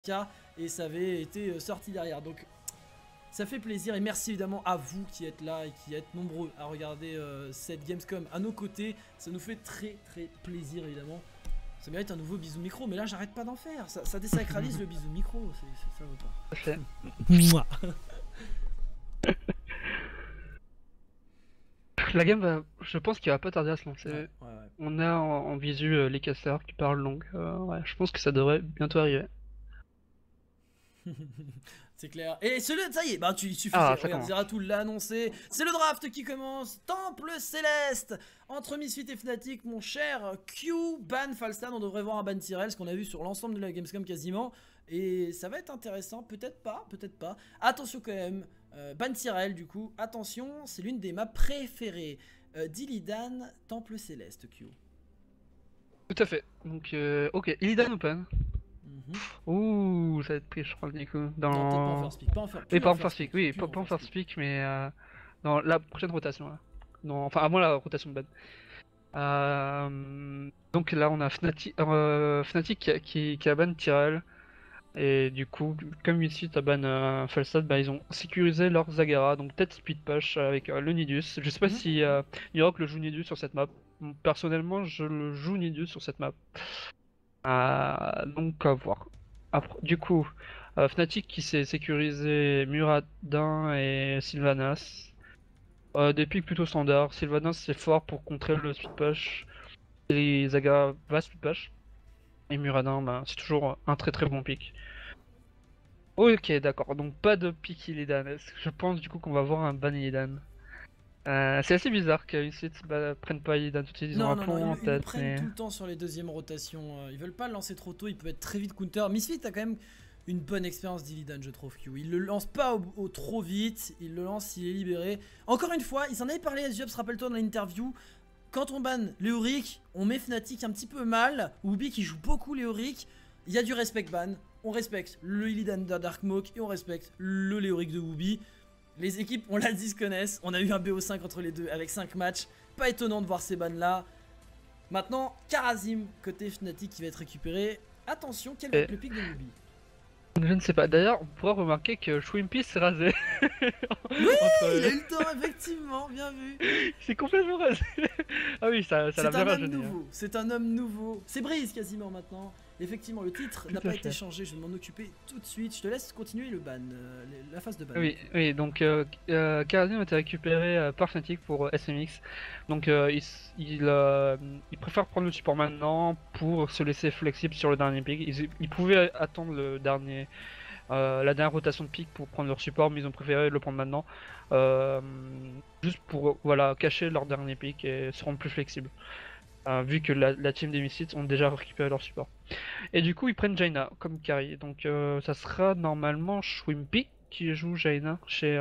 et ça avait été sorti derrière. Donc ça fait plaisir et merci évidemment à vous qui êtes là et qui êtes nombreux à regarder cette Gamescom à nos côtés. Ça nous fait très plaisir évidemment. Ça mérite un nouveau bisou micro, mais là j'arrête pas d'en faire. Ça désacralise le bisou micro, ça vaut pas. Mouah. La game, je pense qu'il va pas tarder à se lancer. Ouais. On a en visu les casseurs qui parlent, donc ouais, je pense que ça devrait bientôt arriver. C'est clair. Et ça y est, bah il suffisait. Regarde, Zeratul l'a annoncé. C'est le draft qui commence. Temple Céleste entre Misfit et Fnatic, mon cher Q. Ban Falstad, on devrait voir un ban Tyrell, ce qu'on a vu sur l'ensemble de la Gamescom quasiment. Et ça va être intéressant, peut-être pas. Attention quand même, ban Tyrell du coup. Attention, c'est l'une des maps préférées d'Illidan, Temple Céleste, Q. Tout à fait. Donc, ok, Illidan Open. Ouh, ça va être pris, je crois, du coup. Non, peut-être pas en first pick. Pas en first pick, oui, pas en first pick, mais dans la prochaine rotation. Là. Non, enfin, avant la rotation de ban. Donc là, on a Fnatic qui a ban Tyrell. Et du coup, comme ici, t'as ban Falstad, bah, ils ont sécurisé leur Zagara, donc peut-être speed push avec le Nidus. Je sais pas si York le joue Nidus sur cette map. Personnellement, je le joue Nidus sur cette map. Donc à voir. Après, du coup, Fnatic qui s'est sécurisé Muradin et Sylvanas. Des pics plutôt standards. Sylvanas c'est fort pour contrer le speed push. Et Zaga va speed push. Et Muradin, bah, c'est toujours un très bon pick. Ok, d'accord. Donc pas de pick Illidan. Je pense du coup qu'on va voir un ban Illidan. C'est assez bizarre qu'Ici prennent pas Illidan tout de suite, ils ont un plomb en tête. Ils le prennent tout le temps sur les deuxièmes rotations. Ils veulent pas le lancer trop tôt, il peut être très vite counter. Misfit a quand même une bonne expérience d'Illidan, je trouve. Q. Il le lance pas au trop vite, il le lance s'il est libéré. Encore une fois, ils s'en avaient parlé à Zubs, rappelle-toi dans l'interview. Quand on ban Léoric, on met Fnatic un petit peu mal. Ubi qui joue beaucoup Léoric, il y a du respect ban. On respecte le Illidan de Darkmoke et on respecte le Léoric de Ubi. Les équipes, on l'a dit, se connaissent. On a eu un BO5 entre les deux avec 5 matchs. Pas étonnant de voir ces bans là. Maintenant, Karazim côté Fnatic qui va être récupéré. Attention, quel va être le pic de Ubi? Je ne sais pas. D'ailleurs, on pourra remarquer que Shwimpy s'est rasé. Oui, il a eu le temps, effectivement, bien vu. C'est complètement rasé. Ah oui, ça l'a bien rajeuni. C'est un homme nouveau. C'est Breeze quasiment maintenant. Effectivement, le titre n'a pas été changé. Je vais m'en occuper tout de suite. Je te laisse continuer le ban, la phase de ban. Oui, donc Karazim a été récupéré par Fnatic pour SMX. Donc il préfère prendre le support maintenant pour se laisser flexible sur le dernier pick. Ils pouvaient attendre la dernière rotation de pick pour prendre leur support, mais ils ont préféré le prendre maintenant. Juste pour cacher leur dernier pick et se rendre plus flexible. Vu que la team des Misfits ont déjà récupéré leur support. Et du coup, ils prennent Jaina comme carry. Donc, ça sera normalement Shwimpy qui joue Jaina chez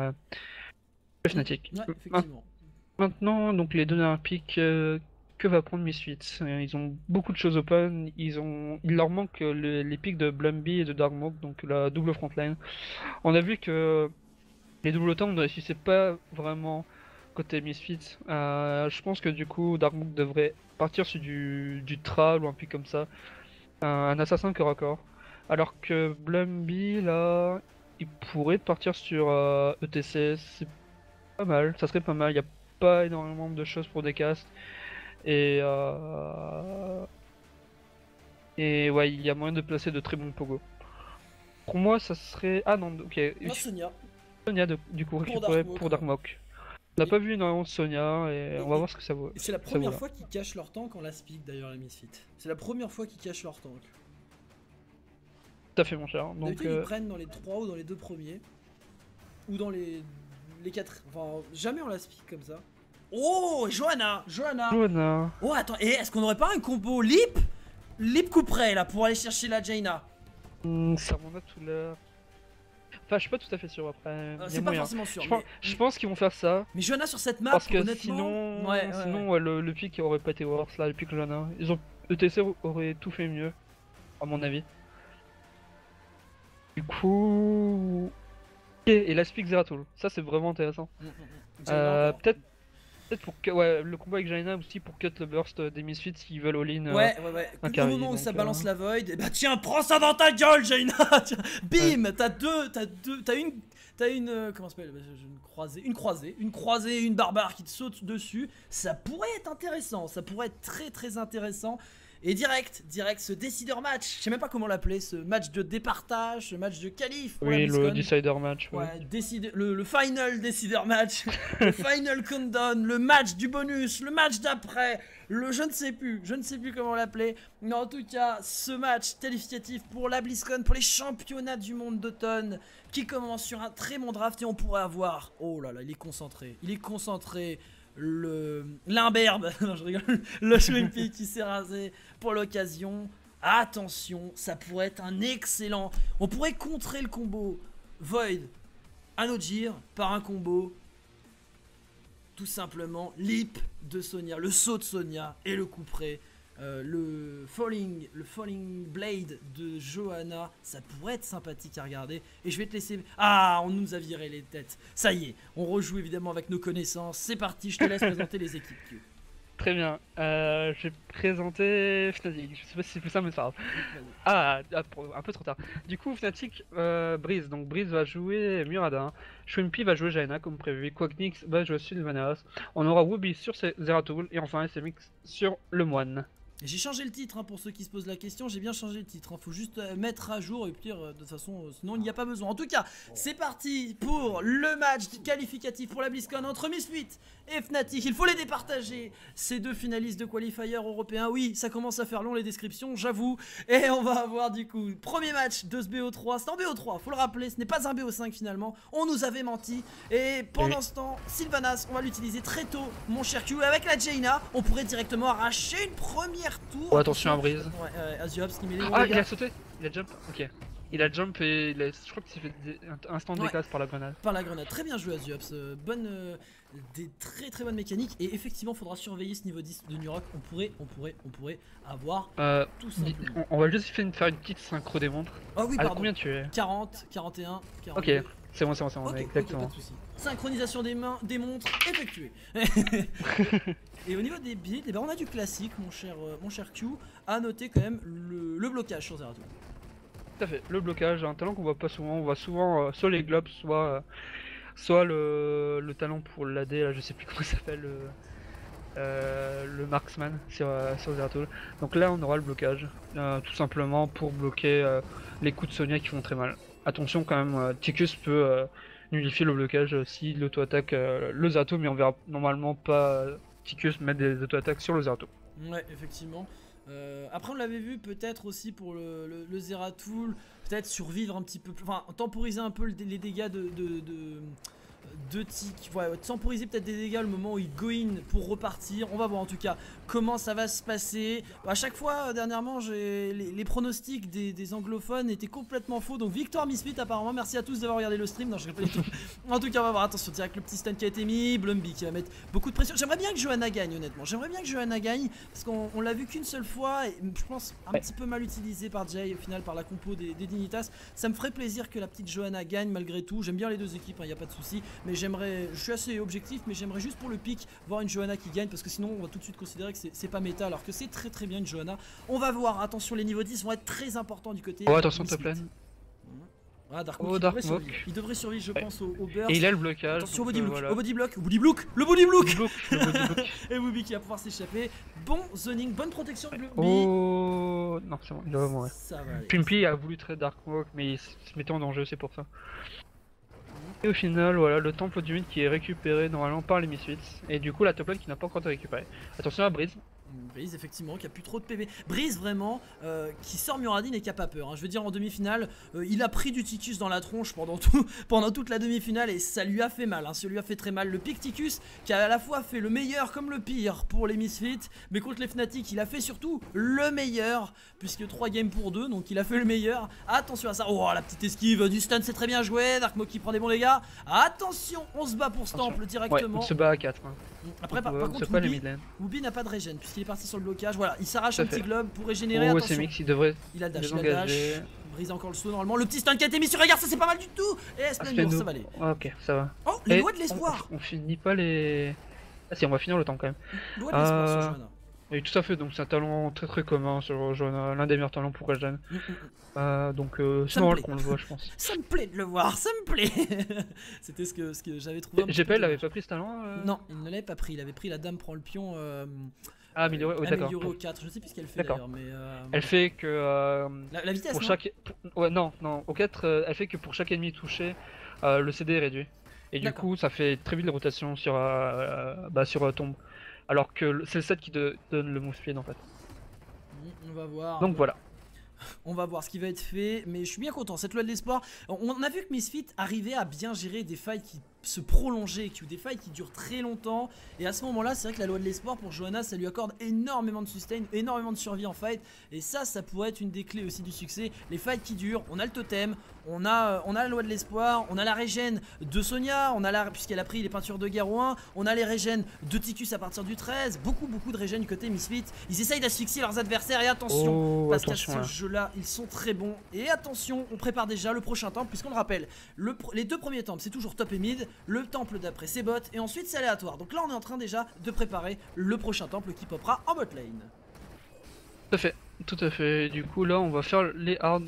Fnatic. Ouais, effectivement. Maintenant, donc les deux derniers picks que va prendre Misfits. Ils ont beaucoup de choses open. Il leur manque les picks de Blumby et de Darkmoke, donc la double frontline. On a vu que les double temps ne réussissaient pas vraiment côté Misfits. Je pense que du coup Darkmoke devrait partir sur du Thrall ou un pic comme ça. Un assassin corps à corps. Alors que Blumby là, il pourrait partir sur ETC. C'est pas mal, ça serait pas mal. Il n'y a pas énormément de choses pour des castes. Et ouais, il y a moyen de placer de très bons pogo. Pour moi, ça serait. Ah non, ok. Sonia. Sonia, du coup, récupérée pour Darkmoke. On n'a pas vu énormément de Sonia et on va voir ce que ça vaut. C'est la première fois qu'ils cachent leur tank en last pick d'ailleurs, les Misfits. C'est la première fois qu'ils cachent leur tank. Tout à fait, mon cher. Donc, ils prennent dans les 3 ou dans les 2 premiers. Ou dans les 4. Enfin, jamais en last pick comme ça. Oh, Johanna. Oh, attends, et est-ce qu'on aurait pas un combo Lip couperait là pour aller chercher la Jaina? Ça m'en a tout l'air. Enfin, je suis pas tout à fait sûr après. C'est pas forcément sûr. Je pense qu'ils vont faire ça. Mais Johanna sur cette map, parce que honnêtement. Sinon le pick aurait pas été worse là, le pick Johanna. ETC aurait tout fait mieux, à mon avis. Du coup. Et la pick Zeratul, ça c'est vraiment intéressant. Peut-être Peut-être pour que, ouais, le combo avec Jaina aussi pour cut le burst des Misfits s'ils veulent all-in Ouais. un Au carry. moment où Donc, ça balance la void, et bah tiens, prends ça dans ta gueule, Jaina. Tiens, bim, t'as une comment ça s'appelle, une croisée, une barbare qui te saute dessus. Ça pourrait être intéressant, ça pourrait être très très intéressant. Et direct, ce décideur match, je sais même pas comment l'appeler, ce match de départage, ce match de qualif pour la oui, le BlizzCon. decider match. Ouais, le final décideur match, le final countdown, le match du bonus, le match d'après, le je ne sais plus comment l'appeler. Mais en tout cas, ce match qualificatif pour la BlizzCon, pour les championnats du monde d'automne, qui commence sur un très bon draft et on pourrait avoir, oh là là, il est concentré, l'imberbe, non je rigole, le Shrimpy qui s'est rasé pour l'occasion. Attention, ça pourrait être un excellent, on pourrait contrer le combo Void Anojir par un combo tout simplement Leap de Sonia, le saut de Sonia et le coup près, le falling Blade de Johanna. Ça pourrait être sympathique à regarder. Et je vais te laisser... Ah, on nous a viré les têtes. Ça y est, on rejoue évidemment avec nos connaissances. C'est parti, je te laisse présenter les équipes. Très bien. Je vais présenter Fnatic. Je sais pas si c'est plus ça, mais c'est pas grave. Ah, un peu trop tard. Du coup, Fnatic, Breeze. Donc Breeze va jouer Muradin. Shrimpy va jouer Jaina comme prévu. Quacknix va jouer Sylvanas. On aura Wooby sur Zeratul. Et enfin SMX sur le Moine. J'ai changé le titre pour ceux qui se posent la question, j'ai bien changé le titre, faut juste mettre à jour et puis de toute façon sinon il n'y a pas besoin. En tout cas, c'est parti pour le match qualificatif pour la BlizzCon entre Misfit et Fnatic. Il faut les départager, ces deux finalistes de qualifier européens. Oui, ça commence à faire long les descriptions, j'avoue. Et on va avoir du coup, premier match de ce BO3, c'est en BO3, faut le rappeler, ce n'est pas un BO5 finalement, on nous avait menti. Et pendant ce temps, Sylvanas, on va l'utiliser très tôt, mon cher Q, avec la Jaina, on pourrait directement arracher une première tour. Oh, attention à Breeze. Ouais, Aziops qui met les Ah, il a sauté, il a jump, ok. Il a jump et je crois qu'il s'est fait un stand de classe par la grenade. Par la grenade, très bien joué Aziops, des très bonnes mécaniques. Et effectivement, faudra surveiller ce niveau 10 de Nurok. On pourrait avoir tout simplement. On va juste faire une petite synchro des montres. Ah oui, pardon. Combien tu es? 40, 41, 42. Ok, c'est bon, okay, exactement. Okay, pas de soucis. Synchronisation des montres effectuée. Et au niveau des builds, on a du classique, mon cher Q. À noter quand même le blocage sur Zeratul. Tout à fait, le blocage, un talent qu'on voit pas souvent. On voit souvent soit les globes, soit le talent pour l'AD, là je sais plus comment ça s'appelle, le marksman sur Zeratul. Donc là on aura le blocage, tout simplement pour bloquer les coups de Sonia qui font très mal. Attention quand même, Ticus peut nullifier le blocage si l'auto-attaque le Zeratul, mais on verra normalement pas Ticus mettre des auto-attaques sur le Zeratul. Ouais, effectivement. Après on l'avait vu peut-être aussi pour le Zeratul, peut-être survivre un petit peu, enfin temporiser un peu les dégâts de tick, ouais, temporiser peut-être des dégâts le moment où il go in pour repartir. On va voir en tout cas comment ça va se passer. À chaque fois dernièrement les pronostics des anglophones étaient complètement faux, donc victoire Misfit apparemment. Merci à tous d'avoir regardé le stream. Non, je rigole pas du tout. En tout cas on va voir, attention direct le petit stun qui a été mis, Blumby qui va mettre beaucoup de pression. J'aimerais bien que Johanna gagne honnêtement, j'aimerais bien que Johanna gagne parce qu'on l'a vu qu'une seule fois et je pense un petit peu mal utilisé par Jay au final, par la compo des Dignitas. Ça me ferait plaisir que la petite Johanna gagne malgré tout. J'aime bien les deux équipes, il n'y a pas de souci, mais j'aimerais, je suis assez objectif, mais j'aimerais juste pour le pic voir une Johanna qui gagne parce que sinon on va tout de suite considérer que c'est pas méta alors que c'est très bien une Johanna. On va voir, attention les niveaux 10 vont être très importants du côté. Oh attention top lane. Ah, Dark Oh, il devrait survivre je pense au burst. Et il a le blocage. Attention au body block, voilà. au body block, le body block. Et Wooby qui va pouvoir s'échapper. Bon zoning, bonne protection de Blumby. Oh non c'est bon, il va mourir. Ça va aller. Pimpy a voulu trade Darkmook mais il se mettait en danger, c'est pour ça. Et au final, voilà, le temple du mythe qui est récupéré normalement par les Misfits. Et du coup la top lane qui n'a pas encore été récupérée. Attention à Breeze. Breeze effectivement qui a plus trop de PV. Breeze vraiment qui sort Muradin et qui a pas peur hein. Je veux dire en demi-finale il a pris du Ticus dans la tronche pendant toute la demi-finale et ça lui a fait mal hein. Ça lui a fait très mal. Le pic Ticus qui a à la fois fait le meilleur comme le pire pour les Misfits, mais contre les Fnatic il a fait surtout le meilleur puisque 3 games pour 2, donc il a fait le meilleur. Attention à ça. Oh la petite esquive du stun, c'est très bien joué. Darkmo qui prend des bons dégâts. Attention, on se bat pour ce temple directement. Ouais, on se bat à 4 hein. Après par contre Wooby n'a pas de regen puisqu'il est parti sur le blocage. Voilà, il s'arrache un petit globe pour régénérer. Oh, attention. SMX, il devrait. Il a dash, Brise encore le saut normalement. Le petit stun qui a été mis sur, regarde, ça c'est pas mal du tout. Et Splendor, ça va aller. Ok, ça va. Oh, les lois de l'espoir. On finit pas les Ah si, on va finir le temps quand même. Loi de l'espoir sur Euh, Johanna. Oui, tout à fait, donc c'est un talent très très commun sur Johanna, l'un des meilleurs talents pour Regen. Donc c'est Ça me normal plaît. qu'on le voit, je pense. Ça me plaît de le voir, ça me plaît. C'était ce que j'avais trouvé un petit peu GPL avait dommage. pas pris ce talent Non, il ne l'avait pas pris. Il avait pris la dame prend le pion Ah, amélioré, oui, d'accord. améliorée au 4. Je ne sais plus ce qu'elle fait D'accord. d'ailleurs, mais Elle fait que la vitesse. pour Non chaque. Ouais, non, non, au 4, elle fait que pour chaque ennemi touché, le CD est réduit. Et du D'accord. coup, ça fait très vite les rotations sur, sur tombe. Alors que c'est le 7 qui donne le move speed en fait. On va voir. Donc voilà. On va voir ce qui va être fait, mais je suis bien content. Cette loi de l'espoir, on a vu que Misfit arrivait à bien gérer des fights qui se prolonger, des fights qui durent très longtemps. Et à ce moment-là, c'est vrai que la loi de l'espoir pour Johanna, ça lui accorde énormément de sustain, énormément de survie en fight. Et ça pourrait être une des clés aussi du succès. Les fights qui durent, on a le totem, on a la loi de l'espoir, on a la régène de Sonia, on a la, puisqu'elle a pris les peintures de guerre au 1, on a les régènes de Ticus à partir du 13, beaucoup de régènes du côté Misfit. Ils essayent d'asphyxier leurs adversaires et attention, parce qu'à ce jeu-là, ils sont très bons. Et attention, on prépare déjà le prochain temple, puisqu'on le rappelle, les deux premiers temples, c'est toujours top et mid, le temple d'après c'est bot, et ensuite c'est aléatoire. Donc là, on est en train déjà de préparer le prochain temple qui popera en bot lane. Tout à fait, tout à fait. Du coup, là, on va faire les hard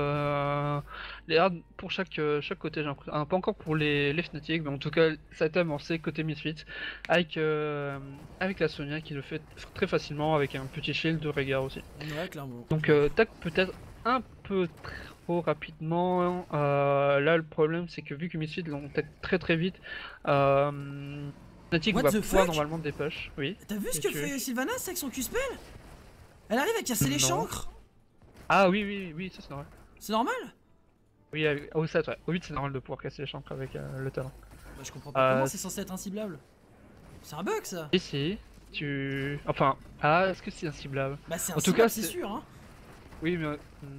pour chaque côté. J'ai l'impression. Pas encore pour les Fnatic, mais en tout cas, ça a été amorcé côté Misfit avec la Sonia qui le fait très facilement avec un petit shield de regard aussi. Ouais, clairement. Donc, tac, peut-être un peu trop rapidement. Là, le problème, c'est que vu que Misfit l'ont très très vite, Fnatic va pouvoir normalement dépush. Oui. T'as vu ce que fait Sylvanas avec son Q-spell? Elle arrive à casser les chancres. Ah oui, ça c'est normal. C'est normal? Oui, au 7, ouais. Au 8, c'est normal de pouvoir casser les chancres avec le talent. Bah, je comprends pas comment c'est censé être inciblable. C'est un bug ça. Et si, Enfin, est-ce que c'est inciblable? Bah c'est inciblable, c'est sûr hein. Oui, mais...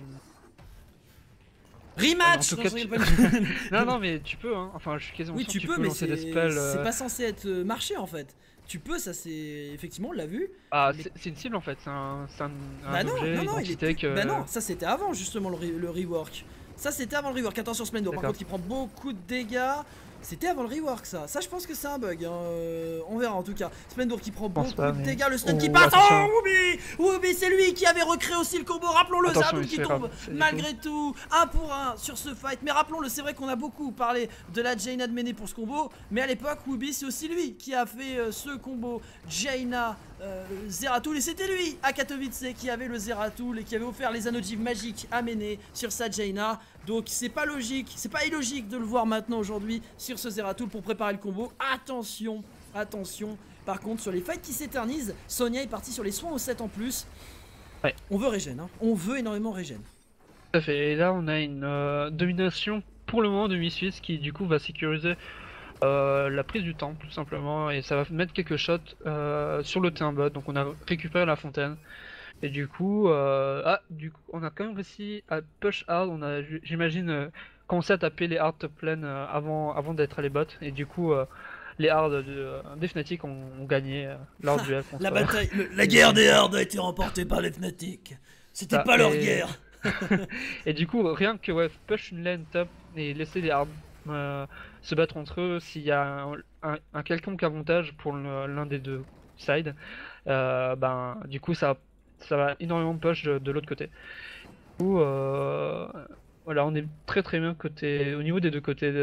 Rematch. Non, mais tu peux, hein. Enfin, je suis quasiment sûr que tu peux mais lancer des spells. C'est pas censé être marché en fait. Tu peux, ça c'est... Effectivement, on l'a vu. Ah, c'est une cible en fait, c'est un objet, identité que... Bah non, ça c'était avant justement le rework. Ça c'était avant le rework. Attention Splendor, par contre il prend beaucoup de dégâts. C'était avant le rework ça. Ça je pense que c'est un bug. Hein. On verra en tout cas. Splendor qui prend beaucoup de dégâts. Le stun qui passe. Oh Wooby c'est lui qui avait recréé aussi le combo. Rappelons-le, Zeratul qui tombe malgré tout. 1 pour 1 sur ce fight. Mais rappelons-le, c'est vrai qu'on a beaucoup parlé de la Jaina de Méné pour ce combo. Mais à l'époque, Wooby c'est aussi lui qui a fait ce combo Jaina Zeratul. Et c'était lui à Katowice qui avait le Zeratul et qui avait offert les anneaux magiques à Méné sur sa Jaina. Donc c'est pas logique, c'est pas illogique de le voir maintenant aujourd'hui sur ce Zeratul pour préparer le combo. Attention, attention. Par contre sur les fights qui s'éternisent, Sonia est partie sur les soins au 7 en plus. Ouais. On veut régène, hein. On veut énormément régène. Tout à fait, et là on a une domination pour le moment de Misfits qui du coup va sécuriser la prise du temps tout simplement. Et ça va mettre quelques shots sur le T1 bot, donc on a récupéré la fontaine. Et du coup, on a quand même réussi à push hard. On a, j'imagine, commencé à taper les hard top lane avant d'être à les bots. Et du coup, les hard des Fnatic ont gagné leur duel. Contre la bataille, la guerre des hard a été remportée par les Fnatic. C'était pas leur guerre. Et du coup, rien que push une lane top et laisser les hard se battre entre eux, s'il y a un quelconque avantage pour l'un des deux sides, du coup ça va énormément push de l'autre côté. Du coup, voilà, on est très bien au niveau des deux côtés.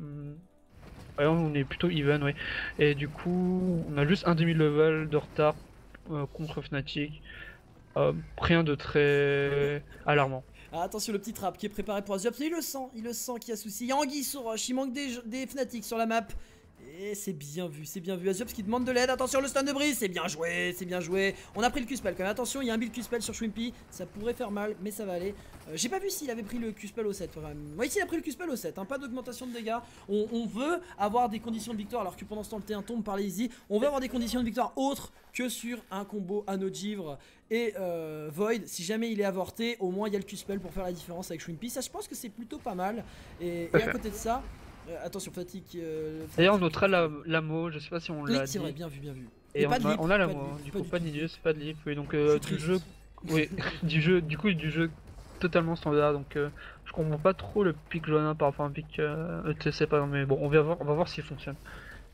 On est plutôt even, oui. Et du coup, on a juste un demi-level de retard contre Fnatic. Rien de très alarmant. Ah, attention, le petit trap qui est préparé pour Aziops. Il le sent qu'il y a souci. Il y a Anguille sur Roche, il manque des Fnatic sur la map. Et c'est bien vu, c'est bien vu. Aziops qui demande de l'aide. Attention, le stun de brise, c'est bien joué, c'est bien joué. On a pris le Q-spell quand même. Attention, il y a un build Q-spell sur Shwimpy. Ça pourrait faire mal, mais ça va aller. J'ai pas vu s'il avait pris le Q-spell au 7. Oui, ici il a pris le Q-spell au 7. Hein. Pas d'augmentation de dégâts. On veut avoir des conditions de victoire, alors que pendant ce temps, le T1 tombe par les easy. On veut avoir des conditions de victoire autres que sur un combo anneau de givre et Void. Si jamais il est avorté, au moins il y a le Q-spell pour faire la différence avec Shwimpy. Ça, je pense que c'est plutôt pas mal. Et à côté de ça. Attention, fatigue. D'ailleurs, on notera la je sais pas si on l'a dit. Oui, c'est vrai, bien vu, bien vu. Et on a la mot, du coup, pas d'Ilius, pas de lip. Oui, donc du jeu. Oui, du jeu totalement standard. Donc je comprends pas trop le pic Johanna par rapport à un pic ETC, par exemple. Mais bon, on va voir s'il fonctionne.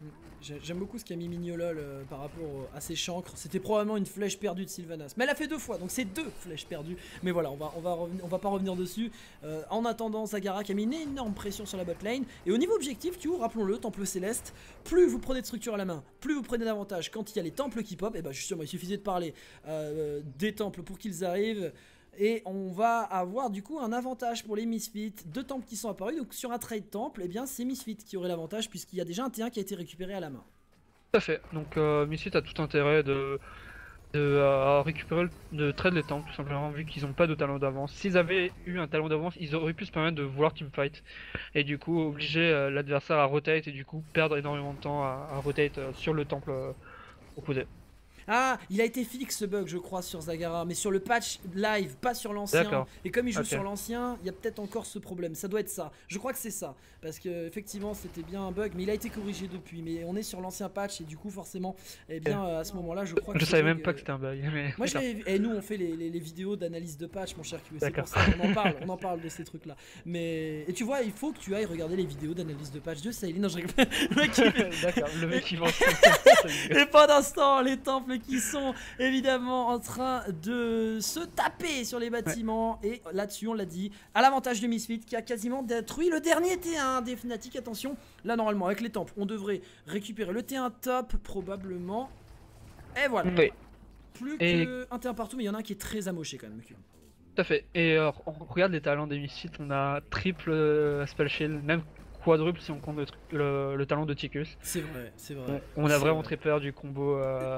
J'aime beaucoup ce qu'a mis Mignolol par rapport à ses chancres. C'était probablement une flèche perdue de Sylvanas. Mais elle a fait 2 fois, donc c'est 2 flèches perdues. Mais voilà, on va pas revenir dessus. En attendant, Zagara qui a mis une énorme pression sur la bot lane. Et au niveau objectif, Q, rappelons-le, Temple Céleste, plus vous prenez de structure à la main, plus vous prenez d'avantages quand il y a les temples qui pop. Et bah justement, il suffisait de parler des temples pour qu'ils arrivent. Et on va avoir du coup un avantage pour les Misfits, 2 temples qui sont apparus. Donc sur un trade temple, eh bien c'est Misfits qui aurait l'avantage puisqu'il y a déjà un T1 qui a été récupéré à la main. Tout à fait, donc Misfits a tout intérêt de récupérer, de trade les temples tout simplement, vu qu'ils n'ont pas de talent d'avance. S'ils avaient eu un talent d'avance, ils auraient pu se permettre de vouloir teamfight. Et du coup obliger l'adversaire à rotate et du coup perdre énormément de temps à rotate sur le temple opposé. Ah, il a été fixe ce bug je crois sur Zagara, mais sur le patch live, pas sur l'ancien. Et comme il joue sur l'ancien, il y a peut-être encore ce problème, ça doit être ça. Je crois que c'est ça, parce que effectivement c'était bien un bug, mais il a été corrigé depuis. Mais on est sur l'ancien patch et du coup forcément, eh bien à ce moment-là je crois que... Je savais même pas que c'était un bug. Mais... Moi je l'avais vu, et nous on fait les vidéos d'analyse de patch mon cher Q, c'est pour ça on en parle de ces trucs là. Mais, et tu vois, il faut que tu ailles regarder les vidéos d'analyse de patch de Sailin. Non je rigole. D'accord, le mec qui vend. Et pendant ce temps, les temples qui sont évidemment en train de se taper sur les bâtiments. Et là-dessus, on l'a dit, à l'avantage de Misfit qui a quasiment détruit le dernier T1 des Fnatic. Attention, là normalement avec les temples, on devrait récupérer le T1 top probablement. Et voilà. Oui. Plus qu'un T1 partout, mais il y en a un qui est très amoché quand même. Tout à fait. Et on regarde les talents des Misfits, on a triple spell shield, même quadruple si on compte le talent de Ticus. C'est vrai, c'est vrai. On a vraiment très peur du combo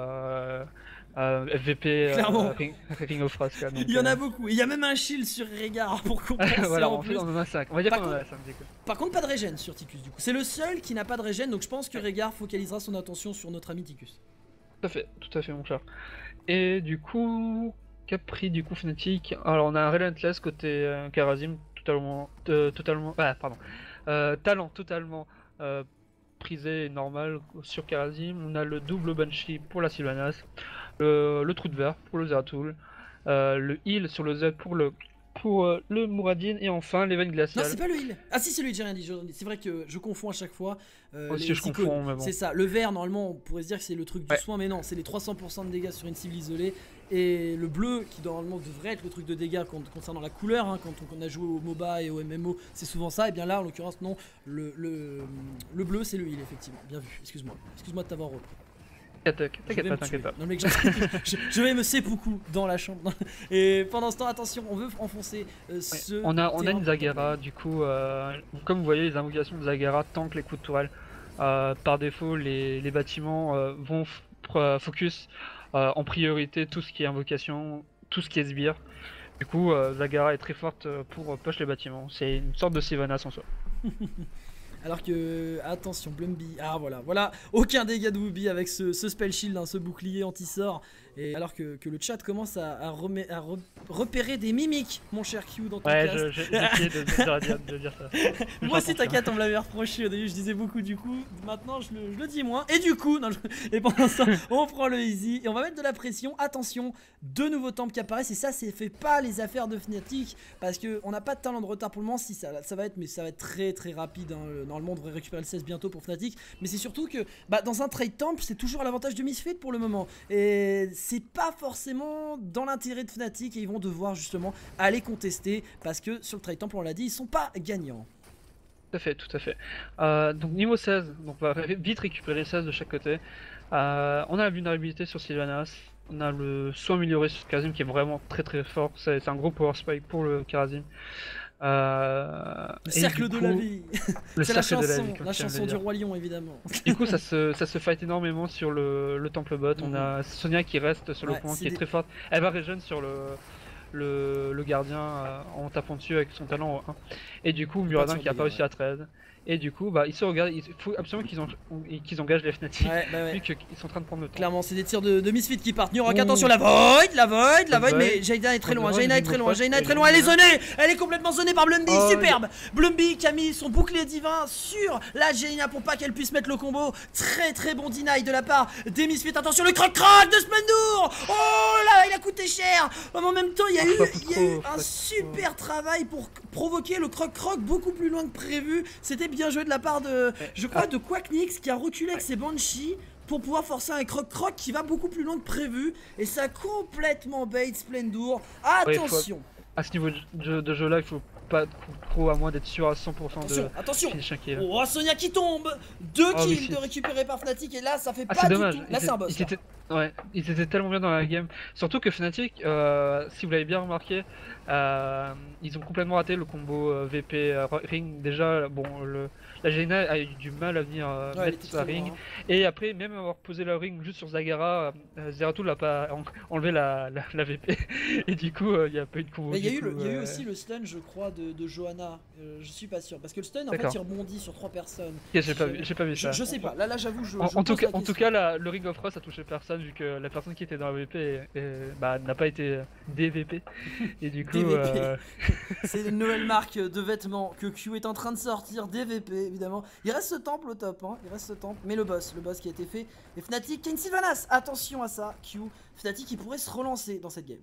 FVP Ring of Frost. Il y en a beaucoup, il y a même un shield sur Rehgar pour compenser. Voilà, en plus on en a 5. On va dire qu'on en a 5 du coup. Par contre, pas de régène sur Ticus du coup. C'est le seul qui n'a pas de régène, donc je pense que Rehgar focalisera son attention sur notre ami Ticus. Tout à fait mon cher. Et du coup, qu'a pris du coup Fnatic? Alors on a un Relentless côté Kharazim talent totalement prisé et normal sur Kharazim. On a le double Banshee pour la Sylvanas, le trou de verre pour le Zeratul, le heal sur le Z pour le Muradin, et enfin l'Event glacial. Non, c'est pas le heal. Ah si, c'est lui, j'ai rien dit. C'est vrai que je confonds à chaque fois. Aussi je confonds, mais bon. C'est ça, le vert normalement on pourrait se dire que c'est le truc du soin, mais non, c'est les 300% de dégâts sur une cible isolée. Et le bleu qui normalement devrait être le truc de dégâts concernant la couleur, hein, quand on a joué au MOBA et au MMO, c'est souvent ça. Et bien là en l'occurrence non, le bleu c'est le heal effectivement. Bien vu, excuse-moi de t'avoir repris. T'inquiète pas. Non mec, je vais me seppuku dans la chambre. Et pendant ce temps, attention, on veut enfoncer ce... On a une Zagara, du coup, comme vous voyez, les invocations de Zagara tankent les coups de tourelle. Par défaut, les bâtiments vont focus en priorité tout ce qui est invocation, tout ce qui est sbire. Du coup, Zagara est très forte pour push les bâtiments. C'est une sorte de Sylvanas en soi. Alors que, attention, Blumby, ah voilà, aucun dégât de Wooby avec ce spell shield, hein, ce bouclier anti-sort. Et alors que le chat commence à repérer des mimiques, mon cher Q, dans ton cast. Ouais, j'ai essayé de dire ça. Moi aussi, t'inquiète, on me l'avait reproché au début, je disais beaucoup du coup, maintenant je le dis moins. Et du coup, et pendant ça, on prend le easy et on va mettre de la pression. Attention, 2 nouveaux temples qui apparaissent et ça, c'est fait pas les affaires de Fnatic parce qu'on n'a pas de talent de retard pour le moment. Si ça va être, mais ça va être très très rapide. Hein. Normalement, on devrait récupérer le 16 bientôt pour Fnatic. Mais c'est surtout que dans un trade temple, c'est toujours à l'avantage de Misfit pour le moment. Et c'est pas forcément dans l'intérêt de Fnatic et ils vont devoir justement aller contester parce que sur le trade temple, on l'a dit, ils sont pas gagnants. Tout à fait. Donc niveau 16, donc on va vite récupérer 16 de chaque côté. On a la vulnérabilité sur Sylvanas, on a le soin amélioré sur Kharazim qui est vraiment très très fort, c'est un gros power spike pour le Kharazim. Le cercle de la vie. C'est la chanson du roi lion évidemment. Du coup ça se fight énormément sur le temple bot. On a Sonia qui reste sur le point, qui est très forte. Elle va régène sur le gardien en tapant dessus avec son talent 1. Et du coup Muradin qui a pas réussi à trade. Et du coup, ils se regardent, il faut absolument qu'ils engagent les Fnatic, vu qu'ils sont en train de prendre le temps. Clairement, c'est des tirs de Misfit qui partent. Nurak, attention, la void, mais Jaina est très loin, Jaina est très loin, elle est zonée, elle est complètement zonée par Blumby, superbe. Blumby qui a mis son bouclier divin sur la Jaina pour pas qu'elle puisse mettre le combo. Très très bon deny de la part des Misfit. Attention, le croc de Splendor. Oh là, il a coûté cher. En même temps, il il y a eu un super travail pour provoquer le croc-croc beaucoup plus loin que prévu. C'était bien joué de la part de, je crois, de Quacknix qui a reculé avec ses Banshee pour pouvoir forcer un croc-croc qui va beaucoup plus loin que prévu. Et ça a complètement bait Splendour. Attention. À ce niveau de jeu là, il faut pas trop, à moins d'être sûr à 100% attention. de Oh, Sonia qui tombe. 2 kills de récupérer par Fnatic. Et là ça fait pas du tout. Là c'est un boss. Ils étaient tellement bien dans la game. Surtout que Fnatic, si vous l'avez bien remarqué, ils ont complètement raté le combo VP Ring. Déjà, bon, la Jaina a eu du mal à venir mettre sa Ring. Et après, même avoir posé la Ring juste sur Zagara, Zeratul n'a pas enlevé la VP. Et du coup, il n'y a pas eu de combo. Il y a eu aussi le stun, je crois, de Johanna. Je suis pas sûr. Parce que le stun, en fait, il rebondit sur 3 personnes. J'ai pas vu ça. Je sais pas. Là j'avoue, en tout cas, le Ring of Frost a touché personne, vu que la personne qui était dans la VP n'a pas été DVP. Et du coup, c'est une nouvelle marque de vêtements que Q est en train de sortir, DVP évidemment. Il reste ce temple au top, hein. Il reste ce temple, mais le boss qui a été fait. Et Fnatic, Kane Sylvanas, attention à ça, Q. Fnatic qui pourrait se relancer dans cette game.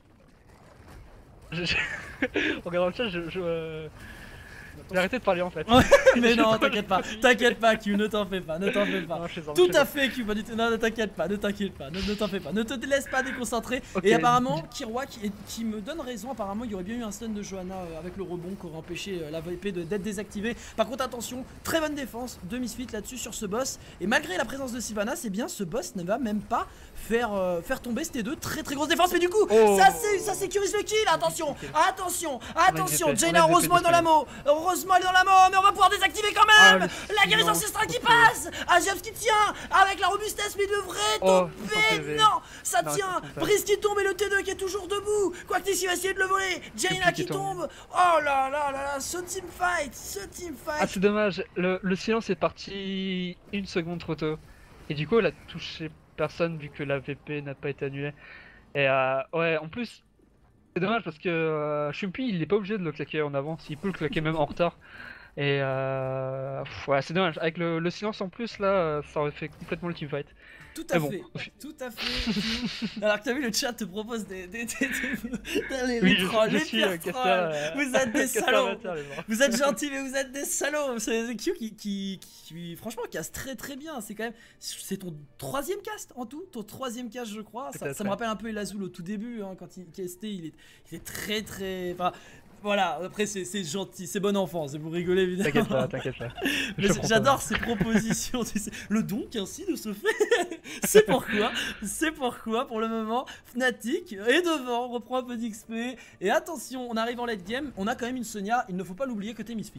En regardant le chat, j'ai arrêté de parler en fait. Mais non, t'inquiète pas Q, ne t'en fais pas. Non, tout à fait Q, pas du tout. Non, ne t'inquiète pas, ne t'en fais pas. Ne te laisse pas déconcentrer. Okay. Et apparemment, Kirwa qui me donne raison, apparemment il y aurait bien eu un stun de Johanna avec le rebond qui aurait empêché la VP d'être désactivée. Par contre attention, très bonne défense de Misfit là-dessus sur ce boss. Et malgré la présence de Sylvanas, c'est bien, ce boss ne va même pas faire tomber ces deux très grosse défense. Mais du coup, ça sécurise le kill. Attention, Jaina Rosemont dans la mot. Rosemont dans la mort, mais on va pouvoir désactiver quand même. La guérison ancestrale qui passe. Agios qui tient avec la robustesse, mais devrait tomber. Non, ça tient. Brice qui tombe et le T2 qui est toujours debout. Quacknix qui va essayer de le voler. Jaina qui tombe. Oh là là, ce teamfight. Ah, c'est dommage, le silence est parti 1 seconde trop tôt. Et du coup, elle a touché personne vu que la VP n'a pas été annulée. Et ouais, en plus, c'est dommage parce que Shumpi il est pas obligé de le claquer en avance, il peut le claquer même en retard. Et ouais, c'est dommage, avec le silence en plus là, ça aurait fait complètement le teamfight. Tout à fait. Alors que t'as vu, le chat te propose les trolls, les pires trolls. Vous êtes des salauds. Vous êtes gentils, mais vous êtes des salauds. C'est Q qui franchement casse très bien. C'est quand même, c'est ton 3ème cast en tout, ton 3ème cast je crois. Ça me rappelle un peu Elazul au tout début, hein, quand il castait, il est très. Enfin, voilà, après c'est gentil, c'est bon enfant, c'est pour rigoler évidemment. T'inquiète pas. Mais j'adore ces propositions, tu sais. Le donc ainsi de se fait. C'est pourquoi pour le moment Fnatic est devant, reprend un peu d'XP. Et attention, on arrive en late game, on a quand même une Sonia, il ne faut pas l'oublier côté Misfit.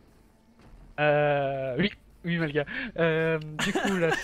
Oui Malga. Du coup là.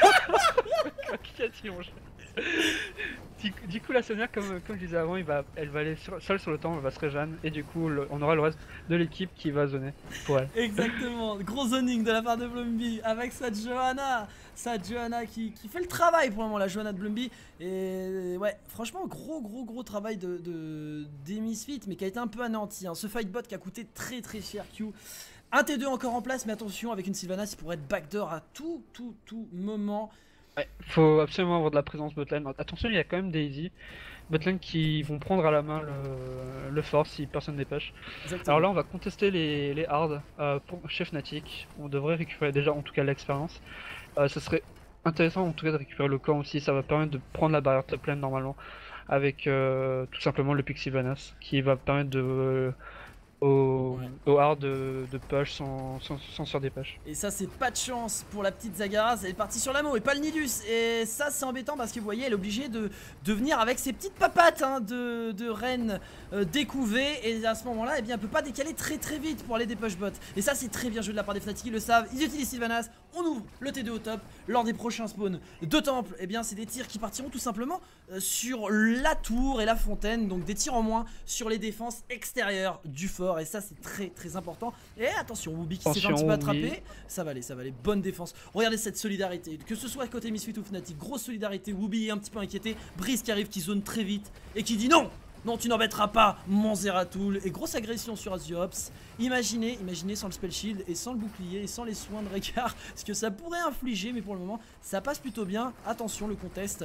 Du coup la Sonia comme je disais avant, elle va aller seule sur le temps, elle va se régénérer et du coup on aura le reste de l'équipe qui va zoner pour elle. Exactement, gros zoning de la part de Blumby avec sa Johanna qui fait le travail pour le moment, la Johanna de Blumby. Et ouais, franchement gros travail des Misfits, mais qui a été un peu anéanti, hein. Ce fightbot qui a coûté très cher Q. Un T2 encore en place, mais attention, avec une Sylvanas il pourrait être backdoor à tout moment. Ouais, faut absolument avoir de la présence botlane. Attention, il y a quand même des easy botlane qui vont prendre à la main le force si personne ne dépêche. Alors là, on va contester les hards chez Fnatic. On devrait récupérer déjà en tout cas l'expérience. Ce serait intéressant en tout cas de récupérer le camp aussi. Ça va permettre de prendre la barrière top lane normalement avec tout simplement le pick Sylvanas qui va permettre au hard de push sans surdépêche. Et ça c'est pas de chance pour la petite Zagara, elle est partie sur l'amo et pas le Nidus. Et ça c'est embêtant parce que vous voyez elle est obligée de venir avec ses petites papates, hein, de reine découvées. Et à ce moment là, eh bien, elle peut pas décaler très vite pour aller des push bots. Et ça c'est très bien joué de la part des Fnatic, ils le savent, ils utilisent Sylvanas. On ouvre le T2 au top lors des prochains spawns de temple. Et bien c'est des tirs qui partiront tout simplement sur la tour et la fontaine. Donc des tirs en moins sur les défenses extérieures du fort. Et ça c'est très important. Et attention, Wooby qui s'est fait un petit peu attraper. Ça va aller, bonne défense. Regardez cette solidarité, que ce soit côté Misfit ou Fnatic, grosse solidarité. Wooby est un petit peu inquiété, Brice qui arrive, qui zone très vite et qui dit non, Non, tu n'embêteras pas mon Zeratul. Et grosse agression sur Aziops. Imaginez sans le spell shield et sans le bouclier et sans les soins de Régard ce que ça pourrait infliger, mais pour le moment ça passe plutôt bien. Attention, le contest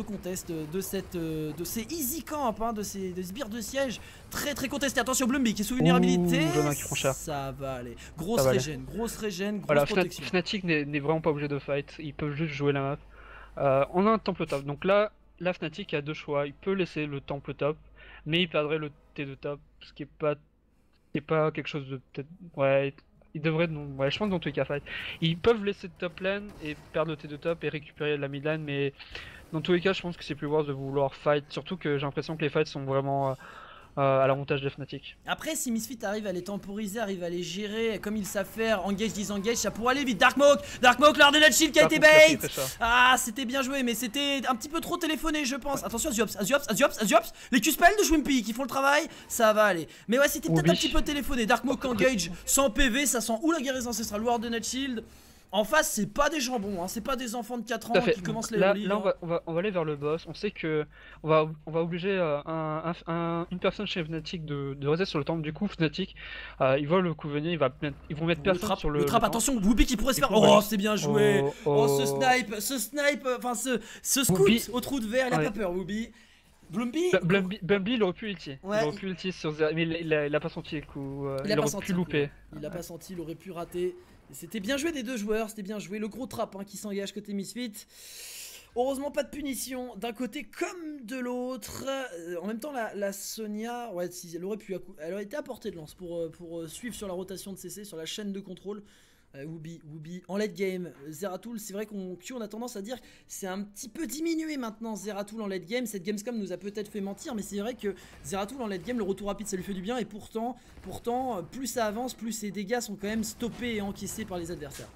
de ces easy camp, hein, de ces sbires de siège très contesté. Attention, Blumby qui est sous vulnérabilité. Ça va aller. Grosse régène, grosse protection. Fnatic n'est vraiment pas obligé de fight, ils peuvent juste jouer la map. On a un temple top, donc là Fnatic a deux choix. Il peut laisser le temple top, mais il perdrait le T2 top, ce qui est pas quelque chose de peut-être. Ouais, il devrait. Ouais, je pense dans tous les cas fight. Ils peuvent laisser top lane et perdre le T2 top et récupérer la mid lane, mais dans tous les cas, je pense que c'est plus worth de vouloir fight. Surtout que j'ai l'impression que les fights sont vraiment à l'avantage de Fnatic. Après, si Misfit arrive à les temporiser, arrive à les gérer comme ils savent faire, engage, disengage, ça pourrait aller vite. Darkmoke, l'heure de notre shield qui a été bait. Ah, c'était bien joué, mais c'était un petit peu trop téléphoné, je pense. Attention, Aziops, les Q-spells de Shwimpy qui font le travail, ça va aller. Mais ouais, c'était peut-être un petit peu téléphoné. Darkmoke engage sans PV, ça sent où la guérison ancestrale, Lord de notre shield. En face, c'est pas des jambons, hein, c'est pas des enfants de 4 ans qui commencent les Là, on va aller vers le boss. On sait que on va obliger une personne chez Fnatic de rester sur le temple. Du coup, Fnatic, ils voient le coup venir, ils vont mettre personne sur le trap. Attention, Whoopi qui pourrait se faire. Oh, c'est bien joué. Oh, ce snipe, enfin ce scout au trou de verre, il a pas peur, Whoopi. Blumby, il aurait pu ulti. Il aurait pu ulti sur Zera, mais il a pas senti le coup. Il aurait pu louper. Il a pas senti, il aurait pu rater. C'était bien joué des deux joueurs, c'était bien joué. Le gros trap, hein, qui s'engage côté Misfit. Heureusement, pas de punition d'un côté comme de l'autre. En même temps, la Sonia, ouais, si, elle aurait été à portée de lance pour suivre sur la rotation de CC, sur la chaîne de contrôle. Whoopi en late game. Zeratul, c'est vrai qu'on a tendance à dire que c'est un petit peu diminué maintenant Zeratul en late game. Cette Gamescom nous a peut-être fait mentir, mais c'est vrai que Zeratul en late game, le retour rapide ça lui fait du bien. Et pourtant plus ça avance, plus ses dégâts sont quand même stoppés et encaissés par les adversaires.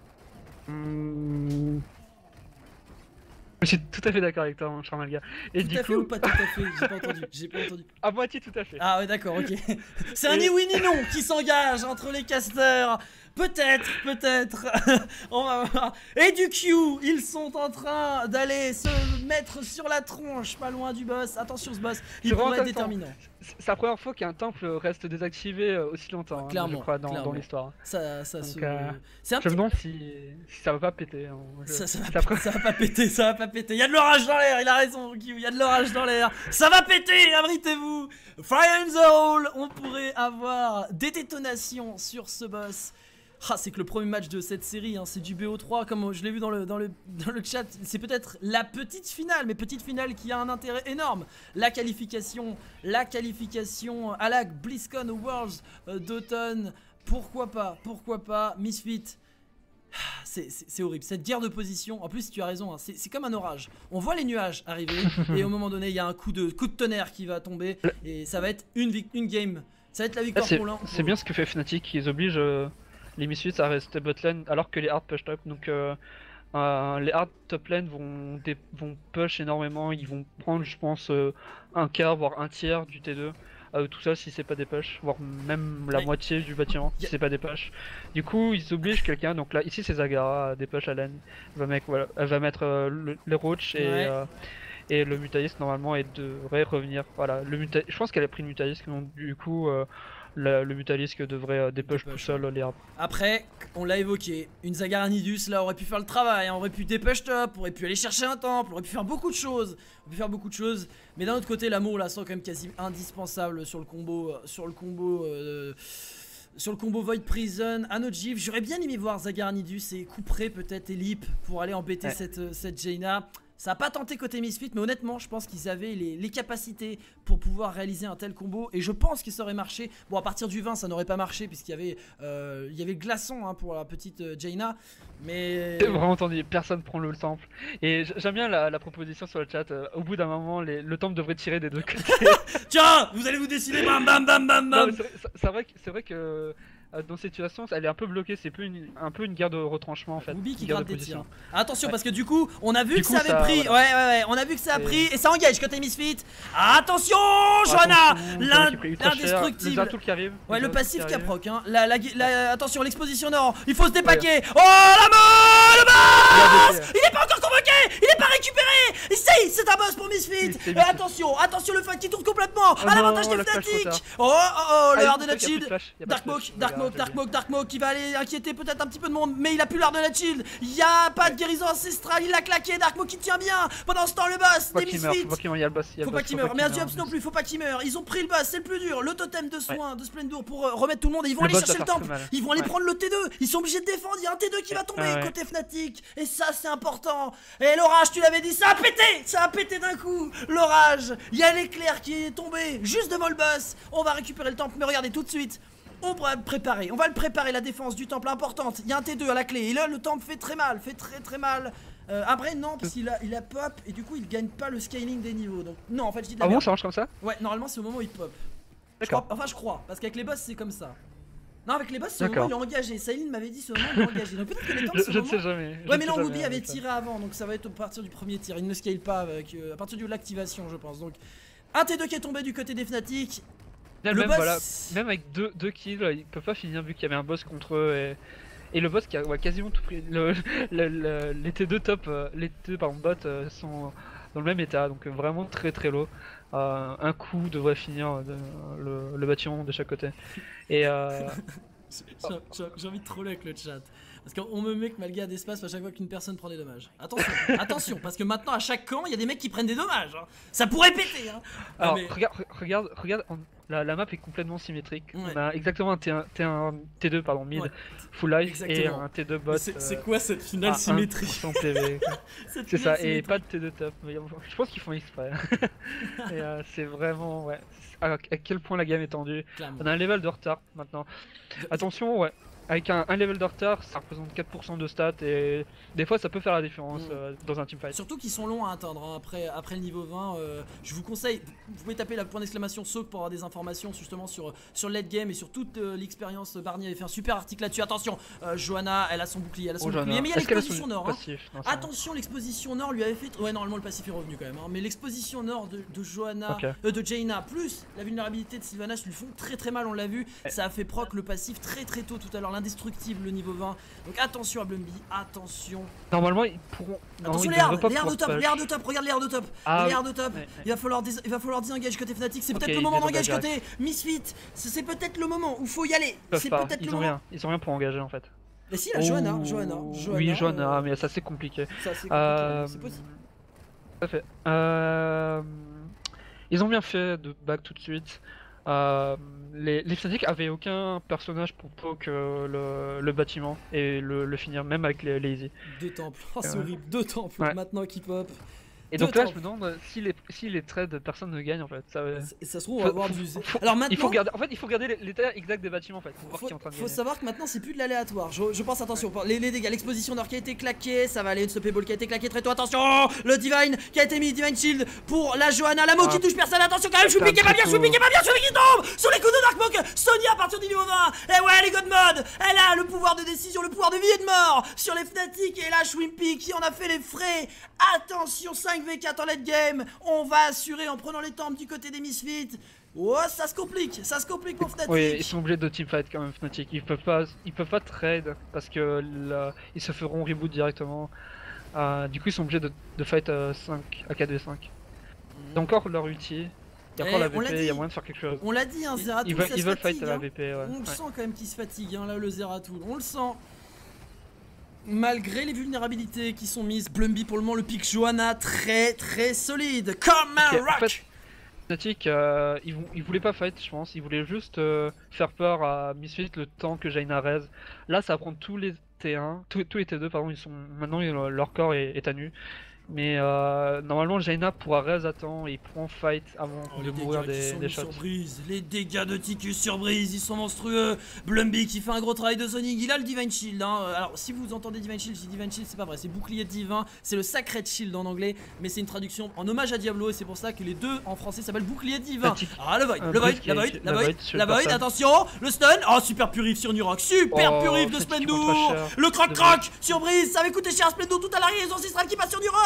Je suis tout à fait d'accord avec toi, mon cher Malga. Et tout à fait ou pas tout à fait? J'ai pas entendu. À moitié tout à fait. Ah ouais, d'accord, ok. C'est un ni oui ni non qui s'engage entre les casters. Peut-être. On va voir. Et du Q, ils sont en train d'aller se mettre sur la tronche, pas loin du boss. Attention, ce boss, il pourrait être déterminant. C'est la première fois qu'un temple reste désactivé aussi longtemps, clairement, je crois, dans l'histoire. C'est je me demande si ça va pas péter. Ça va pas péter, ça va pas péter. Il y a de l'orage dans l'air, il a raison, Q, il y a de l'orage dans l'air. Ça va péter, abritez-vous. Fire in the hole, on pourrait avoir des détonations sur ce boss. Ah, c'est que le premier match de cette série, hein, c'est du BO3, comme je l'ai vu dans le chat, c'est peut-être la petite finale, mais petite finale qui a un intérêt énorme. La qualification à la BlizzCon Worlds d'automne, pourquoi pas, Misfit. C'est horrible, cette guerre de position, en plus tu as raison, hein, c'est comme un orage. On voit les nuages arriver et au moment donné il y a un coup de tonnerre qui va tomber et ça va être une game, ça va être la victoire pour l'un. C'est bien ce que fait Fnatic, ils obligent les Misfits à rester botlane alors que les hard push top, donc les hard top lane vont push énormément, ils vont prendre je pense un quart voire un tiers du T2. Tout ça si c'est pas des push, voire même la moitié du bâtiment si c'est pas des push. Du coup ils obligent quelqu'un, donc là ici c'est Zagara, des push à lane, elle va mettre le roach et le Mutalisk normalement et devrait revenir. Voilà, je pense qu'elle a pris le Mutalisk, donc du coup le Mutalisk devrait dépush tout seul les arbres. Après, on l'a évoqué, une Zagara Nidus là aurait pu faire le travail, hein, aurait pu dépush top, aurait pu aller chercher un temple, aurait pu faire beaucoup de choses. Mais d'un autre côté, l'amour là sent quand même quasi indispensable sur le combo Void Prison, Anojif. J'aurais bien aimé voir Zagara Nidus et couperer peut-être Elip pour aller embêter cette Jaina. Ça n'a pas tenté côté Misfit, mais honnêtement, je pense qu'ils avaient les capacités pour pouvoir réaliser un tel combo. Et je pense que ça aurait marché. Bon, à partir du 20, ça n'aurait pas marché, puisqu'il y avait le glaçon, hein, pour la petite Jaina. Mais. Vraiment entendu, personne prend le temple. Et j'aime bien la proposition sur le chat. Au bout d'un moment, le temple devrait tirer des deux côtés. Tiens, vous allez vous décider, bam bam bam bam bam. C'est vrai que. Dans cette situation, elle est un peu bloquée, c'est un peu une guerre de retranchement en fait. Whoopi qui gratte des tirs. Attention parce que du coup, on a vu que ça avait pris. Ouais, on a vu que ça a pris et ça engage côté Misfit. Attention, Johanna, l'indestructible. Ouais, le passif qui a proc. Hein. Attention, l'exposition nord. Il faut se dépaquer. Oh la mort, le boss. Il est pas encore convoqué. Il est pas récupéré. Et c'est un boss pour Misfit. Attention, le fight qui tourne complètement à l'avantage des Fnatic. Le Hardened Shield. Darkmoke qui va aller inquiéter peut-être un petit peu de monde, mais il a plus l'Hardened Shield. Il y a pas de guérison ancestrale, il l'a claqué. Darkmoke qui tient bien. Pendant ce temps, le boss des Misfits. Faut pas qu'il meure. Mais Azuops non plus, faut pas qu'il meure. Ils ont pris le boss, c'est le plus dur. Le totem de soin de Splendor pour remettre tout le monde. Et ils vont aller chercher le temple. Ils vont aller prendre le T2. Ils sont obligés de défendre. Il y a un T2 qui va tomber côté Fnatic. Et ça, c'est important. Et l'orage, tu l'avais dit, ça a pété d'un coup. L'orage. Il y a l'éclair qui est tombé juste devant le boss. On va récupérer le temple. Mais regardez tout de suite. On va le préparer la défense du temple importante. Il y a un T2 à la clé. Et là, le temple fait très mal. Très mal. Après non parce qu'il a pop et du coup il gagne pas le scaling des niveaux donc non en fait je dis de la merde. Bon ça marche comme ça? Ouais normalement c'est au moment où il pop. D'accord. Enfin je crois parce qu'avec les boss c'est comme ça. Non avec les boss c'est au moment où il est engagé. Saïline m'avait dit c'est au moment où il est engagé. Donc peut-être que les temps je ne sais jamais. Ouais mais non Wooby avait tiré avant donc ça va être à partir du premier tir. Il ne scale pas avec à partir de l'activation je pense. Donc un T2 qui est tombé du côté des Fnatic. Même, voilà, même avec deux kills ils peuvent pas finir vu qu'il y avait un boss contre eux et le boss qui a quasiment tout pris. Les T2 top, les T2 par bot sont dans le même état, donc vraiment très low. Un coup devrait finir le bâtiment de chaque côté. Et j'ai envie de troller avec le chat. Parce qu'on me met que Malga d'espace à chaque fois qu'une personne prend des dommages. Attention, parce que maintenant à chaque camp, il y a des mecs qui prennent des dommages. Hein. Ça pourrait péter. Hein. Alors mais... regarde, la map est complètement symétrique. Ouais. On a exactement un T2 pardon mid full life et un T2 bot. C'est quoi cette finale symétrique? C'est ça, et pas de T2 top. Je pense qu'ils font exprès. Et c'est vraiment à quel point la gamme est tendue. Clairement. On a un level de retard maintenant. Attention avec un level de retard, ça représente 4% de stats et des fois ça peut faire la différence dans un teamfight. Surtout qu'ils sont longs à atteindre hein. Après le niveau 20, je vous conseille, vous pouvez taper la point d'exclamation Soak pour avoir des informations justement sur le late game et sur toute l'expérience. Barney avait fait un super article là-dessus. Attention, Johanna, elle a son bouclier, mais il y a l'exposition nord. Hein. Attention, l'exposition nord lui avait fait. Ouais, normalement le passif est revenu quand même, hein. Mais l'exposition nord de Johanna, de Jaina, plus la vulnérabilité de Sylvanas lui font très mal, on l'a vu. Ça a fait proc le passif très tôt tout à l'heure. Indestructible le niveau 20. Donc attention à Blumby, attention. Normalement ils pourront. Attention les hards de top, regarde les hards de top. Les hards de top. Il va falloir désengage côté Fnatic. C'est peut-être le moment d'engage côté Misfit. C'est peut-être le moment où il faut y aller. C'est peut-être le moment. Ils ont rien pour engager en fait. Mais si, la Johanna. Oui, Johanna, mais ça c'est compliqué. C'est possible. Tout à fait. Ils ont bien fait de back tout de suite. Les Fnatic avaient aucun personnage pour poke le bâtiment et le finir même avec les easy. Deux temples, c'est horrible, deux temples maintenant qui pop. Et donc là je me demande si les trades personne ne gagne en fait. Ça se trouve on va avoir du... Alors maintenant... il faut regarder l'état exact des bâtiments en fait. Faut savoir que maintenant c'est plus de l'aléatoire. Je pense attention, les dégâts, l'exposition nord qui a été claquée, ça va aller, une stoppable qui a été claquée très tôt, attention. Le Divine qui a été mis, Divine Shield pour la Johanna, la Mo qui touche personne, attention quand même, Choupi qui est pas bien, Choupi qui tombe sur les coups de Darkmoke, Sonia à partir du niveau 20. Et ouais les God Mode, elle a le pouvoir de décision, le pouvoir de vie et de mort sur les Fnatic et là Shwimpy qui en a fait les frais. Attention 5v4 en late game, on va assurer en prenant les temples du côté des Misfits. Oh ça se complique pour Fnatic. Oui, ils sont obligés de teamfight quand même Fnatic, ils peuvent pas trade parce que ils se feront reboot directement. Du coup ils sont obligés de fight 5 à 4v5. C'est encore leur ulti. Il y a encore la VP, il y a moyen de faire quelque chose. On l'a dit, hein, Zeratul, ils veulent fight à la VP. On le sent quand même qu'il se fatigue, hein, là le Zeratul, on le sent. Malgré les vulnérabilités qui sont mises, Blumby pour le moment le pick Johanna très solide, comme un rock. En fait, Fnatic, ils voulaient pas fight je pense, ils voulaient juste faire peur à Misfit le temps que Jaina raise. Là ça va prendre tous les T1, tous les T2 pardon, maintenant leur corps est à nu. Mais normalement Jaina pourra raise à temps et ils pourront fight avant de mourir des shots. Les dégâts de Ticus sur Breeze, ils sont monstrueux. Blumby qui fait un gros travail de Sonic, il a le Divine Shield hein. Alors si vous entendez Divine Shield, je dis Divine Shield c'est pas vrai, c'est bouclier divin, c'est le Sacred Shield en anglais. Mais c'est une traduction en hommage à Diablo et c'est pour ça que les deux en français s'appellent bouclier divin. Ah le Void, attention, le stun, oh super purif sur Nurok, super purif de Splendor. Le croc sur Breeze, ça avait coûté cher à Splendor tout à l'arrière, ils ont Sistral qui passe sur Nurok.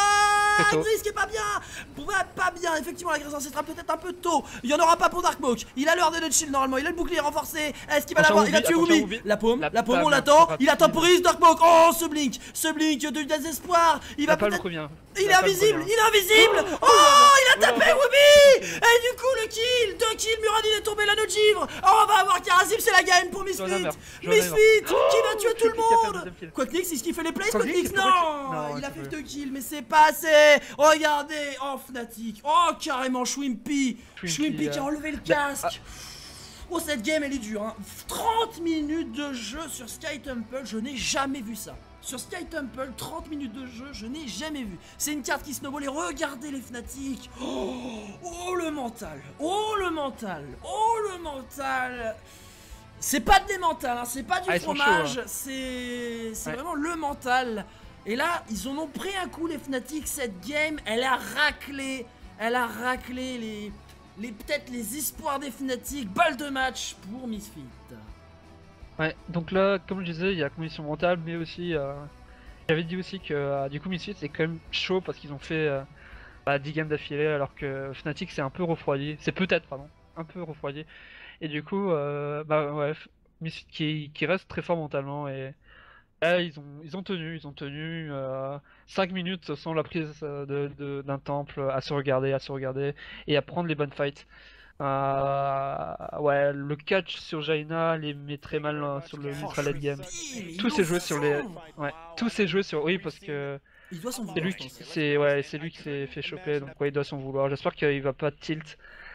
Gris qui est pas bien. Pas bien, effectivement l'agresseur sera peut-être un peu tôt. Il y en aura pas pour Darkmoke. Il a l'heure de le chill normalement, il a le bouclier renforcé. Est-ce qu'il va l'avoir? Il a tué Ubi. La paume, on l'attend. Il a temporise Darkmoke. Oh ce blink de désespoir. Il va peut-être... Il est invisible, Oh, il a tapé Ubi. Et du coup le kill, 2 kills, Muradin est tombé, l'anneau de givre. Oh, on va avoir Karazim, c'est la game pour Misfit. Misfit qui va tuer tout le monde. Quacknix, est-ce qu'il fait les plays? Quacknix, non, il a fait 2 kills, mais c'est pas assez. Regardez, oh Fnatic, oh carrément Shwimpy qui a enlevé le casque. Oh cette game elle est dure hein. 30 minutes de jeu sur Sky Temple, je n'ai jamais vu ça. Sur Sky Temple, 30 minutes de jeu, je n'ai jamais vu. C'est une carte qui snowball et regardez les Fnatic. Oh le mental. C'est pas des mentales, hein, c'est pas du fromage, hein. C'est vraiment le mental. Et là, ils en ont pris un coup les Fnatic. Cette game, elle a raclé peut-être les espoirs des Fnatic. Balle de match pour Misfit. Ouais, donc là, comme je disais, il y a la condition mentale, mais aussi, j'avais dit aussi que du coup Misfit c'est quand même chaud parce qu'ils ont fait 10 games d'affilée, alors que Fnatic c'est un peu refroidi, un peu refroidi. Et du coup, ouais, Misfit qui reste très fort mentalement, et là, ils ont tenu 5 minutes sans la prise d'un temple, à se regarder, et à prendre les bonnes fights. Ouais, le catch sur Jaina les met très mal sur le ultra late game. Tous ces jeux sur les... Ouais, tous ces jeux sur... Oui, parce que... Il doit s'en vouloir. C'est lui qui s'est fait choper, donc ouais, il doit s'en vouloir. J'espère qu'il va pas tilt.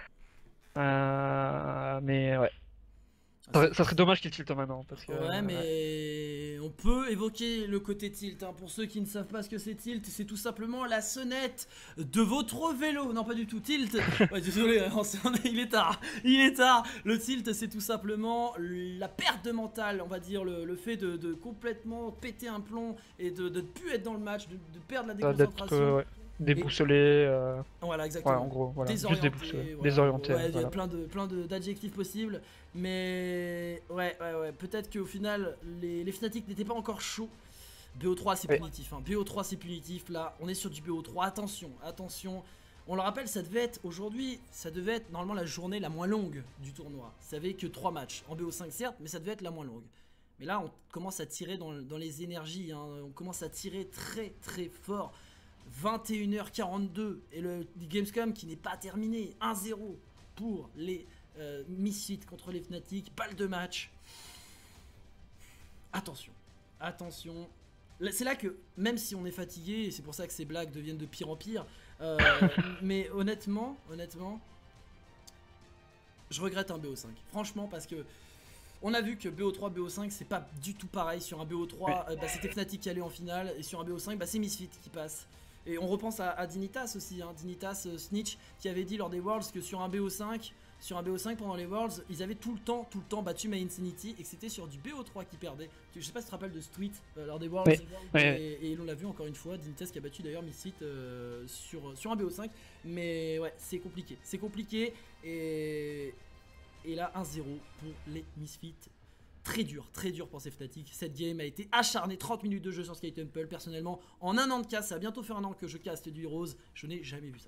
Mais ouais. Ça serait dommage qu'il tilte maintenant parce que... Ouais, mais on peut évoquer le côté tilt hein. Pour ceux qui ne savent pas ce que c'est tilt, c'est tout simplement la sonnette de votre vélo. Non, pas du tout, tilt. Ouais, désolé, il est tard. Le tilt, c'est tout simplement la perte de mental, on va dire, le fait de complètement péter un plomb et de ne plus être dans le match, de perdre la déconcentration. Déboussolé, voilà, exactement. Ouais, en gros, voilà. Désorienté, juste déboussolé, voilà. désorienté. Ouais, il y a voilà. plein d'adjectifs possibles, mais ouais, peut-être qu'au final, les Fnatic n'étaient pas encore chauds. BO3 c'est punitif, hein. BO3 c'est punitif, là, on est sur du BO3, attention. On le rappelle, aujourd'hui, ça devait être normalement la journée la moins longue du tournoi. Ça avait que 3 matchs, en BO5 certes, mais ça devait être la moins longue. Mais là, on commence à tirer dans les énergies, hein. On commence à tirer très très fort. 21h42 et le Gamescom qui n'est pas terminé, 1-0 pour les Misfit contre les Fnatic, balle de match. Attention, c'est là que même si on est fatigué, et c'est pour ça que ces blagues deviennent de pire en pire, mais honnêtement, je regrette un BO5, franchement, parce que on a vu que BO3, BO5 c'est pas du tout pareil. Sur un BO3 c'était Fnatic qui allait en finale, et sur un BO5 c'est Misfit qui passe. Et on repense à Dignitas aussi, hein. Dignitas Snitch qui avait dit lors des Worlds que sur un BO5 pendant les Worlds, ils avaient tout le temps battu My Insanity, et que c'était sur du BO3 qui perdait. Je sais pas si tu te rappelles de ce tweet lors des Worlds. Et on l'a vu encore une fois, Dignitas qui a battu d'ailleurs Misfit sur un BO5. Mais ouais, c'est compliqué. Et là 1-0 pour les Misfit. Très dur pour ces Fnatic. Cette game a été acharnée, 30 minutes de jeu sur Sky Temple. Personnellement, en un an de cast, ça va bientôt faire un an que je caste du Heroes, je n'ai jamais vu ça.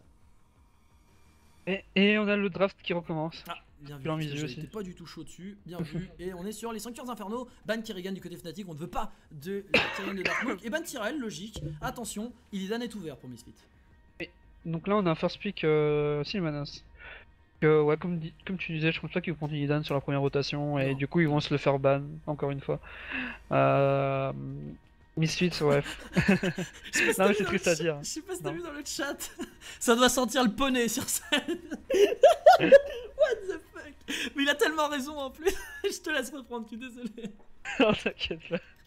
Et on a le draft qui recommence. Ah, bien vu, j'étais pas du tout chaud dessus, bien vu. Et on est sur les Sanctuaires Infernaux, ban Kerrigan du côté Fnatic, on ne veut pas de la Kerrigan de Darkmoke. Et ban Tyrell, logique, attention, Illidan est ouvert pour Misfit. Donc là on a un first pick Sylvanas. Ouais, comme tu disais, je pense pas qu'ils vont prendre Illidan sur la première rotation, et du coup ils vont se le faire ban, encore une fois. Misfits, ouais. Non mais c'est triste à dire. Je sais pas si t'as vu dans le chat. Ça doit sentir le poney sur scène. What the fuck. Mais il a tellement raison en plus. Je te laisse reprendre, je suis désolé. Non, t'inquiète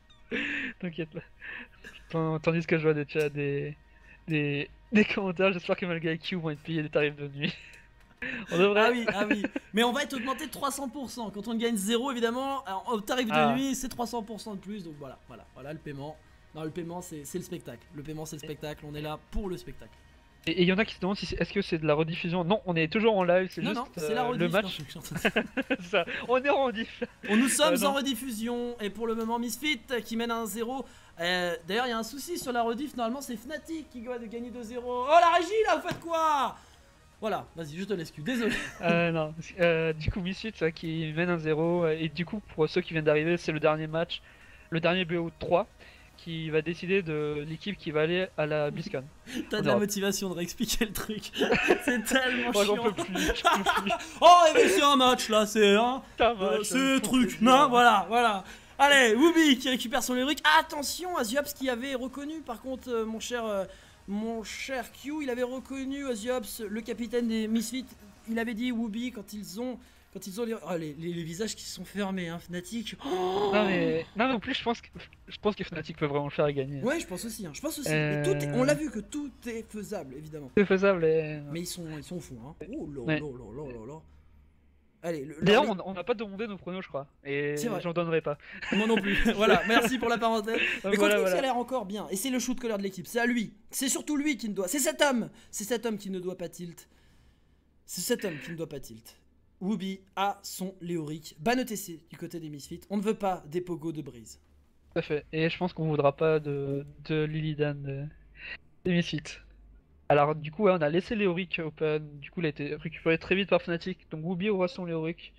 pas. Tandis que je vois des commentaires, j'espère que malgré IQ vont être payés des tarifs de nuit. On devrait... Ah oui, mais on va être augmenté de 300%. Quand on gagne 0, évidemment, au tarif de nuit, c'est 300% de plus. Donc voilà, le paiement. Non, le paiement, c'est le spectacle. Le paiement, c'est le spectacle. On est là pour le spectacle. Et il y en a qui se demandent si est-ce que c'est de la rediffusion. Non, on est toujours en live, c'est Non, juste non, c'est la le rediff. match. Non, je suis en train de- Ça, on est en rediff. Nous sommes non. en rediffusion et pour le moment Misfit qui mène 1-0. D'ailleurs il y a un souci sur la rediff, normalement c'est Fnatic qui doit gagner 2-0. Oh la régie là, vous faites quoi? Voilà, vas-y je te l'excuse, désolé. Non, du coup Misfits qui mène 1-0 et du coup pour ceux qui viennent d'arriver c'est le dernier match, le dernier BO3 qui va décider de l'équipe qui va aller à la BlizzCon. T'as de la motivation de réexpliquer le truc. C'est tellement Moi chiant. j'en peux plus, j'en peux plus. Oh mais c'est un match là, c'est un... Putain, vache, c'est pour truc, plaisir. non, voilà. Allez, Wooby qui récupère son lyrique. Attention, Aziops qui avait reconnu, par contre, mon cher Q, il avait reconnu Aziops, le capitaine des Misfits. Il avait dit Wooby quand ils ont les visages qui se sont fermés, hein, Fnatic. Oh Non mais en plus je pense que Fnatic peut vraiment le faire et gagner. ouais, je pense aussi. Hein, je pense aussi. Mais tout on l'a vu que tout est faisable, évidemment. C'est faisable. Mais ils sont au fond. Hein. Oh là Ouais. là. Allez, D'ailleurs, on n'a pas demandé nos pronos, je crois. Et j'en donnerai pas. Moi non plus. Voilà, merci pour la parenthèse. Mais voilà. ça a l'air encore bien. Et c'est le shoot caller de l'équipe. C'est à lui. C'est surtout lui qui ne doit. C'est cet homme. C'est cet homme qui ne doit pas tilt. C'est cet homme qui ne doit pas tilt. Wooby a son Léoric. Ban ETC du côté des Misfits. On ne veut pas des pogos de brise. Tout à fait. Et je pense qu'on voudra pas de Lilidan des Misfits. Alors du coup, ouais, on a laissé Léoric open. Du coup, il a été récupéré très vite par Fnatic. Donc Wooby aura son Léoric.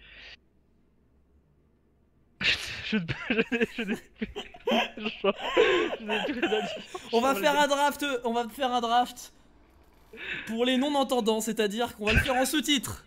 Je n'ai plus rien à dire. On va faire un draft pour les non-entendants, c'est-à-dire qu'on va le faire en sous-titre.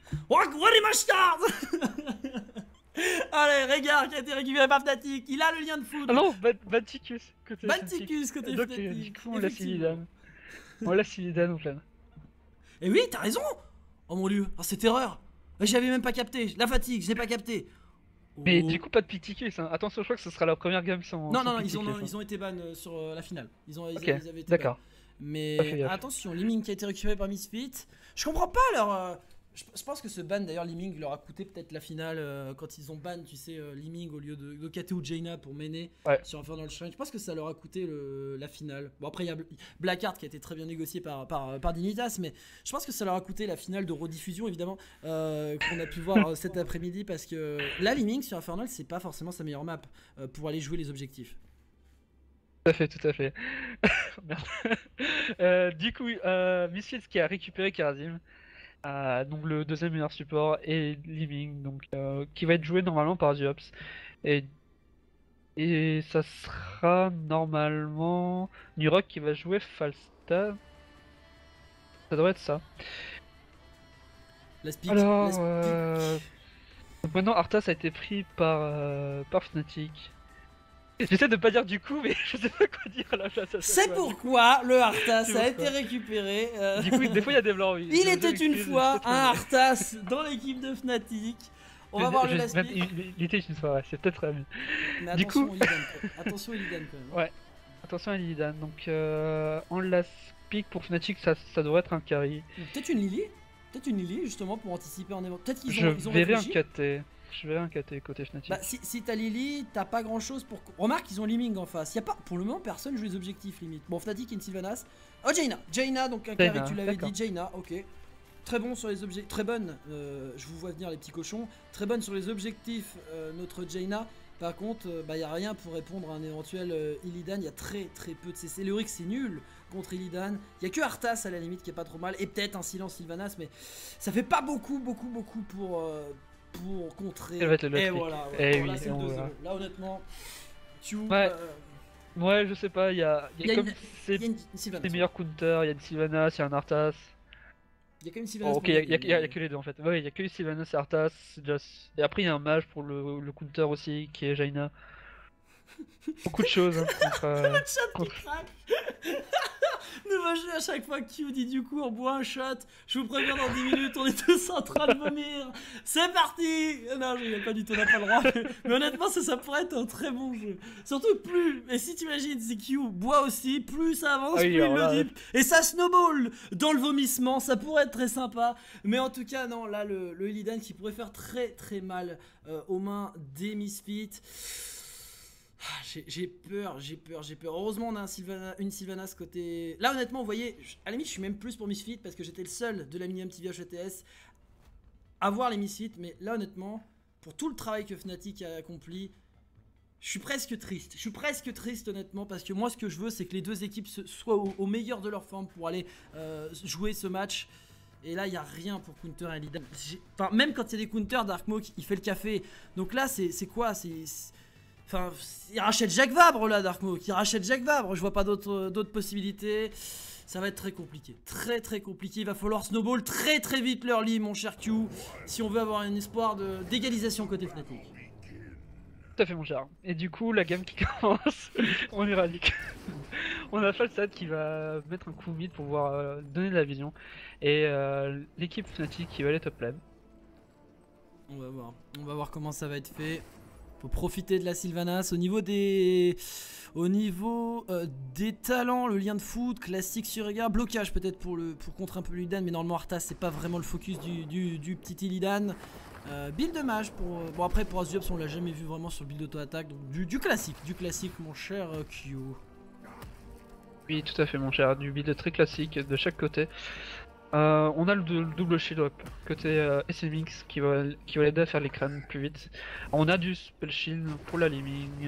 Allez, regarde qui a été récupéré par Fnatic. Il a le lien de foot. Ah non, Banticus côté Banticus côté donc, Fnatic. du coup, on laisse Lilidan. On laisse Lilidan au plan. Et oui, t'as raison. Oh mon dieu, cette erreur. J'avais même pas capté. La fatigue, je l'ai pas capté. Mais du coup, pas de Picticus. Hein. Attention, je crois que ce sera la première game sans. Non, ils ont été ban sur la finale. Ils avaient été d'accord. Mais attention, Liming qui a été récupéré par Misfit. Je comprends pas leur. Je pense que ce ban d'ailleurs, Liming leur a coûté peut-être la finale quand ils ont ban, tu sais, Liming au lieu de KT ou Jaina pour mener sur Infernal Shrine. Je pense que ça leur a coûté la finale. Bon, après, il y a Blackheart qui a été très bien négocié par Dignitas, mais je pense que ça leur a coûté la finale de rediffusion, évidemment, qu'on a pu voir cet après-midi parce que là, Liming sur Infernal, c'est pas forcément sa meilleure map pour aller jouer les objectifs. Tout à fait. Merde. Du coup, Misfits qui a récupéré Karazim. Donc le deuxième meilleur support et Living donc qui va être joué normalement par Diops et ça sera normalement Nurok qui va jouer Falstad. Ça devrait être ça. Alors donc maintenant Arthas a été pris par Fnatic. J'essaie de pas dire du coup, mais je sais pas quoi dire à la place. C'est pourquoi le Arthas a été récupéré. Du coup, des fois il y a des blancs. Oui. Il était une fois un Arthas dans l'équipe de Fnatic. On va voir le last pick. Il était une fois, ouais, c'est peut-être mieux. Mais du coup, attention Illidan quand même. Ouais, attention à Illidan. Donc en last pick pour Fnatic, ça devrait être un carry. Peut-être une Lily justement pour anticiper en événement. Peut-être qu'ils ont verrai réfléchi. un KT. Je verrai un KT côté Fnatic. Bah, si t'as Lily, t'as pas grand chose pour. Remarque, ils ont Liming en face. Y a pas, pour le moment, personne joue les objectifs limite. Bon, Fnatic et une Sylvanas. Oh, Jaina, donc un carré, tu l'avais dit. Jaina, ok. Très bon sur les objectifs. Très bonne. Je vous vois venir, les petits cochons. Très bonne sur les objectifs, notre Jaina. Par contre, y a rien pour répondre à un éventuel Illidan. Il y a très peu de CC. Léoric, c'est nul contre Illidan. Il y a que Arthas à la limite qui est pas trop mal. Et peut-être un silence Sylvanas, mais ça fait pas beaucoup pour contrer. Et voilà. Et là, oui, c'est le 2-0. Là, honnêtement, ouais, je sais pas, il y a comme c'est des meilleurs counters, il y a une Sylvanas, il y a un Arthas. Il y a quand même Sylvanas. Ok, il y a que les deux en fait. Ouais, il y a que Sylvanas et Arthas. Et après, il y a un mage pour le counter aussi qui est Jaina. Beaucoup de choses hein, le chat qui craque. Nouveau jeu, à chaque fois que Q dit du coup on boit un shot. Je vous préviens, dans 10 minutes on est tous en train de vomir. C'est parti. Non, je rigole pas du tout, on n'a pas le droit. Mais honnêtement ça pourrait être un très bon jeu. Surtout plus, et si tu imagines si Q boit aussi, plus ça avance, plus il le dit. Et ça snowball dans le vomissement, ça pourrait être très sympa. Mais en tout cas non, là le Illidan qui pourrait faire très mal aux mains des Misfits. j'ai peur. Heureusement, on a une Sylvanas côté. Là, honnêtement, vous voyez, à la limite, je suis même plus pour Misfit parce que j'étais le seul de la Millennium TV HETS à voir les Misfits. Mais là, honnêtement, pour tout le travail que Fnatic a accompli, je suis presque triste. Je suis presque triste, honnêtement, parce que moi, ce que je veux, c'est que les deux équipes soient au meilleur de leur forme pour aller jouer ce match. Et là, il n'y a rien pour counter un Illidan. Enfin, même quand il y a des counters, Darkmoke, il fait le café. Donc là, c'est quoi? Enfin, il rachète Jacques Vabre, là, Darkmoke. Il rachète Jacques Vabre. Je vois pas d'autres possibilités. Ça va être très compliqué. Très compliqué. Il va falloir snowball très vite l'early, mon cher Q. Si on veut avoir un espoir d'égalisation côté Fnatic. Tout à fait, mon cher. Et du coup, la game qui commence, on éradique. On a Falstad qui va mettre un coup mid pour pouvoir donner de la vision. Et l'équipe Fnatic qui va aller top lane. On va voir comment ça va être fait. Faut profiter de la Sylvanas. Au niveau des talents, le lien de foot, classique sur égard, blocage peut-être pour contrer un peu l'Illidan, mais normalement Arthas c'est pas vraiment le focus du petit Illidan. Build de mage pour. Bon, après pour Azuops on l'a jamais vu vraiment sur le build auto-attaque. Donc du classique, mon cher Q. Oui, tout à fait, mon cher. Du build très classique de chaque côté. On a le double shield up côté SMX qui va l'aider à faire les crânes plus vite. On a du spell shield pour la liming.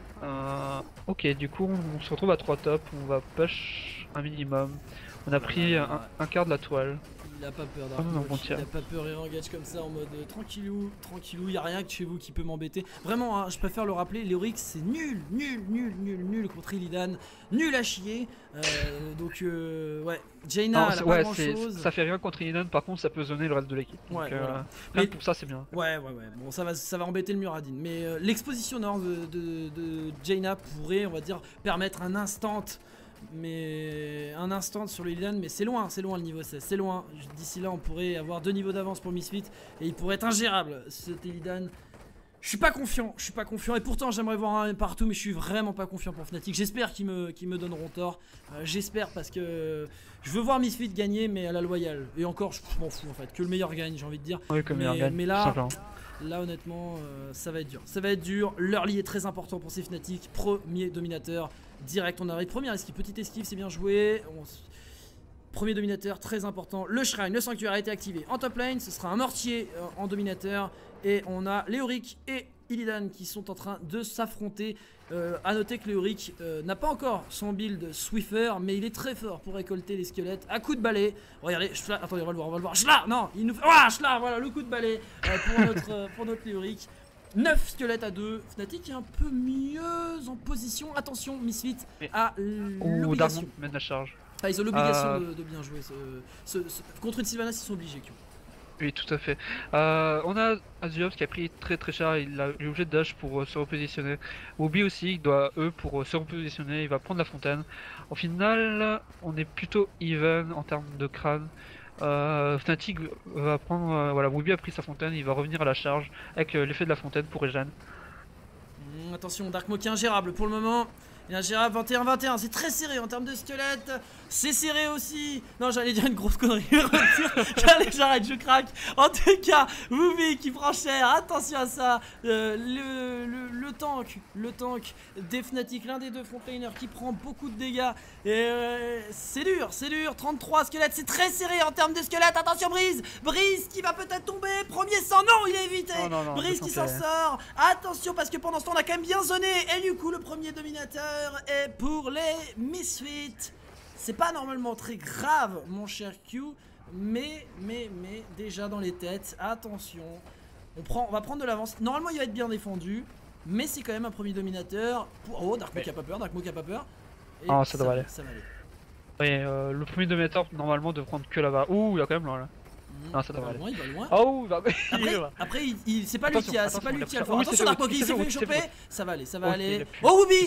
Ok, du coup on se retrouve à 3 top, on va push un minimum. On a pris un quart de la toile. Il a pas peur il a pas peur, il engage comme ça en mode tranquillou, il y a rien que chez vous qui peut m'embêter. Vraiment, hein, je préfère le rappeler, Leorix c'est nul contre Illidan, nul à chier. Donc ouais, Jaina elle a pas grand chose. Ça fait rien contre Illidan, par contre ça peut zoner le reste de l'équipe. Ouais, voilà. Mais pour ça c'est bien. Ouais, bon ça va embêter le Muradin. Mais l'exposition nord de Jaina pourrait, on va dire, permettre un instant. Mais un instant sur le Illidan, mais c'est loin le niveau 16, c'est loin. D'ici là on pourrait avoir 2 niveaux d'avance pour Misfit et il pourrait être ingérable cet Illidan. Je suis pas confiant et pourtant j'aimerais voir un partout, mais je suis vraiment pas confiant pour Fnatic. J'espère qu'ils me donneront tort, j'espère, parce que je veux voir Misfit gagner mais à la loyale. Et encore je m'en fous en fait, que le meilleur gagne, j'ai envie de dire. Oui, que le meilleur gagne, mais là honnêtement ça va être dur, l'early est très important pour ces Fnatic. Premier dominateur direct, on arrive, première esquive, petite esquive, c'est bien joué. Premier dominateur très important, le shrine, le sanctuaire a été activé en top lane, ce sera un mortier en dominateur. Et on a Leoric et Illidan qui sont en train de s'affronter. A noter que Leoric n'a pas encore son build Swiffer, mais il est très fort pour récolter les squelettes à coup de balai. Regardez, attendez, on va le voir. Shla, non, il nous fait. Shla, voilà le coup de balai pour notre Leoric. 9 squelettes à 2. Fnatic est un peu mieux en position. Attention, Misfit a l'obligation. Mène la charge. Ah, ils ont l'obligation de bien jouer. Contre une Sylvanas, ils sont obligés. Oui, tout à fait. On a Azuops qui a pris très cher, il est obligé de dash pour se repositionner. Wobby aussi, il doit pour se repositionner, il va prendre la fontaine. Au final, on est plutôt even en termes de crâne. Fnatic va prendre, voilà, Wobby a pris sa fontaine, il va revenir à la charge avec l'effet de la fontaine pour Regen. Attention, Darkmoke est ingérable pour le moment. Il est ingérable, 21-21, c'est très serré en termes de squelette. C'est serré aussi. Non, j'allais dire une grosse connerie. J'arrête, je craque. En tout cas, Wobby qui prend cher. Attention à ça. Le tank des Fnatic, l'un des deux frontliners qui prend beaucoup de dégâts. Et c'est dur. 33 squelettes, c'est très serré en termes de squelettes. Attention, Breeze qui va peut-être tomber. Premier sang, non, il est évité. Non, Breeze qui s'en sort. Attention, parce que pendant ce temps, on a quand même bien zoné. Et du coup, le premier dominateur est pour les Misfits. C'est pas normalement très grave, mon cher Q, mais déjà dans les têtes, attention. On va prendre de l'avance. Normalement, il va être bien défendu, mais c'est quand même un premier dominateur. Oh, Darkmoke a pas peur, Et ça va aller. Oui, le premier dominateur, normalement, devrait prendre que là-bas. Ouh, il y a quand même là. Non, ça devrait aller. Il va loin. Oh, après, c'est pas lui qui a le fort. Attention, Darkmoke, il s'est fait choper. Ça va aller. Oh, Wobby,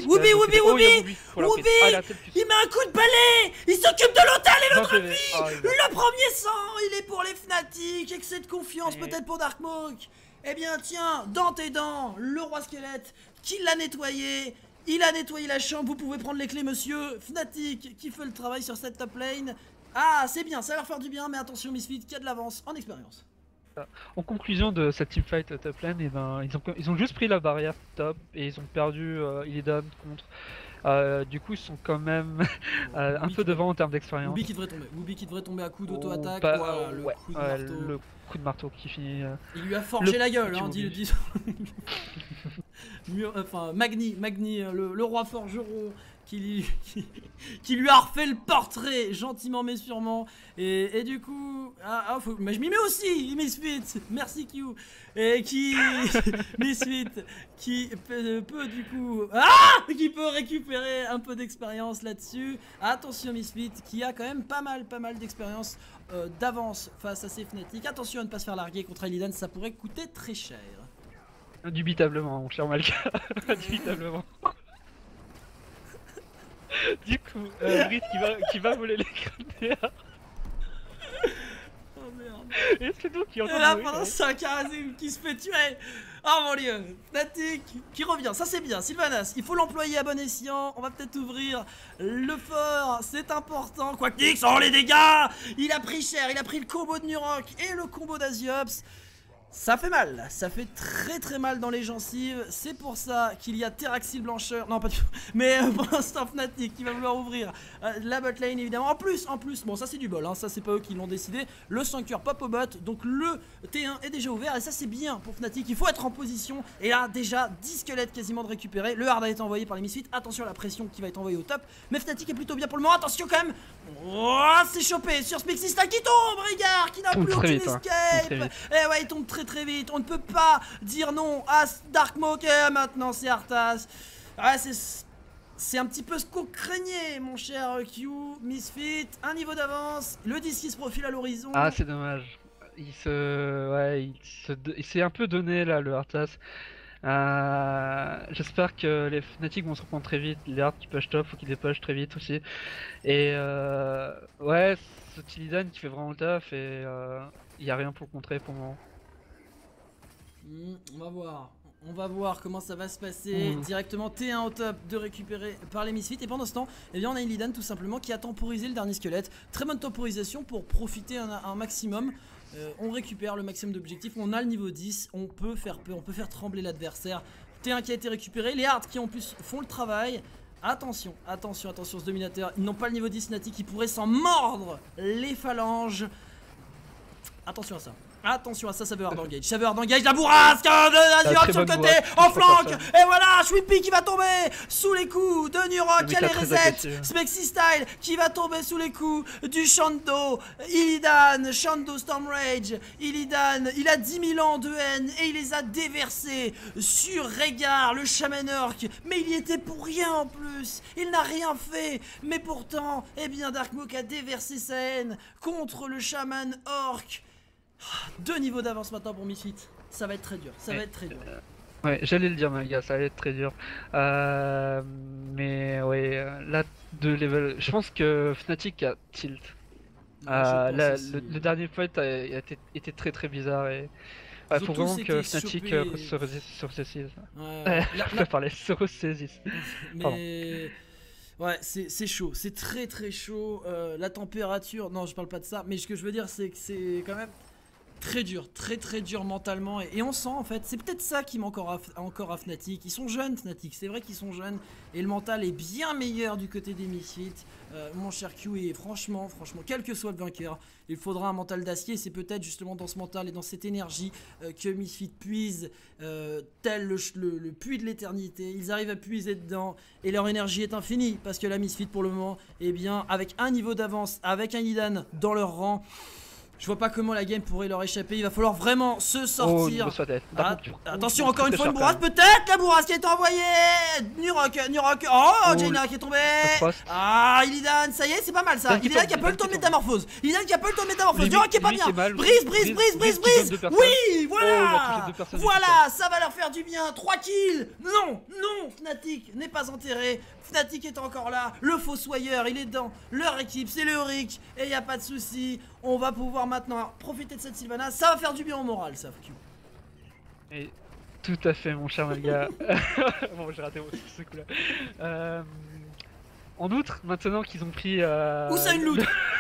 il met un coup de balai. Il s'occupe de l'hôtel et l'autre vie. Le premier sang, il est pour les Fnatic. Excès de confiance peut-être pour Darkmoke. Eh bien, tiens, dans tes dents, le roi squelette qui l'a nettoyé. Il a nettoyé la chambre, vous pouvez prendre les clés, monsieur. Fnatic qui fait le travail sur cette top lane. Ah, c'est bien, ça va leur faire du bien, mais attention Misfit qui a de l'avance en expérience. En conclusion de cette teamfight top lane, et ben, ils ont juste pris la barrière top et ils ont perdu Illidan contre. Du coup, ils sont quand même un peu devant en termes d'expérience. Wubby qui devrait tomber. Wubby qui devrait tomber à coup d'auto-attaque. Pas- Voilà, le ouais, coup de marteau. le coup de marteau qui finit. Il lui a forgé la gueule, hein, Wubby. dis enfin, Magni, le roi forgeron, qui lui a refait le portrait, gentiment mais sûrement. Et du coup, mais je m'y mets aussi, Misfit, merci Q. Et qui, Misfit, qui peut du coup, qui peut récupérer un peu d'expérience là-dessus. Attention Misfit, qui a quand même pas mal d'expérience d'avance face à ces Fnatic. Attention à ne pas se faire larguer contre Illidan, ça pourrait coûter très cher. Indubitablement, mon cher Malka. Indubitablement. Du coup, Brice qui va voler l'écran de Oh merde. Et c'est nous qui Et là, pendant ça, Karazim qui se fait tuer. Oh mon dieu. Fnatic qui revient, ça c'est bien. Sylvanas, il faut l'employer à bon escient. On va peut-être ouvrir le fort, c'est important. Quacknix, oh les dégâts. Il a pris cher, il a pris le combo de Nurok et le combo d'Aziops. Ça fait mal, ça fait très mal dans les gencives. C'est pour ça qu'il y a Terraxil Blancheur. Non, pas du tout. Mais pour l'instant, Fnatic qui va vouloir ouvrir la bot lane évidemment. En plus, bon, ça c'est du bol, hein. Ça c'est pas eux qui l'ont décidé. Le 5 cœur pop au bot. Donc le T1 est déjà ouvert. Et ça c'est bien pour Fnatic. Il faut être en position. Et là, déjà 10 squelettes quasiment de récupérer. Le hard a été envoyé par les Misfits. Attention à la pression qui va être envoyée au top. Mais Fnatic est plutôt bien pour le moment. Attention quand même. Oh, c'est chopé sur Spexista qui tombe. Regarde, qui n'a plus aucune escape. Et ouais, il tombe très vite. On ne peut pas dire non à Dark Moke. Maintenant c'est Arthas. Ouais, c'est un petit peu ce qu'on craignait, mon cher Q. Misfit, un niveau d'avance. Le disque qui se profile à l'horizon. Ah, c'est dommage. Il s'est un peu donné là, le Arthas. J'espère que les Fnatic vont se reprendre très vite. Les Hard qui push top, faut qu'ils dépush très vite aussi. Et ouais, ce Illidan qui fait vraiment le taf et il n'y a rien pour le contrer pour le moment. On va voir comment ça va se passer. Directement T1 au top de récupérer par les Misfits. Et pendant ce temps, eh bien, on a Illidan tout simplement qui a temporisé le dernier squelette. Très bonne temporisation pour profiter un maximum. On récupère le maximum d'objectifs. On a le niveau 10. On peut faire peur, on peut faire trembler l'adversaire. T1 qui a été récupéré. Les Hards qui en plus font le travail. Attention, ce dominateur. Ils n'ont pas le niveau 10 Fnatic qui pourrait s'en mordre les phalanges. Attention à ça. Attention à ça, ça veut hard engage. Ça veut hard engage. La bourrasque de Nurok sur le côté, en flanc. Et voilà, Shwimpy qui va tomber sous les coups de Nurok qui a les resets. Spexy Style qui va tomber sous les coups du Shando. Illidan, Shando Storm Rage. Illidan, il a 10 000 ans de haine et il les a déversés sur Rehgar, le Shaman Orc. Mais il y était pour rien en plus. Il n'a rien fait. Mais pourtant, eh bien, Darkmook a déversé sa haine contre le Shaman Orc. 2 niveaux d'avance maintenant pour Misfit. Ça va être très dur. Ouais, j'allais le dire, Malga, ça va être très dur. Mais ouais, là, de level. Je pense que Fnatic a tilt. Le dernier fight était très bizarre et. Il faut vraiment que Fnatic se ressaisisse. Se ressaisisse. Mais. Ouais, c'est chaud, c'est très chaud. La température, non, je parle pas de ça, mais ce que je veux dire, c'est que c'est quand même très dur, très dur mentalement. Et on sent en fait, c'est peut-être ça qui manque encore à Fnatic. Ils sont jeunes, Fnatic, c'est vrai qu'ils sont jeunes. Et le mental est bien meilleur du côté des Misfits. Mon cher Q, et franchement, quel que soit le vainqueur, il faudra un mental d'acier. C'est peut-être justement dans ce mental et dans cette énergie que Misfits puise, tel le puits de l'éternité. Ils arrivent à puiser dedans et leur énergie est infinie. Parce que la Misfit pour le moment, eh bien, avec un niveau d'avance, avec un Illidan dans leur rang, je vois pas comment la game pourrait leur échapper. Il va falloir vraiment se sortir. Attention, encore une fois une bourrasque. Peut-être la bourrasque qui est envoyée. Nurok. Oh, Jaina qui est tombée. Ah, Illidan, ça y est, c'est pas mal ça. Illidan qui a pas le temps de métamorphose. Nurok qui est pas bien. Brise. Oui, voilà. Voilà, ça va leur faire du bien. 3 kills. Non, Fnatic n'est pas enterré. Fnatic est encore là. Le Fossoyeur, il est dans leur équipe. C'est le Rick. Et y a pas de souci. On va pouvoir maintenant profiter de cette Sylvanas. Ça va faire du bien au moral, ça, Q. Et tout à fait, mon cher Malga. Bon, j'ai raté aussi ce coup-là. En outre, maintenant qu'ils ont pris. Où ça une loot?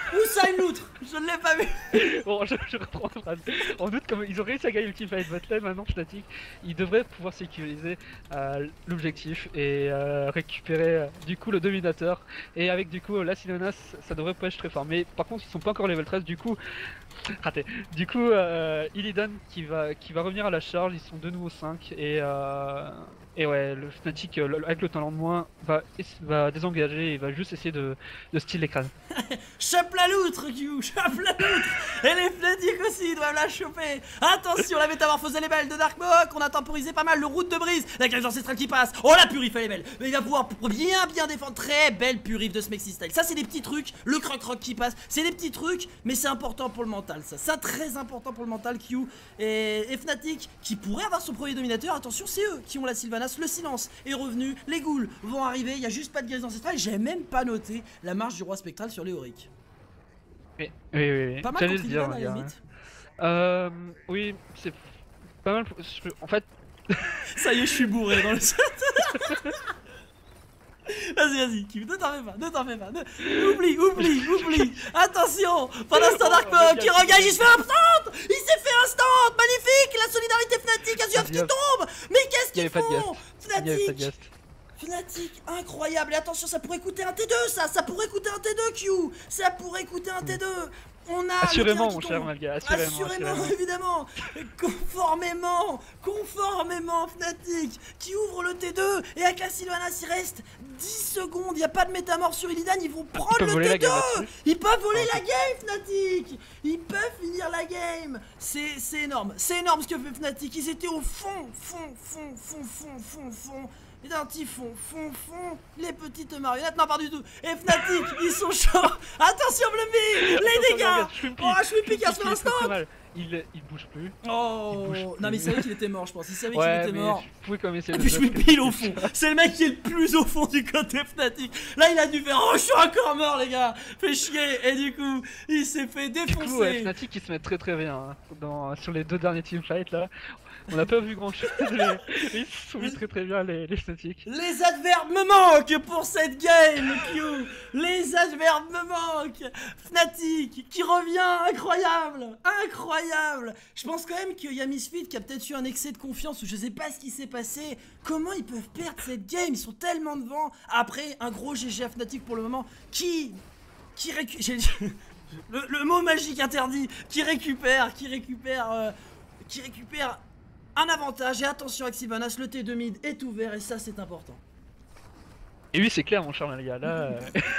Où ça une loutre? Je ne l'ai pas vu. Bon, je reprends la phrase. En doute, comme ils ont réussi à gagner le teamfight botlane, maintenant Fnatic, ils devraient pouvoir sécuriser l'objectif et récupérer du coup le dominateur. Et avec du coup la Sylvanas, ça devrait pas être très fort. Mais par contre, ils sont pas encore level 13, du coup, raté. Du coup, Illidan qui va revenir à la charge, ils sont de nouveau 5 et ouais, le Fnatic avec le talent de moins va désengager et va juste essayer de steal l'écran. Chope la loutre, Q, chope la loutre. Et les Fnatic aussi, ils doivent la choper. Attention, la métamorphose elle est belle de Darkmok. On a temporisé pas mal le route de brise. La cage ancestrale qui passe. Oh, la purif elle est belle. Mais il va pouvoir bien défendre. Très belle purif de Smexy Style. Ça, c'est des petits trucs. Le croc qui passe. C'est des petits trucs, mais c'est important pour le mental, ça. C'est très important pour le mental, Q. Et Fnatic qui pourrait avoir son premier dominateur. Attention, c'est eux qui ont la Sylvanas. Le silence est revenu. Les ghouls vont arriver. Il n'y a juste pas de guérison ancestrale. J'ai même pas noté la marche du roi spectral sur les Auric. Oui. Pas mal contre Illidan, à la limite. Oui, c'est pas mal. En fait, ça y est, je suis bourré dans le chat. Vas-y, Q, ne t'en fais pas. Oublie. Attention, pendant ce temps Darkmok qui regagne, il se fait instant. Il s'est fait instant. Magnifique, la solidarité Fnatic, Azuoff qui tombe. Mais qu'est-ce qu'ils font, Fnatic, incroyable. Et attention, ça pourrait coûter un T2, ça pourrait coûter un T2, Q. Ça pourrait coûter un T2. On a assurément, mon cher Malga, assurément, évidemment. Conformément, Fnatic qui ouvre le T2 et avec la Sylvanas, il reste 10 secondes. Il n'y a pas de métamorphe sur Illidan, ils vont prendre le T2. Ils peuvent voler la game, Fnatic. Ils peuvent finir la game. C'est énorme ce que fait Fnatic. Ils étaient au fond. Et d'un petit fond, les petites marionnettes, non pas du tout. Et Fnatic, ils sont chauds. Attention Blumby, les dégâts. Oh, Shwimpy qui a fait l'instant. Il bouge plus. Oh, non mais il savait qu'il était mort, je pense. Il savait qu'il était mort. Je pouvais quand même essayer. Et puis Shwimpy il est au fond. C'est le mec qui est le plus au fond du côté Fnatic. Là il a dû faire, oh je suis encore mort les gars. Fait chier. Et du coup il s'est fait défoncer. Du coup Fnatic il se met très bien hein, sur les deux derniers teamfights là. On n'a pas vu grand chose, mais ils se sont mis très bien les Fnatic. Les adverbes me manquent pour cette game, Q. Les adverbes me manquent. Fnatic qui revient, incroyable. Je pense quand même qu'il y a Misfit qui a peut-être eu un excès de confiance ou je sais pas ce qui s'est passé. Comment ils peuvent perdre cette game? Ils sont tellement devant. Après, un gros GG à Fnatic pour le moment. Qui récupère... le mot magique interdit. Qui récupère un avantage. Et attention avec Sylvanas, le T2 mid est ouvert et ça c'est important. Et oui c'est clair mon cher Malga, là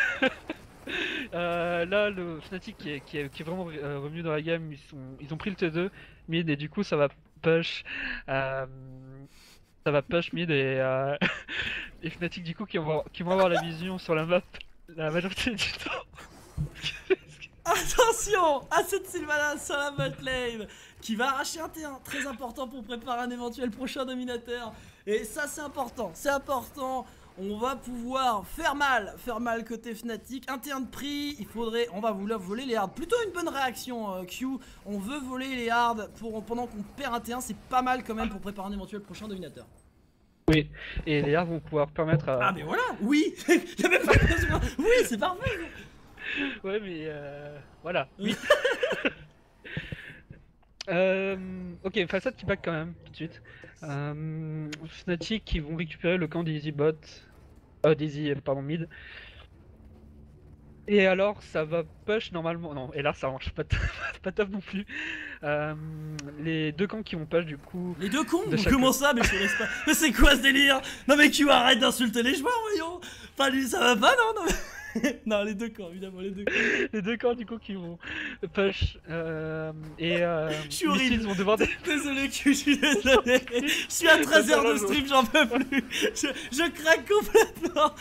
là le Fnatic qui est vraiment revenu dans la game, ils ont pris le T2 mid et du coup ça va push mid et Fnatic du coup qui vont avoir la vision sur la map la majorité du temps. Attention à cette Sylvanas sur la botlane qui va arracher un T1 très important pour préparer un éventuel prochain dominateur. Et ça c'est important, on va pouvoir faire mal côté Fnatic. Un T1 de prix, on va vouloir voler les hards. Plutôt une bonne réaction Q, on veut voler les hards pendant qu'on perd un T1, c'est pas mal quand même pour préparer un éventuel prochain dominateur. Oui, et les hards vont pouvoir permettre à... Ah mais voilà, oui. Y'a même pas besoin. Oui c'est parfait. Ouais mais voilà, oui. Ok, Facade qui back quand même, tout de suite. Fnatic qui vont récupérer le camp d'Easy Bot. Pardon, mid. Et alors, ça va push normalement. Non, et là, ça marche pas top non plus. Les deux camps qui vont push du coup. Les deux cons comment ça? Mais je te laisse pas. Mais c'est quoi ce délire? Non, mais Q, arrête d'insulter les joueurs, voyons. Enfin, lui, ça va pas, non, mais... Non, les deux camps, évidemment, les deux camps. Les deux camps, du coup, qui vont push. Je suis horrible. Ils vont devoir... Désolé, Q, je suis désolé. Je suis à 13h de stream, j'en peux plus. Je craque complètement.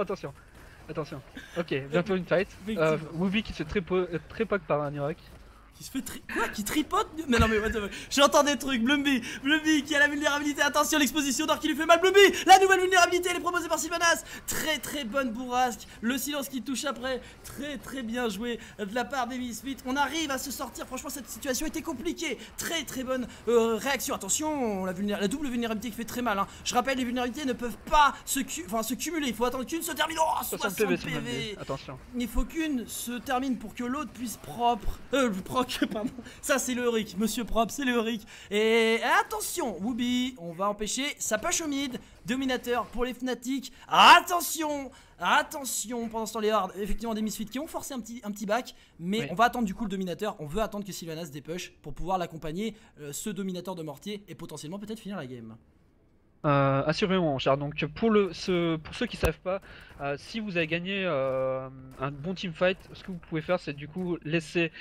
Attention. Ok, bientôt une fight. Wooby qui se fait très poke par un York. Qui se fait quoi? Qui tripote? Mais non mais what the fuck. J'entends des trucs. Blumby qui a la vulnérabilité. Attention, l'exposition d'or qui lui fait mal. Blumby, la nouvelle vulnérabilité, elle est proposée par Sylvanas. Très bonne bourrasque. Le silence qui touche après. Très bien joué de la part des Misfits. On arrive à se sortir. Franchement, cette situation était compliquée. Très bonne réaction. Attention, la double vulnérabilité qui fait très mal, hein. Je rappelle, les vulnérabilités ne peuvent pas se cumuler. Il faut attendre qu'une se termine. Oh, 60 PV. Attention. Il faut qu'une se termine pour que l'autre puisse proc, pardon. Ça c'est le Heroic, monsieur propre, c'est le Heroic. Et attention, Wooby, on va empêcher, ça push au mid, dominateur pour les Fnatic. Attention, pendant ce temps les Hards, effectivement des Misfits qui ont forcé un petit back. Mais oui, on va attendre du coup le dominateur, on veut attendre que Sylvanas dépush pour pouvoir l'accompagner, ce dominateur de mortier, et potentiellement peut-être finir la game. Assurément, cher. Donc pour ceux qui savent pas, si vous avez gagné un bon teamfight, ce que vous pouvez faire, c'est du coup laisser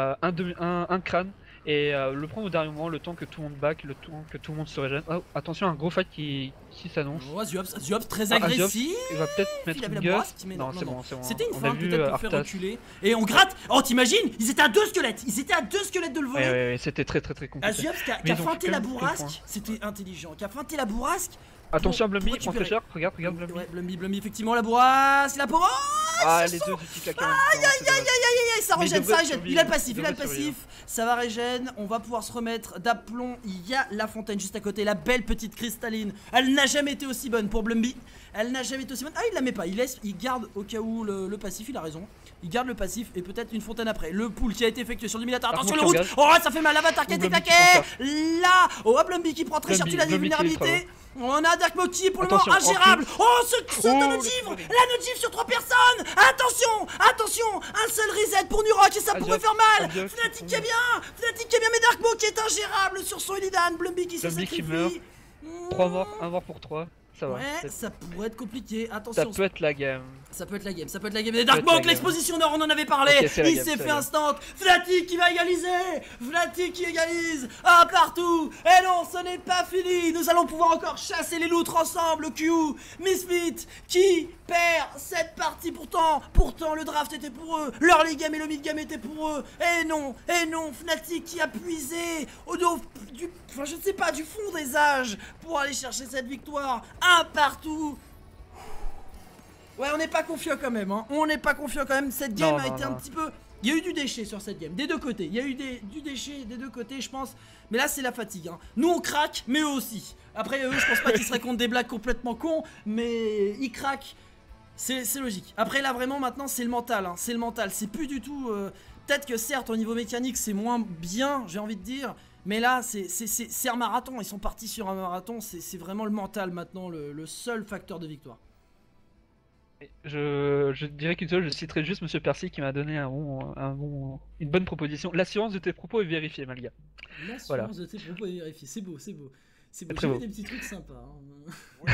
un crâne et le prendre au dernier moment, le temps que tout le monde back, le temps que tout le monde se régène. Oh, attention, un gros fight qui s'annonce. Oh, Ziops très agressif. Il va peut-être mettre une gueule. Non, c'est bon. C'était une on feinte peut-être pour faire reculer. Et on gratte. Oh, t'imagines? Ils étaient à 2 squelettes. de le voler. Ouais, c'était très compliqué. Ziops qui a feinté la bourrasque. C'était intelligent. Qui a feinté la bourrasque. Attention, Blumby, prends fraîcheur, regarde Blumby. Ouais, Blumby, effectivement, la bourrasque, la pauvre. Les deux du caca. Aïe, ça régène. Il a le passif, ça va régène. On va pouvoir se remettre d'aplomb. Il y a la fontaine juste à côté, la belle petite cristalline. Elle n'a jamais été aussi bonne pour Blumby. Ah, il la met pas, il garde au cas où le passif, il a raison. Il garde le passif et peut-être une fontaine après. Le pull qui a été effectué sur le dominateur. Attention, le route. Oh, ça fait mal. L'avatar qui a été claqué. Là, Blumby qui prend très cher. Tu l'as dit, vulnérabilité. On a Dark Mode qui est pour le moment ingérable. Oh, ce nanogivre. La nogivre sur 3 personnes. Attention, un seul reset pour Nurok et ça pourrait faire mal. Fnatic qui est bien, mais Dark Mode qui est ingérable sur son Illidan. Blumby qui se sacrifie. 3 morts, 1 mort pour 3. Ça va. Ouais, ça pourrait être compliqué. Attention. Ça peut être la game. Ça peut être la game. Et Dark Monk, l'exposition nord, on en avait parlé. Okay, il s'est fait instant. Fnatic qui va égaliser. Fnatic qui égalise. Ah, partout. Et non, ce n'est pas fini. Nous allons pouvoir encore chasser les loutres ensemble. Q, Misfit qui perd cette partie. Pourtant, le draft était pour eux. L'early game et le mid game étaient pour eux. Et non, Fnatic qui a puisé je ne sais pas, du fond des âges pour aller chercher cette victoire. Un partout. Ouais, on n'est pas confiant quand même, hein. Cette game a été un petit peu... Il y a eu du déchet sur cette game, des deux côtés. Il y a eu du déchet des deux côtés, je pense. Mais là, c'est la fatigue, hein. Nous, on craque, mais eux aussi. Après, eux, je pense pas qu'ils seraient contre des blagues complètement cons, mais ils craquent. C'est logique. Après, là, vraiment, maintenant, c'est le mental, hein. C'est le mental. C'est plus du tout... Peut-être que, certes, au niveau mécanique, c'est moins bien, j'ai envie de dire. Mais là, c'est un marathon. Ils sont partis sur un marathon. C'est vraiment le mental, maintenant, le seul facteur de victoire. Je dirais qu'une seule, je citerai juste Monsieur Percy qui m'a donné une bonne proposition. L'assurance de tes propos est vérifiée, Malga. L'assurance de tes propos est vérifiée, c'est beau. J'ai vu des petits trucs sympas. Hein.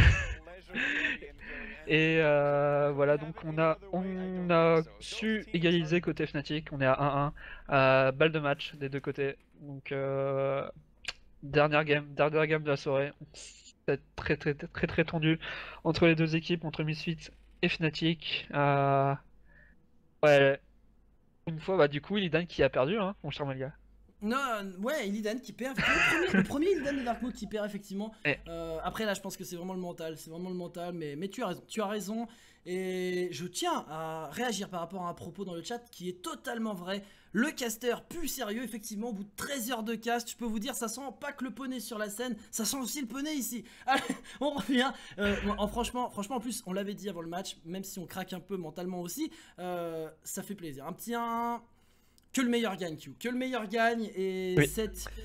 Et voilà, donc on a su égaliser côté Fnatic, on est à 1-1, balle de match des deux côtés. Donc dernière game de la soirée. C'est très tendu entre les deux équipes, entre Misfits et Fnatic. Ouais, une fois, bah du coup, Illidan qui a perdu, hein, mon cher Malga. Non, ouais, Illidan qui perd. Le premier Illidan de Dark Mode qui perd, effectivement. Après, là, je pense que c'est vraiment le mental. Mais tu as raison. Et je tiens à réagir par rapport à un propos dans le chat qui est totalement vrai. Le caster plus sérieux, effectivement, au bout de 13 heures de cast, je peux vous dire, ça sent pas que le poney sur la scène, ça sent aussi le poney ici. Allez, on revient. Franchement, en plus, on l'avait dit avant le match, même si on craque un peu mentalement aussi, ça fait plaisir. Un petit 1... Que le meilleur gagne, Q. Que le meilleur gagne. Et oui.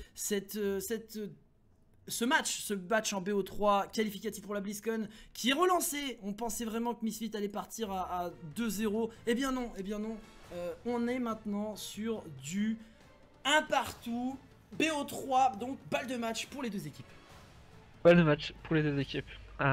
Ce match en BO3 qualificatif pour la BlizzCon qui est relancé. On pensait vraiment que Misfit allait partir à 2-0. Eh bien non. On est maintenant sur du 1 partout. BO3, donc balle de match pour les deux équipes. Balle de match pour les deux équipes.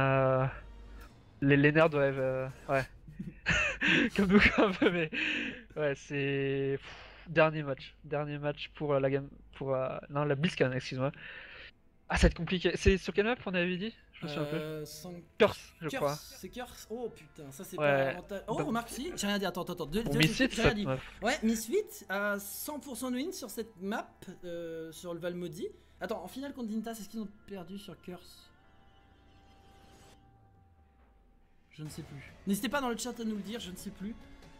Les nerfs doivent... ouais. Comme nous, un peu, mais... Ouais, c'est... Dernier match pour la game... Non, la BlizzCon, excuse-moi. Ah, ça va être compliqué. C'est sur quelle map on avait dit? Je me souviens plus. Sans... Curse, je crois. C'est Curse. Oh putain, ça c'est Ouais. pas l'avantage. Oh, Donc- remarque, si, j'ai rien dit, attends. Pour J'ai Misfits, rien dit. 7-9. Ouais, Misfit a 100% de win sur cette map, sur le Valmaudit. Attends, en finale contre Dignitas, est-ce qu'ils ont perdu sur Curse? Je ne sais plus. N'hésitez pas dans le chat à nous le dire, je ne sais plus.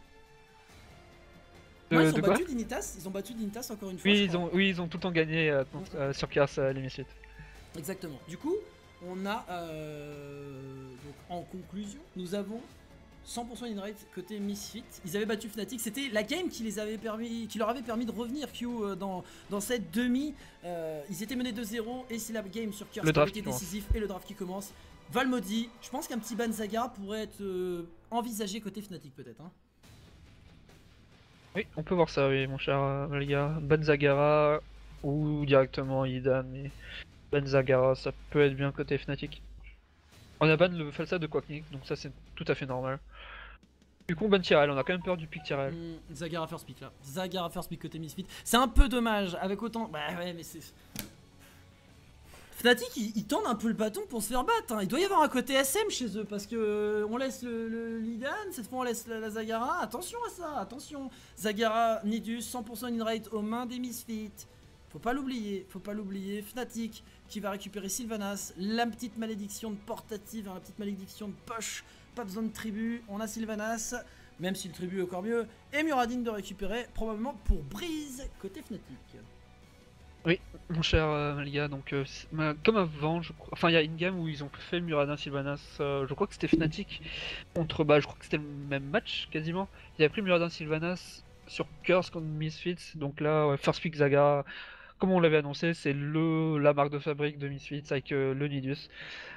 Non, ils ont battu Dignitas encore une fois. je crois. Oui, ils ont tout le temps gagné sur Curse, les Misfits. Exactement. Du coup, on a donc en conclusion, nous avons 100% win rate côté Misfit. Ils avaient battu Fnatic. C'était la game qui leur avait permis de revenir Q dans cette demi. Ils étaient menés 2-0 et c'est la game sur Curse qui a été décisif et le draft qui commence. Valmaudit, je pense qu'un petit ban Zagara pourrait être envisagé côté Fnatic peut-être. Hein. Oui, on peut voir ça, oui, mon cher les gars. Ban Zagara ou directement Illidan. Mais ban Zagara, ça peut être bien côté Fnatic. On a ban le Falsa de Quacknick, donc ça c'est tout à fait normal. Du coup, on ban Tyrell, on a quand même peur du pick Tyrell. Zagara first pick là. Zagara first pick côté Misfit. C'est un peu dommage avec autant. Bah ouais, mais c'est. Fnatic, ils tendent un peu le bâton pour se faire battre. Hein. Il doit y avoir un côté SM chez eux parce que on laisse le Illidan, cette fois on laisse la Zagara. Attention à ça, attention. Zagara, Nidus, 100% win rate aux mains des Misfits. Faut pas l'oublier. Fnatic qui va récupérer Sylvanas, la petite malédiction de portative, hein, la petite malédiction de poche. Pas besoin de tribu, on a Sylvanas, même si le tribu est encore mieux. Et Muradin de récupérer, probablement pour Breeze côté Fnatic. Oui, mon cher les gars, donc comme avant, enfin il y a une game où ils ont fait Muradin Sylvanas, je crois que c'était Fnatic contre, je crois que c'était le même match quasiment. Il avait pris Muradin Sylvanas sur Curse contre Misfits, donc là, ouais, first pick Zaga, comme on l'avait annoncé, c'est la marque de fabrique de Misfits avec le Nidus.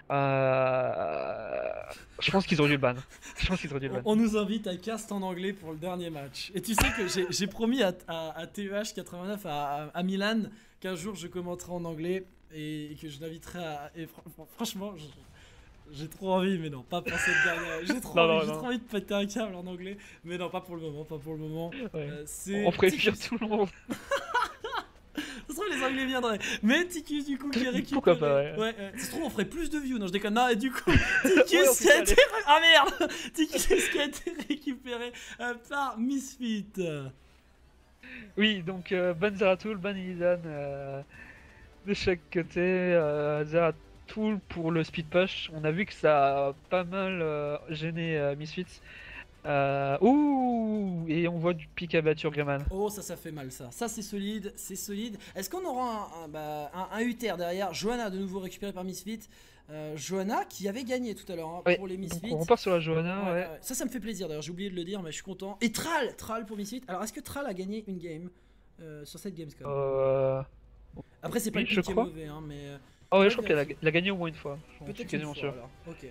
Je pense qu'ils auraient dû le ban. On nous invite à cast en anglais pour le dernier match. Et tu sais que j'ai promis à TEH89 à Milan qu'un jour je commenterai en anglais et que je l'inviterai à. Et franchement, j'ai trop envie, mais non, pas pour cette dernière. J'ai trop envie de péter un câble en anglais, mais non, pas pour le moment. Ouais. C'est on ferait fuir tout le monde. Ça se trouve les anglais viendraient. Mais Ticus du coup qui est récupéré. Pourquoi pas, ouais. Ça se trouve on ferait plus de views. Non je déconne. Non et du coup Ticus qui a été... Ah merde Ticus qui a été récupéré par Misfit. Oui donc ban Zeratul, ban Illidan de chaque côté. Zeratul pour le speed push. On a vu que ça a pas mal gêné Misfits. Et on voit du pic à batture Greman. Oh ça fait mal ça. Ça c'est solide, Est-ce qu'on aura un Uther derrière? Johanna de nouveau récupéré par Misfit. Johanna qui avait gagné tout à l'heure pour les Misfits. On repart sur la Johanna, ouais. Ça me fait plaisir d'ailleurs, j'ai oublié de le dire mais je suis content. Et Thrall pour Misfit. Alors est-ce que Thrall a gagné une game sur cette Gamescom? Après c'est pas le pic qui est mauvais hein, mais... Ah ouais je crois qu'elle a gagné au moins une fois. Peut-être une fois alors, ok.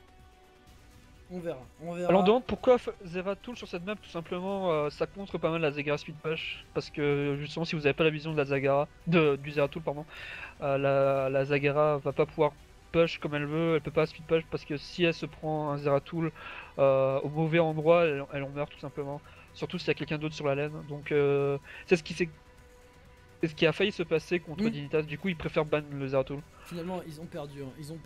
On verra. Alors on demande pourquoi Zeratul sur cette map, tout simplement ça contre pas mal la Zagara Speed Push, parce que justement si vous n'avez pas la vision de la Zagara, du Zeratul pardon, la Zagara va pas pouvoir push comme elle veut, elle peut pas speed push parce que si elle se prend un Zeratul au mauvais endroit, elle en meurt tout simplement, surtout s'il y a quelqu'un d'autre sur la lane, donc c'est ce qui a failli se passer contre Dignitas, du coup ils préfèrent ban le Zeratul. Finalement ils ont perdu,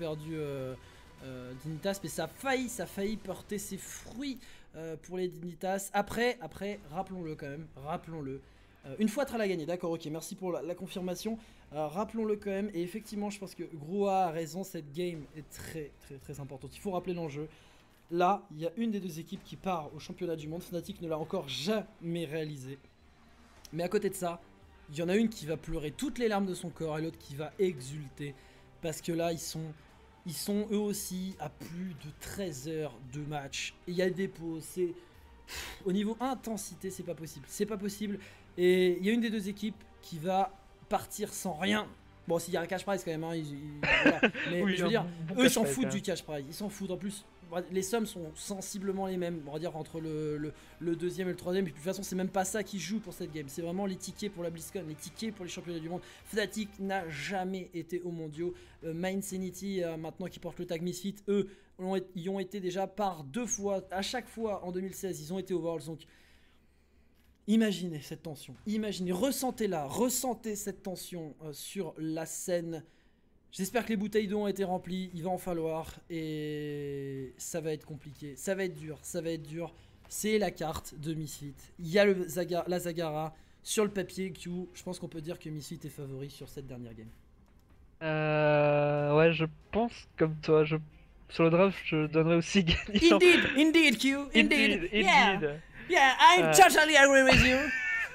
Dignitas, mais ça a failli porter ses fruits pour les Dignitas. Après, rappelons-le quand même, une fois Thrall a gagné, d'accord, ok, merci pour la confirmation. Rappelons-le quand même, et effectivement, je pense que Groa a raison, cette game est très importante. Il faut rappeler l'enjeu. Là, il y a une des deux équipes qui part au championnat du monde. Fnatic ne l'a encore jamais réalisé. Mais à côté de ça, il y en a une qui va pleurer toutes les larmes de son corps et l'autre qui va exulter. Parce que là, ils sont eux aussi à plus de 13 heures de match. Et il y a des pauses. Au niveau intensité, c'est pas possible. Et il y a une des deux équipes qui va partir sans rien. Bon, s'il y a un cash prize quand même, hein, voilà. Mais, oui, je veux dire, eux ils s'en foutent du cash prize. Ils s'en foutent. En plus, les sommes sont sensiblement les mêmes. On va dire entre le deuxième et le troisième. Et puis de toute façon, c'est même pas ça qui joue pour cette game. C'est vraiment les tickets pour la BlizzCon, les tickets pour les championnats du monde. Fnatic n'a jamais été aux mondiaux. Mindsanity, maintenant qui porte le tag Misfit, eux, y ont été déjà par 2 fois. À chaque fois en 2016, ils ont été aux Worlds. Donc, imaginez cette tension. Ressentez cette tension sur la scène. J'espère que les bouteilles d'eau ont été remplies, il va en falloir et ça va être compliqué, ça va être dur, ça va être dur. C'est la carte de Misfit. Il y a la Zagara sur le papier Q. Je pense qu'on peut dire que Misfit est favori sur cette dernière game. Ouais, je pense comme toi. Sur le draft, je donnerais aussi gagnant. Indeed Q, indeed. Yeah, Indeed. yeah, I totally agree with you.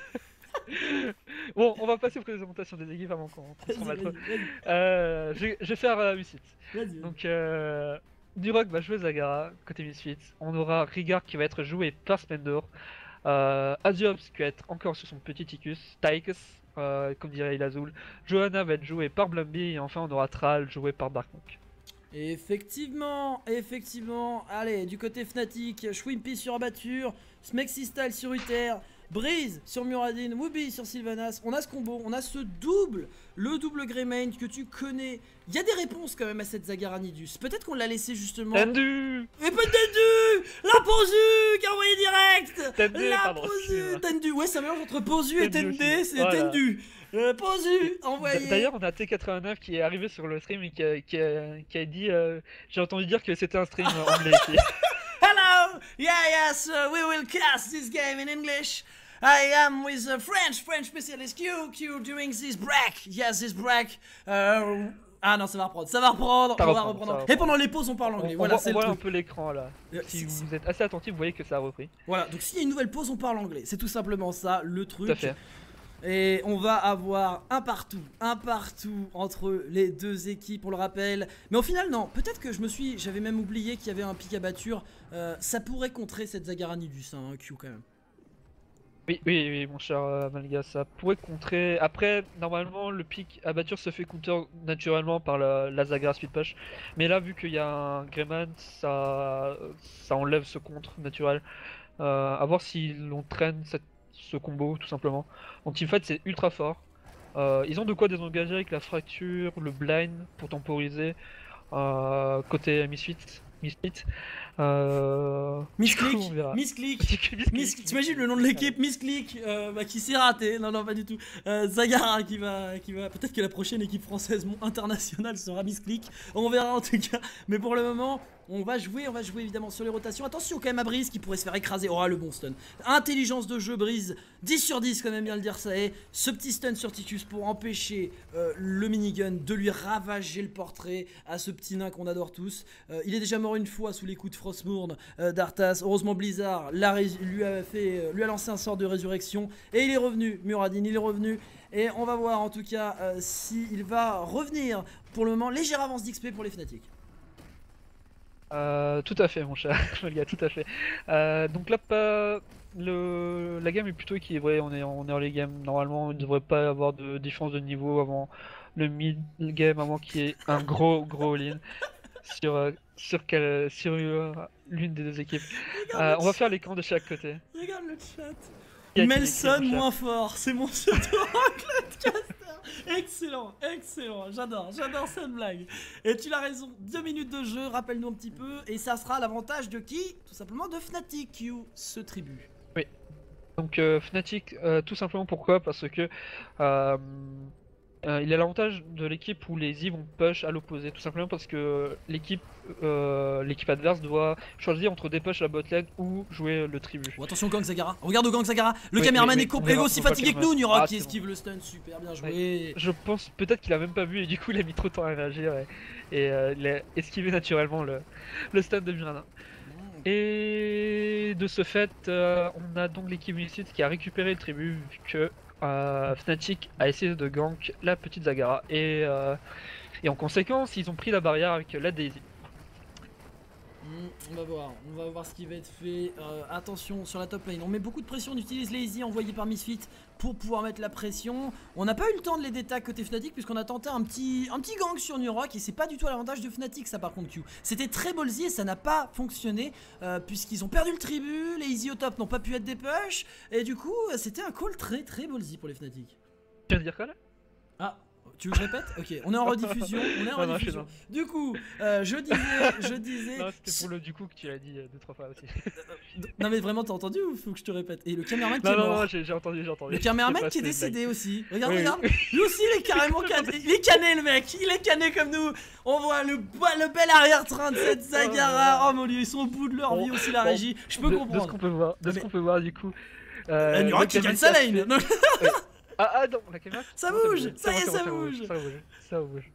Bon, on va passer aux présentations des équipes avant qu'on transforme trop. Je vais faire Misfit. Donc, Duroc va jouer Zagara côté Misfit. On aura Rigard qui va être joué par Splendor. Aziops qui va être encore sur son petit Ticus. Tychus, comme dirait Ilazul. Johanna va être jouée par Blumby. Et enfin, on aura Thrall joué par Darkmonk. Effectivement. Allez, du côté Fnatic, Schwimpy sur Abatture, Smexistyle sur Uther, Breeze sur Muradin, Wooby sur Sylvanas. On a ce combo, on a ce double, le double Greymane que tu connais. Il y a des réponses quand même à cette Zagara Nidus. Peut-être qu'on l'a laissé justement. Tendu. Et Tendu, la Posu qui a envoyé direct. Tendu, La Posu, Tendu. Ouais, ça mélange entre Posu et Tendu, c'est voilà. Tendu. Posu, envoyé. D'ailleurs, on a T89 qui est arrivé sur le stream et qui a dit j'ai entendu dire que c'était un stream anglais ici. Hello, yes, we will cast this game in English. I am with a French specialist Q during this break. Yes, this break. Ah non, ça va reprendre, on va reprendre. Et pendant les pauses, on parle anglais. Voilà, on voit un peu l'écran là. Si vous êtes assez attentif, vous voyez que ça a repris. Voilà, donc s'il y a une nouvelle pause, on parle anglais. C'est tout simplement ça, le truc. Tout à fait. Et on va avoir un partout entre les deux équipes, on le rappelle. Mais au final, non, peut-être que j'avais même oublié qu'il y avait un pic à batture. Ça pourrait contrer cette Zagara Nidus, hein, Q quand même. Oui, mon cher Malga, ça pourrait contrer. Après, normalement, le pic à batture se fait counter naturellement par la Zagara Speed Push. Mais là, vu qu'il y a un Greymane, ça enlève ce contre naturel. À voir si l'on traîne ce combo, tout simplement. En teamfight, c'est ultra fort. Ils ont de quoi désengager avec la fracture, le blind pour temporiser. Côté Misfit. Misclick, t'imagines le nom de l'équipe, Misclick, qui s'est raté, non pas du tout, Zagara qui va, peut-être que la prochaine équipe française internationale sera Misclick, on verra en tout cas, mais pour le moment, on va jouer évidemment sur les rotations. Attention quand même à Breeze qui pourrait se faire écraser. Oh le bon stun. Intelligence de jeu Breeze. 10 sur 10 quand même bien le dire ça est. Ce petit stun sur Ticus pour empêcher le minigun de lui ravager le portrait à ce petit nain qu'on adore tous. Il est déjà mort une fois sous les coups de Frostmourne d'Arthas. Heureusement Blizzard lui a lancé un sort de résurrection. Et il est revenu. Muradin il est revenu. Et on va voir en tout cas s'il va revenir. Pour le moment légère avance d'XP pour les Fnatic. Tout à fait mon cher Malga, tout à fait. Donc là la game est plutôt équilibrée, on est en early game, normalement il ne devrait pas y avoir de différence de niveau avant le mid game, avant qu'il y ait un gros all-in sur l'une des deux équipes. On va faire les camps de chaque côté. Regarde le chat. Melson moins fort, c'est mon pseudo Cloudcaster. Excellent, j'adore cette blague. Et tu as raison, 2 minutes de jeu, rappelle-nous un petit peu. Et ça sera l'avantage de qui? Tout simplement de Fnatic, Q, ce tribut. Oui, donc Fnatic, tout simplement pourquoi? Parce que il a l'avantage de l'équipe où les I vont push à l'opposé, tout simplement parce que l'équipe adverse doit choisir entre des push à la botlane ou jouer le tribut. Oh, attention Gang Zagara, regarde au Gang Zagara, le caméraman est aussi fatigué que nous, Nura qui esquive le stun, super bien joué. Je pense peut-être qu'il a même pas vu et du coup il a mis trop de temps à réagir et il a esquivé naturellement le stun de Mirana. Et de ce fait, on a donc l'équipe Misfit qui a récupéré le tribut vu que Fnatic a essayé de gank la petite Zagara et en conséquence ils ont pris la barrière avec la Daisy. On va voir ce qui va être fait. Attention sur la top lane, on met beaucoup de pression, on utilise les easy envoyés par Misfit pour pouvoir mettre la pression. On n'a pas eu le temps de les détac côté Fnatic puisqu'on a tenté un petit gang sur Nurok et c'est pas du tout à l'avantage de Fnatic ça par contre Q. C'était très ballsy et ça n'a pas fonctionné puisqu'ils ont perdu le tribut, les easy au top n'ont pas pu être des push et du coup c'était un call très ballsy pour les Fnatic. Tu viens de dire quoi là? Ah, Tu veux que je répète? Ok, on est en rediffusion, Non, je suis dans. Du coup, je disais... Non, c'était pour le du coup que tu l'as dit 2-3 fois aussi. Non mais vraiment, t'as entendu ou faut que je te répète? Et le caméraman qui est Non, mort. j'ai entendu. Le caméraman C'est qui est pas- décédé aussi. Regarde, Oui, regarde. oui. Lui aussi, il est carrément cané. Il est cané, le mec. Il est cané comme nous. On voit le bel arrière-train de cette Zagara. Oh mon dieu, ils sont au bout de leur vie aussi, la régie. Je peux De ce comprendre. qu'on peut voir, du coup. Nura qui gagne sa lane. Non, Ouais. Ah non, la caméra. Ça non, bouge, c'est bon, ça bouge. Ça bouge.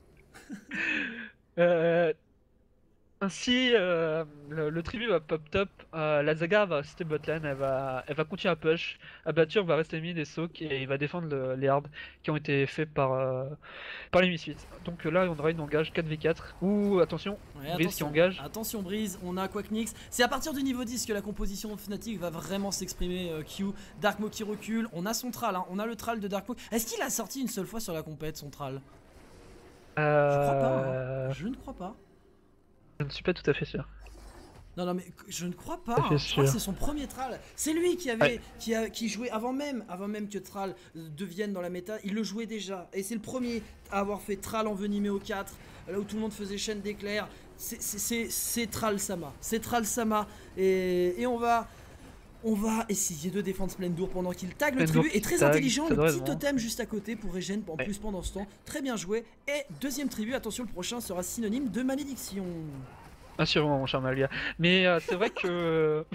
Euh, Ainsi, le tribut va pop top, la Zaga va rester botlane, elle va continuer à push, Abatture va rester mid et soak et il va défendre les hards qui ont été faits par les Misfits. Donc là on aura une engage 4v4, ou attention, Ouais, Breeze qui engage. Attention Breeze, on a Quacknix. C'est à partir du niveau 10 que la composition Fnatic va vraiment s'exprimer. Q, Darkmo qui recule, on a son Thrall, hein. On a le Thrall de Darkmo. Est-ce qu'il a sorti une seule fois sur la compète son Thrall? Je crois pas, hein. Je ne crois pas. Je ne suis pas tout à fait sûr. Non mais je ne crois pas, Ça fait hein. Je crois que sûr. c'est son premier Thrall. C'est lui qui avait qui jouait avant même que Thrall devienne dans la méta, il le jouait déjà. Et c'est le premier à avoir fait Thrall envenimé au 4, là où tout le monde faisait chaîne d'éclairs. C'est Thrall Sama. C'est Thrall Sama. Et on va essayer de défendre Splendour pendant qu'il tag le tribu. Et très intelligent, le petit totem juste à côté pour régène en plus pendant ce temps. Très bien joué. Et deuxième tribu, attention, le prochain sera synonyme de malédiction. Assurément mon cher Malia. Mais c'est vrai que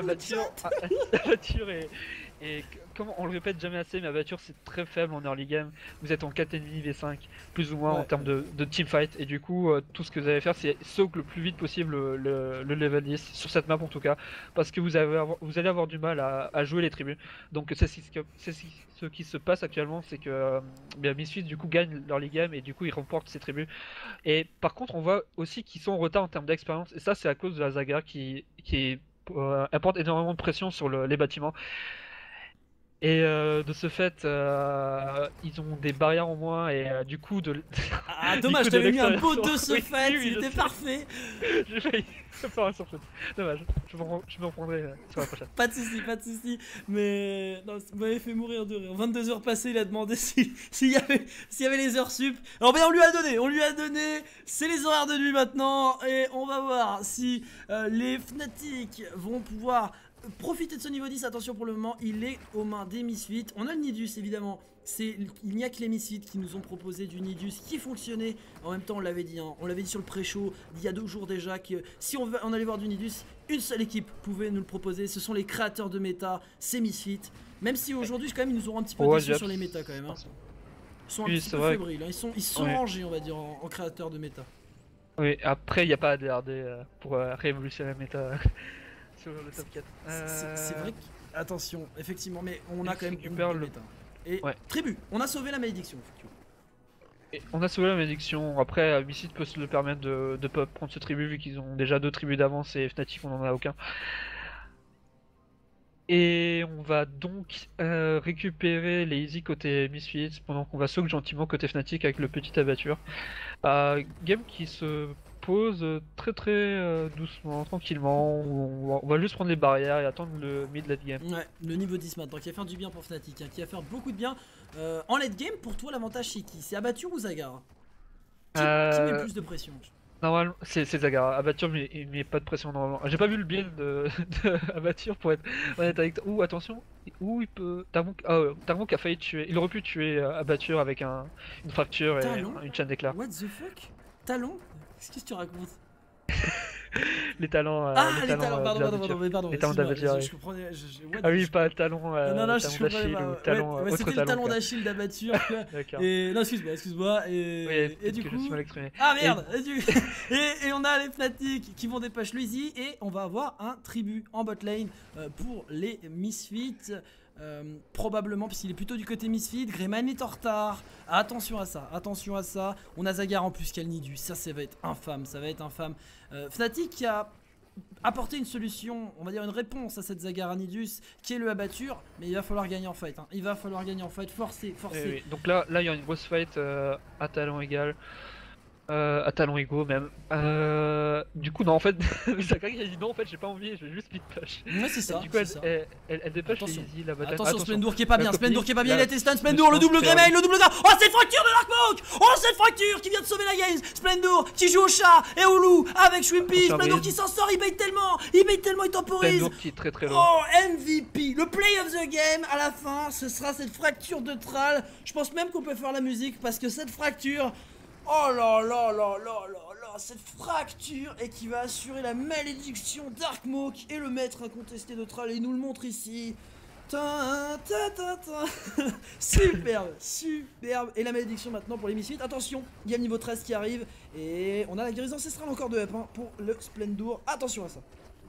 Abatture est comme on le répète jamais assez, mais Abatture c'est très faible en early game. Vous êtes en 4,5 v5 plus ou moins en termes de teamfight, et du coup tout ce que vous allez faire c'est soak le plus vite possible le level 10 sur cette map en tout cas, parce que vous allez avoir du mal à jouer les tribus. Donc c'est ce qui se passe actuellement, c'est que Misfits du coup gagne l'early game et du coup ils remportent ces tribus. Et par contre on voit aussi qu'ils sont en retard en termes d'expérience, et ça c'est à cause de la Zaga qui apporte énormément de pression sur les bâtiments. Et de ce fait, ils ont des barrières en moins, et du coup Ah dommage, coup, t'avais mis un beau de l'expérience. ce fait, il était parfait. J'ai failli faire un surfait. Dommage, je m'en prendrai sur la prochaine. Pas de soucis. Mais non, vous m'avez fait mourir de rire. 22 heures passées, il a demandé s'il y avait les heures sup. Alors ben on lui a donné. C'est les horaires de nuit maintenant, et on va voir si les Fnatic vont pouvoir profiter de ce niveau 10. Attention, pour le moment il est aux mains des Misfits. On a le Nidus évidemment. Il n'y a que les Misfits qui nous ont proposé du Nidus qui fonctionnait. En même temps on l'avait dit, hein, on l'avait dit sur le pré-show il y a 2 jours déjà, que si on allait voir du Nidus, une seule équipe pouvait nous le proposer. Ce sont les créateurs de méta, c'est Misfits. Même si aujourd'hui quand même ils nous auront un petit peu déçus sur les méta quand même, hein. Ils sont un petit peu fébriles, hein. Ils sont rangés on va dire en créateurs de méta. Oui, après il n'y a pas à DRD pour révolutionner la méta sur le top 4. C'est vrai que... Attention, effectivement, mais on a quand même une le méta. Et tribu, on a sauvé la malédiction effectivement. Et on a sauvé la malédiction. Après Misfits peut se le permettre de pop prendre ce tribu, vu qu'ils ont déjà 2 tribus d'avance, et Fnatic on n'en a aucun. Et on va donc récupérer les easy côté Misfits, pendant qu'on va soak gentiment côté Fnatic avec le petit Abatture. Game qui se pose très doucement, tranquillement. On va juste prendre les barrières et attendre le mid late game. Ouais, le niveau 10 maintenant qui va faire du bien pour Fnatic, hein, qui va faire beaucoup de bien. En late game, pour toi l'avantage c'est qui? C'est Abatture ou Zagar? Qui met plus de pression? Normalement, c'est Zagara. Abatture, mais il met pas de pression normalement. J'ai pas vu le build de Abatture pour être honnête avec toi. Ouh, attention. Ouh, il peut. Tarmok a failli tuer. Il aurait pu tuer Abatture avec une fracture et une chaîne d'éclat. What the fuck? Talon? Qu'est-ce que tu racontes? Les talents. Les talons, pardon. Les talons d'Abatture. Je comprenais. Ah oui, pas talon. Non, je d'Achille ou talon. C'était le talon d'Achille d'Abatture. D'accord. Et non, excuse-moi. Et du coup. Ah merde. Et on a les Fnatic qui vont dépush Luizy, et on va avoir un tribut en bot lane pour les Misfits. Probablement, puisqu'il est plutôt du côté Misfit. Greyman est en retard. Attention à ça. On a Zagar en plus qui a le Nidus. Ça va être infâme. Fnatic qui a apporté une solution, on va dire une réponse à cette Zagar Nidus, qui est le Abatture. Mais il va falloir gagner en fight, hein. Forcer. Oui. Donc là, il y a une grosse fight à talent égal. À talons égaux même. Du coup non en fait, Zakari a dit non en fait j'ai pas envie, je vais juste speed push. Ouais, c'est Et ça. du coup elle dépush les Attention. easy la bataille. Attention, Splendour qui est pas bien, Splendour qui est pas bien, il a été stun, Le Splendour, le stun, double Greymane, le double gars. Oh, cette fracture de Darkmoke. Oh, cette fracture qui vient de sauver la game. Splendour qui joue au chat et au loup avec Shwimpy. Splendour qui s'en sort, il bait tellement, il temporise. Splendour qui est très très low. Oh, MVP, le play of the game à la fin, ce sera cette fracture de Thrall. Je pense même qu'on peut faire la musique parce que cette fracture, oh là là là là là là, cette fracture et qui va assurer la malédiction Darkmoke et le maître incontesté de Thrall, et il nous le montre ici. Superbe, superbe. Et la malédiction maintenant pour les Misfits. Attention, il y a le niveau 13 qui arrive et on a la guérison ancestrale encore de up pour le Splendour. Attention à ça.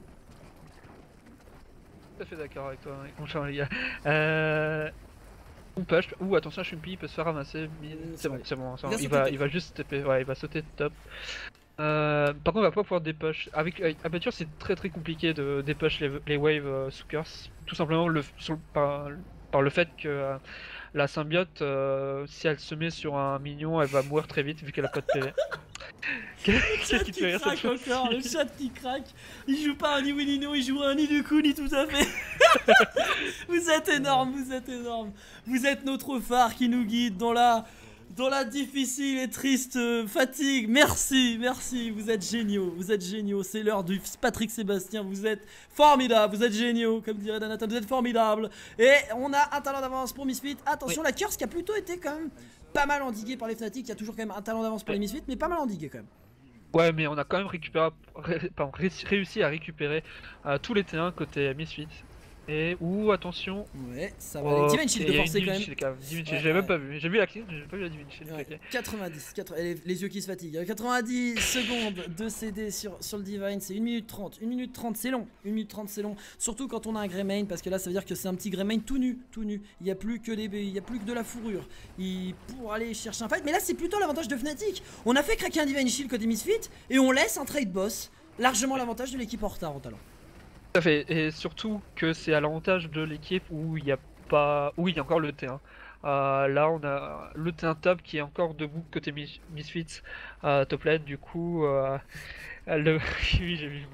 Tout à fait d'accord avec toi, mon cher les gars. On push, ou attention, Shumpi il peut se faire ramasser, c'est bon, c'est bon, il va juste taper, ouais, il va sauter de top. Par contre, on va pas pouvoir dépush. Avec Abatture, c'est très très compliqué de dépush les waves sous curse, tout simplement par le fait que la symbiote, si elle se met sur un minion, elle va mourir très vite vu qu'elle a pas de PV. Qu'est-ce qui te craque encore, le chat qui craque. Il joue pas un ni oui ni non, il joue un ni du coup ni tout à fait. Vous êtes énorme, vous êtes énorme. Vous êtes notre phare qui nous guide dans la difficile et triste fatigue. Merci, merci, vous êtes géniaux, vous êtes géniaux. C'est l'heure du Patrick Sébastien, vous êtes formidables, vous êtes géniaux, comme dirait Danatan, vous êtes formidables. Et on a un talent d'avance pour Misfit. Attention, la curse qui a plutôt été quand même pas mal endiguée par les Fnatic. Il y a toujours quand même un talent d'avance pour les Misfits, mais pas mal endigué quand même. Ouais, mais on a quand même réussi à récupérer tous les T1 côté Misfit. Et attention. Ouais, ça va. Divine Shield de forcer quand même. Divine Shield, j'ai même pas vu. J'ai vu la clean, j'ai pas vu la Divine Shield. Ouais, 90, les yeux qui se fatiguent. 90 secondes de CD sur le Divine, c'est 1 minute 30. 1 minute 30, c'est long. 1 minute 30, c'est long. Surtout quand on a un Greymane, parce que là, ça veut dire que c'est un petit Greymane tout nu. Tout nu. Il n'y a plus que de la fourrure. Pour aller chercher un fight. Mais là, c'est plutôt l'avantage de Fnatic. On a fait craquer un Divine Shield côté Misfit et on laisse un trade boss. Largement l'avantage de l'équipe en retard en talent. Tout à fait, et surtout que c'est à l'avantage de l'équipe où il y a encore le T1. Là on a le T1 top qui est encore debout côté Misfits top lane, du coup oui j'ai vu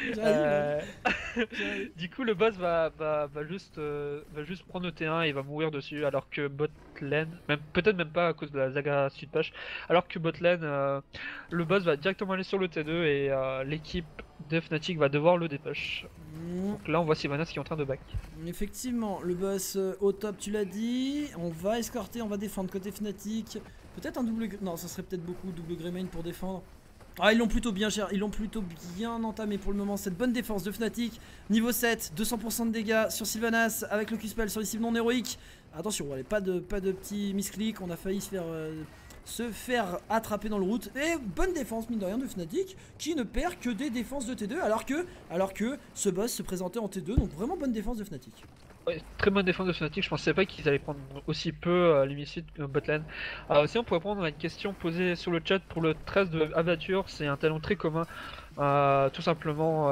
du coup le boss va juste prendre le T1 et va mourir dessus, alors que bot lane, peut-être même pas à cause de la Zaga Sud push, alors que bot lane le boss va directement aller sur le T2 et l'équipe de Fnatic va devoir le dépush. Donc là on voit Sylvanas qui est en train de back. Effectivement, le boss au top, tu l'as dit. On va escorter, on va défendre côté Fnatic. Peut-être un double... Non, ça serait peut-être beaucoup double Greymane pour défendre. Ah, ils l'ont plutôt bien entamé pour le moment, cette bonne défense de Fnatic. Niveau 7, 200% de dégâts sur Sylvanas avec le Q-Spell sur les cibles non héroïques. Attention, allez, pas de petits misclics, on a failli se faire attraper dans le route. Et bonne défense mine de rien de Fnatic, qui ne perd que des défenses de T2 alors que ce boss se présentait en T2. Donc vraiment bonne défense de Fnatic. Ouais, très bonne défense de Fnatic, je pensais pas qu'ils allaient prendre aussi peu les Misfits botlane. Aussi on pourrait prendre une question posée sur le chat pour le 13 de Abatture, c'est un talent très commun. Tout simplement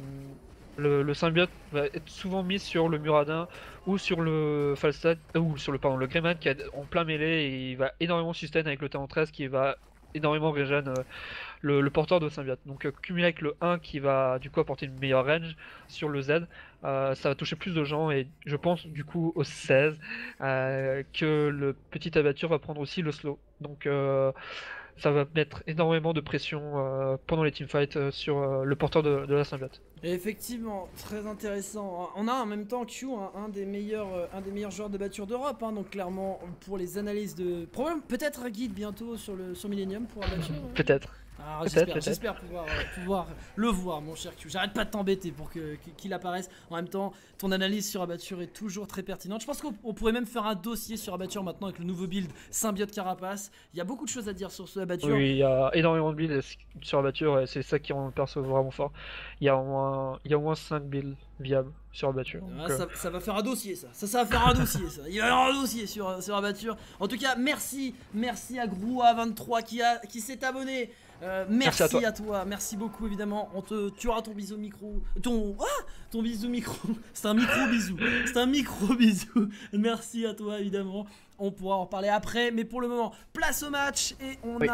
le symbiote va être souvent mis sur le Muradin ou sur le Falstad, ou sur le Greymane qui est en plein mêlée, et il va énormément sustain avec le talent 13 qui va énormément régène le porteur de symbiote. Donc cumulé avec le 1 qui va du coup apporter une meilleure range sur le Z, ça va toucher plus de gens, et je pense du coup au 16 que le petit Abatture va prendre aussi le slow. Donc ça va mettre énormément de pression pendant les teamfights sur le porteur de la symbiote. Et effectivement, très intéressant. On a en même temps Q, un des meilleurs joueurs de batture d'Europe, donc clairement pour les analyses de... Peut-être un guide bientôt sur Millennium pour Abatture. Peut-être. J'espère pouvoir le voir, mon cher Q. J'arrête pas de t'embêter pour qu'il apparaisse. En même temps, ton analyse sur Abatture est toujours très pertinente. Je pense qu'on pourrait même faire un dossier sur Abatture maintenant avec le nouveau build Symbiote Carapace. Il y a beaucoup de choses à dire sur ce Abatture. Oui, il y a énormément de builds sur Abatture, et c'est ça qui rend le perso vraiment fort. Il y a au moins 5 builds viables sur Abatture. Ça va faire un dossier, ça va faire un dossier, ça. Il va y avoir un dossier sur Abatture. En tout cas, merci à Groua23 qui s'est abonné. Merci à toi, merci beaucoup évidemment. Tu auras ton bisou micro. Ton bisou micro. C'est un micro bisou. Merci à toi évidemment. On pourra en parler après, mais pour le moment, place au match. Et on a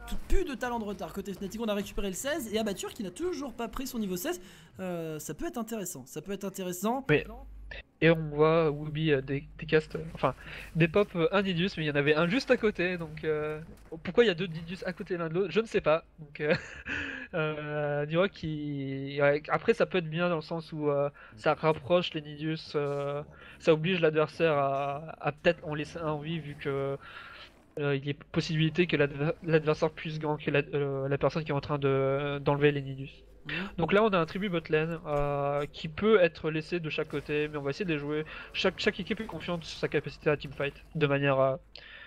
plus de talent de retard. Côté Fnatic, on a récupéré le 16 et Abatture qui n'a toujours pas pris son niveau 16. Ça peut être intéressant. Ça peut être intéressant. Mais... Et on voit Wooby des castes, enfin des pop un Nidus, mais il y en avait un juste à côté, donc pourquoi il y a deux Nidus à côté l'un de l'autre, je ne sais pas. Donc Niro qui... Après ça peut être bien dans le sens où ça rapproche les Nidus, ça oblige l'adversaire à peut-être en laisser un en vie vu que il y a possibilité que l'adversaire puisse ganker la personne qui est en train d'enlever les Nidus. Donc là on a un tribut botlane qui peut être laissé de chaque côté, mais on va essayer de les jouer. Chaque équipe est confiante sur sa capacité à teamfight de manière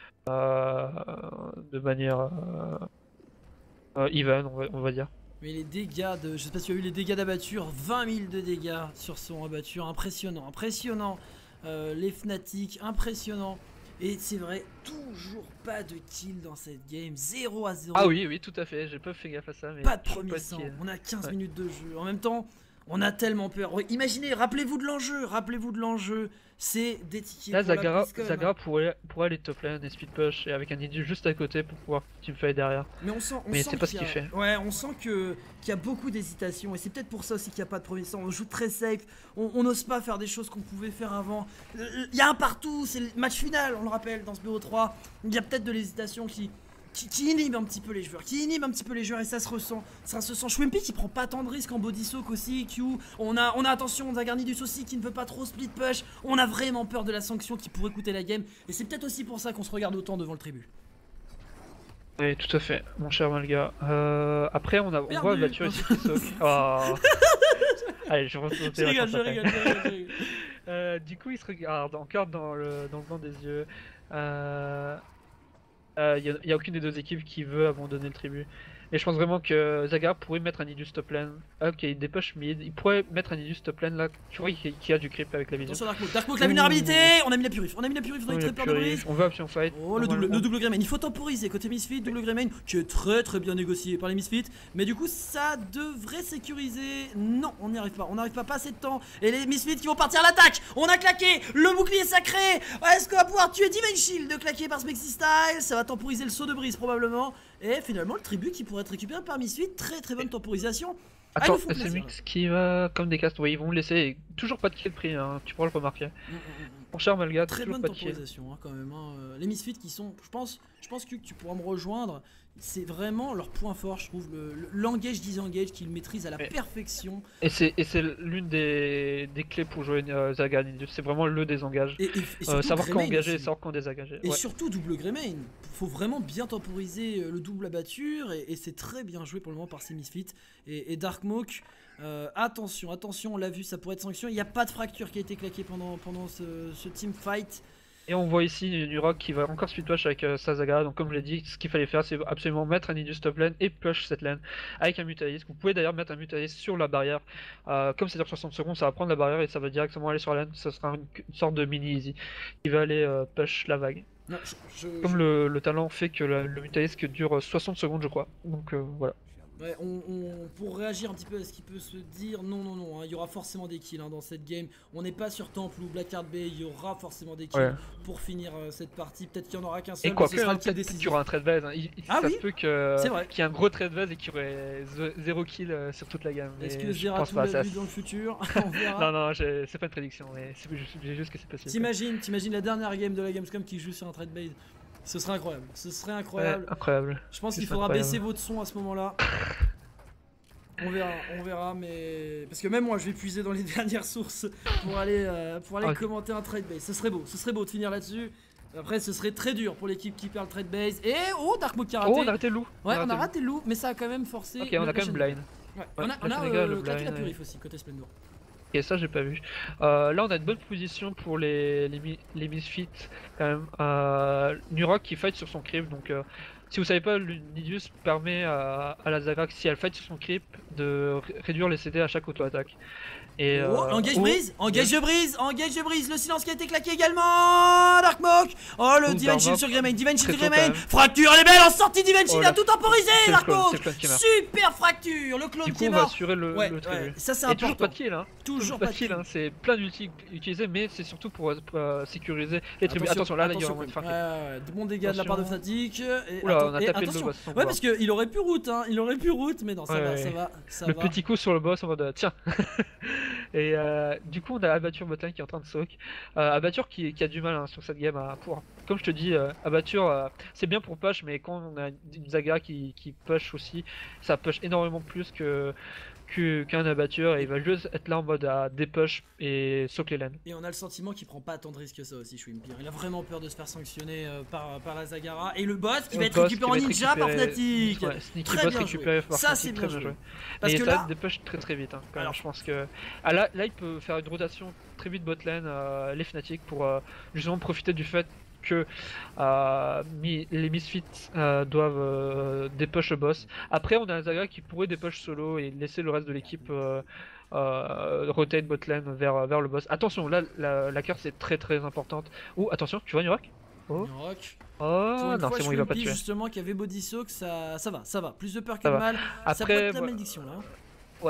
even, on va dire. Mais les dégâts de... Je sais pas si tu as eu les dégâts d'Abatture, 20 000 de dégâts sur son Abatture, impressionnant, impressionnant. Les Fnatic, impressionnant. Et c'est vrai, toujours pas de kill dans cette game, 0 à 0. Ah oui, tout à fait, j'ai pas fait gaffe à ça. Mais pas de premier sang, on a 15 minutes de jeu. En même temps, on a tellement peur. Imaginez, rappelez-vous de l'enjeu, c'est des tickets. Là, Zagara pourrait aller top lane et speed push et avec un Nidus juste à côté pour pouvoir teamfight derrière. Mais on sent c'est pas ce qu'il fait. Ouais, on sent qu'il y a beaucoup d'hésitation et c'est peut-être pour ça aussi qu'il n'y a pas de premier sang. On joue très safe, on n'ose pas faire des choses qu'on pouvait faire avant. Il y a un partout, c'est le match final, on le rappelle, dans ce BO3. Il y a peut-être de l'hésitation qui inhibe un petit peu les joueurs, et ça se ressent. Ça se sent. Schwimpy qui prend pas tant de risques en body soak aussi. Q. On a attention, Zagarnidus aussi qui ne veut pas trop split push. On a vraiment peur de la sanction qui pourrait coûter la game. Et c'est peut-être aussi pour ça qu'on se regarde autant devant le tribut. Oui, tout à fait, mon cher Malga. Après, on voit Abatture ici qui soak. Oh. Allez, je retourne. Je rigole. Du coup, il se regarde encore dans le blanc des yeux. Il n'y a aucune des deux équipes qui veut abandonner le tribut. Et je pense vraiment que Zagara pourrait mettre un Nidus top lane. Ok, il dépush mid. Il pourrait mettre un Nidus top lane là. Tu vois qui a du creep avec la vision. Attention Darkmook, la vulnérabilité. On a mis la purif, on a très peur de brise. On va option fight. Oh, le double Greymane. Il faut temporiser côté Misfit, double Greymane qui est très bien négocié par les Misfits. Mais du coup, ça devrait sécuriser. Non, on n'y arrive pas. On n'arrive pas assez de temps. Et les Misfits qui vont partir à l'attaque. On a claqué le bouclier sacré. Est-ce qu'on va pouvoir tuer Divine Shield de claquer par Smexy Style? Ça va temporiser le saut de brise probablement. Et finalement, le tribut qui pourrait être récupéré par Misfit, très bonne temporisation. Attends, c'est Mix qui va comme des castes. Oui, ils vont le laisser. Toujours pas de kill pris, hein, tu pourras le remarquer. Mon cher Malga, très bonne temporisation hein, quand même. Hein. Les Misfits qui sont, je pense que tu pourras me rejoindre. C'est vraiment leur point fort, je trouve, l'engage disengage qu'ils maîtrisent à la perfection. Et c'est l'une des clés pour jouer Zaga Nidus, c'est vraiment le désengage. Et savoir quand engager et savoir quand désengager. Et surtout double Greymane, faut vraiment bien temporiser le double Abatture et c'est très bien joué pour le moment par ces Misfits. Et Darkmook, attention, on l'a vu, ça pourrait être sanction. Il n'y a pas de fracture qui a été claquée pendant ce team fight. Et on voit ici Nurok qui va encore speed push avec sa Zagara. Donc comme je l'ai dit, ce qu'il fallait faire c'est absolument mettre un Nidus top lane et push cette lane avec un Mutalisque. Vous pouvez d'ailleurs mettre un Mutalisque sur la barrière. Comme c'est-à-dire 60 secondes, ça va prendre la barrière et ça va directement aller sur la lane. Ça sera une sorte de mini easy qui va aller push la vague. Non, comme le talent fait que le Mutalisque dure 60 secondes je crois. Donc voilà. Ouais, pour réagir un petit peu à ce qui peut se dire, non, hein, il y aura forcément des kills hein, dans cette game. On n'est pas sur Temple ou Blackheart Bay, il y aura forcément des kills pour finir cette partie. Peut-être qu'il n'y en aura qu'un seul. Et quoi que, peut-être qu'il y aura un trade base. Hein. Ça se peut qu'il y ait un gros trade base et qu'il y aurait 0 kill sur toute la gamme. Est-ce que Zeratul l'a vu dans le futur? On verra. Non, c'est pas une prédiction, mais c'est juste que c'est possible. T'imagines la dernière game de la Gamescom qui joue sur un trade base? Ce serait incroyable. Ouais, incroyable. Je pense qu'il faudra baisser votre son à ce moment-là. On verra, mais parce que même moi je vais puiser dans les dernières sources pour aller commenter un trade base. Ce serait beau de finir là-dessus. Après, ce serait très dur pour l'équipe qui perd le trade base. Et Darkmook qui a raté. Oh, on a raté le loup. Ouais, on a raté le loup, mais ça a quand même forcé. Ok, on a quand même blind. Ouais. On a claqué la purif aussi côté Splendor. Ok, ça j'ai pas vu. Là on a une bonne position pour les Misfits quand même. Nurok qui fight sur son creep, donc si vous savez pas, le Nidus permet à la Zagara, si elle fight sur son creep, de réduire les CD à chaque auto-attaque. Et engage brise, engage de brise, engage de brise, le silence qui a été claqué également. Darkmoke. Oh le Divine Shield sur Greymane, Divine Shield sur Greymane. Fracture, elle est belle en sortie, Divine Shield, il a tout temporisé. Darkmoke. Super fracture, le clone du coup, qui est on va mort. assurer le tribut. Ça c'est Et important. toujours pas de kill, hein. Toujours pas de kill. Hein. C'est plein d'ulti utilisés, mais c'est surtout pour sécuriser les tribus. Attention, là, il y aura moins de frappe. De bons dégâts de la part de Fnatic. Oula, on a tapé le boss. Ouais, parce qu'il aurait pu route, hein. Il aurait pu route, mais non, ça va. Le petit coup sur le boss en mode tiens. Et du coup, on a Abatur botlane qui est en train de soak. Abatur qui a du mal hein, sur cette game à pour. Comme je te dis, Abatur c'est bien pour push, mais quand on a une Zaga qui push aussi, ça push énormément plus qu'un Abatur, et il va juste être là en mode à dépush et soak les lanes. Et on a le sentiment qu'il prend pas tant de risques que ça aussi, Shwimpir. Il a vraiment peur de se faire sanctionner par la Zagara. Et le boss qui va être récupéré en ninja par Fnatic. Très bien joué. Ça c'est bien joué. Parce que là, dépush très vite. Hein, alors je pense que là il peut faire une rotation très vite botlane les Fnatic pour justement profiter du fait que les Misfits doivent dépush le boss. Après on a un Zaga qui pourrait dépush solo et laisser le reste de l'équipe rotate botlane vers le boss. Attention, là la curse est très importante. Oh attention, tu vois Nurak? Nurak. Oh non, c'est bon, il va pas tuer. Justement qui avait body soak, ça va. Plus de peur que de mal. Après, ça peut être la malédiction là. Ouais,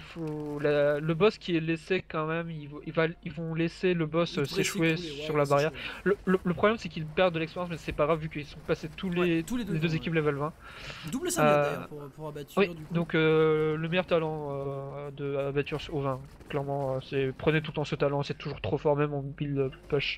le boss qui est laissé quand même, ils vont laisser le boss s'échouer sur la barrière. Le problème c'est qu'ils perdent de l'expérience, mais c'est pas grave vu qu'ils sont passés tous les deux équipes level 20. Double symbiote d'ailleurs pour Abatur. Oui, du coup. donc le meilleur talent de Abatur au 20, clairement, c'est prenez tout le temps ce talent, c'est toujours trop fort même en build push.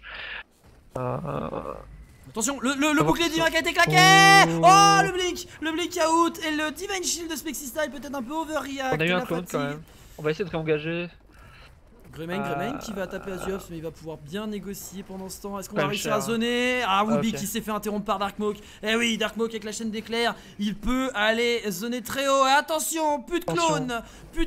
Attention, le bouclier divin qui a été claqué. Oh le blink out. Et le Divine Shield de Spexistyle peut-être un peu overreact. On a eu un clone quand même. On va essayer de réengager. Greymane qui va taper Azuops, mais il va pouvoir bien négocier pendant ce temps. Est-ce qu'on va réussir à zoner? Ah, Wooby qui s'est fait interrompre par Darkmoke. Eh oui, Darkmoke avec la chaîne d'éclair, il peut aller zoner très haut. Et attention, plus de clone.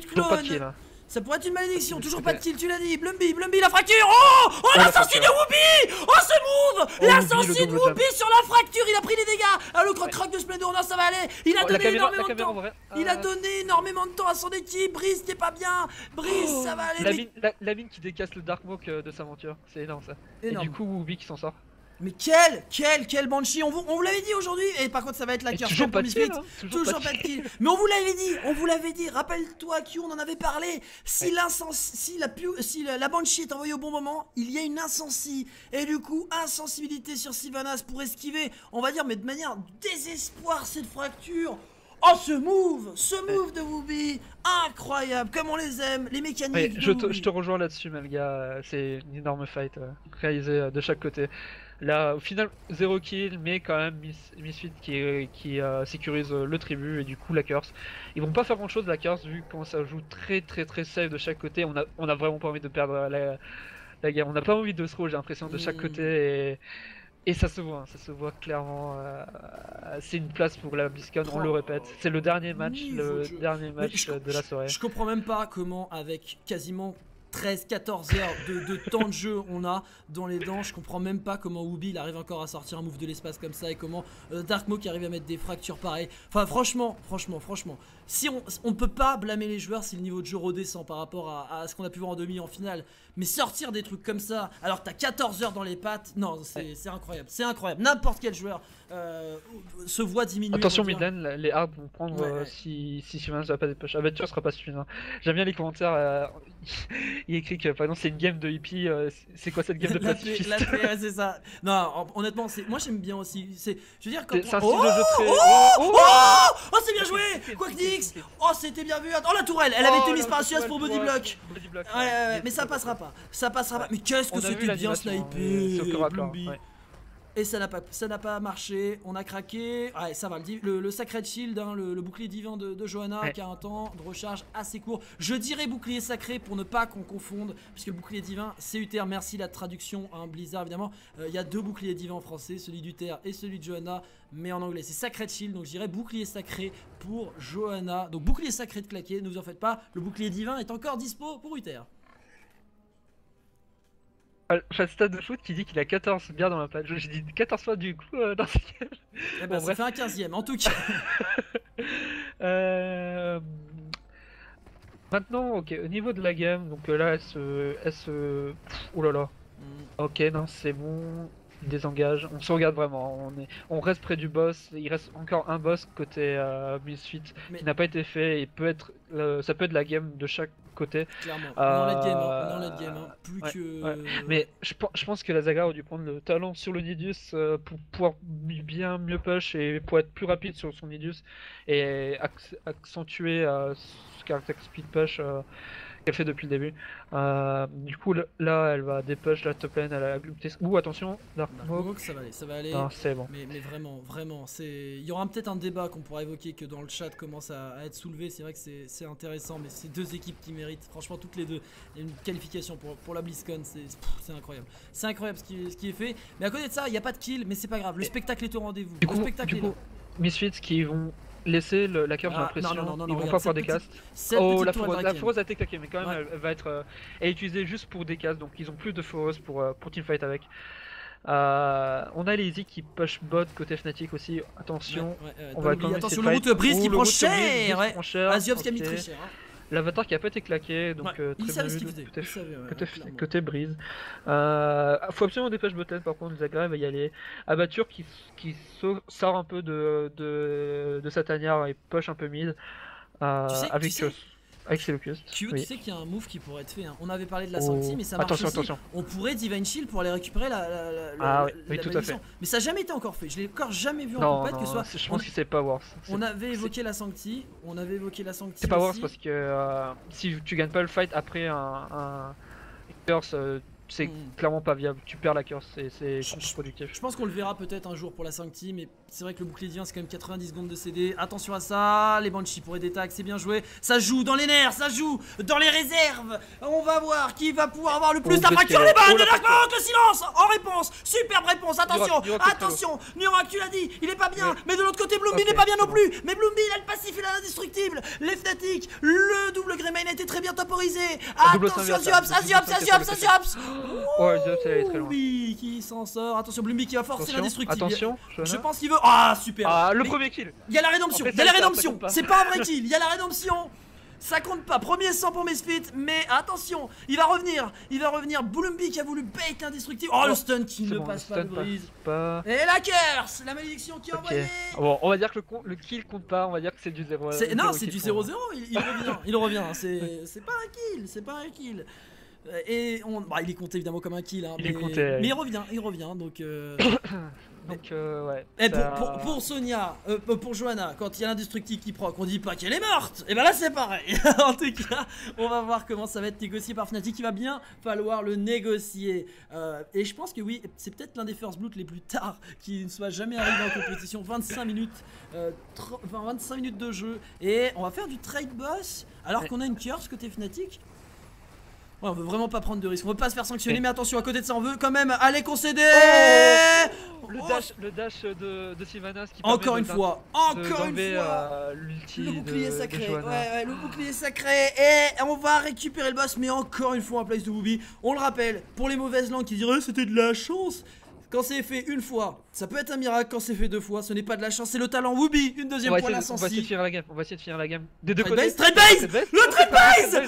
Ça pourrait être une malédiction, toujours pas de kill, tu l'as dit. Blumby, la fracture. Oh l'incendie de Whoopi. Oh ce move. L'incendie de Whoopi sur la fracture, il a pris les dégâts. Ah, le croc de Splendor, non ça va aller. Il a donné énormément de temps. Il a donné énormément de temps à son équipe. Brice, t'es pas bien. Brice, ça va aller. La mine qui décasse le Darkmoke de sa monture, c'est énorme ça. Et du coup Whoopi qui s'en sort. Mais quel Banshee, on vous l'avait dit aujourd'hui. Et par contre ça va être la carte pour Misfits. Toujours pas de kill. Mais on vous l'avait dit, rappelle-toi Q, on en avait parlé. Si la Banshee est envoyée au bon moment, il y a une insensi. Et du coup insensibilité sur Sylvanas pour esquiver, on va dire, mais de manière désespoir cette fracture. Oh ce move de Whoopi, incroyable, comme on les aime, les mécaniques. Je te rejoins là-dessus Melga, c'est une énorme fight réalisée de chaque côté. Là au final 0 kill, mais quand même Misfit qui sécurise le tribut et du coup la curse. Ils vont pas faire grand chose la curse vu comment ça joue très safe de chaque côté. On a vraiment pas envie de perdre la guerre, on n'a pas envie de throw, j'ai l'impression, de chaque côté. Et ça se voit clairement, c'est une place pour la BlizzCon, on le répète, c'est le dernier match, de la soirée. Je comprends même pas comment avec quasiment 13-14 heures de temps de jeu on a dans les dents, je comprends même pas comment Whoopi il arrive encore à sortir un move de l'espace comme ça et comment Darkmoke arrive à mettre des fractures pareilles. Enfin franchement, si on peut pas blâmer les joueurs si le niveau de jeu redescend par rapport à ce qu'on a pu voir en demi en finale, mais sortir des trucs comme ça alors que t'as 14 heures dans les pattes, non c'est incroyable, n'importe quel joueur se voit diminuer. Attention midlane, les hards vont prendre si Sylvain ne va pas dépush. Abatur sera pas suffisant. J'aime bien les commentaires, il écrit que par exemple c'est une game de hippie, c'est quoi cette game de pacifiste? C'est ça. Non honnêtement moi j'aime bien aussi, je veux dire quand c'est un style de jeu très... Oh c'est bien joué Quacknix. Oh c'était bien vu. Oh la tourelle, elle avait été mise par Asias pour Bodyblock. Ouais mais ça passera pas. Mais qu'est-ce que c'était bien snipé Blumby. Et ça n'a pas marché, on a craqué. Ouais, ça va, le Sacred Shield, hein, le bouclier divin de Johanna qui a un temps de recharge assez court. Je dirais bouclier sacré pour ne pas qu'on confonde, puisque le bouclier divin, c'est Uther. Merci la traduction, hein, Blizzard évidemment. Il y a deux boucliers divins en français, celui d'Uther et celui de Johanna, mais en anglais c'est Sacred Shield, donc je dirais bouclier sacré pour Johanna. Donc bouclier sacré de claquer, ne vous en faites pas, le bouclier divin est encore dispo pour Uther. Stade de foot qui dit qu'il a 14 bières dans la page. J'ai dit 14 fois du coup dans ce game. Eh ben, ça fait un 15ème en tout cas. Maintenant, ok, au niveau de la game, donc là, oh là là. Hmm. Ok, non, c'est bon. Il désengage. On se regarde vraiment. On reste près du boss. Il reste encore un boss côté Misfit Mais qui n'a pas été fait. Et ça peut être la game de chaque côté. clairement, on est en late game, hein. On est en late game, Euh, hein. Plus ouais, ouais. que... Mais je pense que la Zaga aurait dû prendre le talent sur le Nidus pour pouvoir bien mieux push et pour être plus rapide sur son Nidus et accentuer ce caractère speed push qu'elle fait depuis le début. Du coup, là, elle va dépush la top lane, elle a glutté. Ouh, attention, Dark Smoke. Donc ça va aller, ça va aller. Non, c'est bon. Mais vraiment, vraiment, il y aura peut-être un débat qu'on pourra évoquer que dans le chat commence à être soulevé. C'est vrai que c'est intéressant, mais c'est deux équipes qui méritent, franchement, toutes les deux. Il y a une qualification pour la BlizzCon, c'est incroyable. C'est incroyable ce qui est fait. Mais à côté de ça, il n'y a pas de kill, mais c'est pas grave. Le spectacle est au rendez-vous. Du Le coup, spectacle est là. Misfits qui vont laisser la curve, j'ai l'impression. Ils vont pas pouvoir décast. Oh, la foreuse a été claquée, mais quand même, elle va être utilisée juste pour décast. Donc, ils ont plus de foreuse pour teamfight avec. On a les Easy qui push bot côté Fnatic aussi. Attention, on va quand même attention, le route brise qui prend cher. Aziovs qui a mis très cher. L'avatar qui a pas été claqué, donc il savait ce qu'il faisait. côté brise. Faut absolument dépêcher botlane, par contre, Zagra va y aller. Abatture qui sort un peu de sa tanière et push un peu mid avec ses Locust. Tu sais qu'il y a un move qui pourrait être fait, hein. On avait parlé de la Sancti, mais ça marche aussi. Attention. On pourrait Divine Shield pour aller récupérer oui, tout à fait. Mais ça n'a jamais été encore fait. Je l'ai encore jamais vu en compète que soit. Je pense que c'est pas Wars. On avait évoqué la Sancti. C'est pas Wars parce que si tu gagnes pas le fight après un curse, c'est clairement pas viable. Tu perds la curse et c'est contre-productif. Je pense qu'on le verra peut-être un jour pour la Sancti, mais c'est vrai que le bouclier divin c'est quand même 90 secondes de CD. Attention à ça, les Banshees pourraient détac, c'est bien joué. Ça joue dans les nerfs, ça joue dans les réserves. On va voir qui va pouvoir avoir le plus. La fracture les balles de Darkmount, le silence en réponse. Superbe réponse, attention. Nurak, tu l'as dit, il est pas bien. Mais de l'autre côté, Bloomby n'est pas bien non plus. Mais Bloomby, il a le passif, il a l'indestructible. Les Fnatic, le double Greymane a été très bien temporisé. Attention, Aziops. Ouais, Aziops, elle est très loin. Oui, qui s'en sort. Attention, Bloomby qui va forcer l'indestructible. Attention, je pense qu'il veut. Ah, super. Ah, le premier kill. Il y a la rédemption. C'est pas un vrai kill. Il y a la rédemption. Ça compte pas. Premier sang pour Misfit. Mais attention, il va revenir. Bloomby qui a voulu bait indestructible. Oh, le stun qui ne passe pas de brise. Et la curse, la malédiction qui est envoyée. Bon, on va dire que le kill compte pas. On va dire que c'est du 0. Non, c'est du 0-0. Il revient. C'est pas un kill. Et il est compté évidemment comme un kill, hein, mais il revient donc. Ouais. Et pour Sonia, pour Johanna, quand il y a l'indestructible qui proc, on dit pas qu'elle est morte. Et ben là c'est pareil. En tout cas, on va voir comment ça va être négocié par Fnatic. Il va bien falloir le négocier. Et je pense que oui, c'est peut-être l'un des first blood les plus tard qui ne soit jamais arrivé en compétition. 25 minutes, 25 minutes de jeu. Et on va faire du trade boss alors qu'on a une curse côté Fnatic. Ouais, on veut vraiment pas prendre de risques, on veut pas se faire sanctionner, mais attention, à côté de ça, on veut quand même aller concéder. Le dash de Sylvanas qui encore une fois, l'ulti le bouclier sacré, de le bouclier sacré, et on va récupérer le boss, mais encore une fois en place de Booby. On le rappelle, pour les mauvaises langues qui diraient c'était de la chance. Quand c'est fait une fois, ça peut être un miracle. Quand c'est fait deux fois, ce n'est pas de la chance, c'est le talent. Wooby, une deuxième fois la Sensi. On va essayer de finir la game. Des deux côtés. Trade base. Le trade base,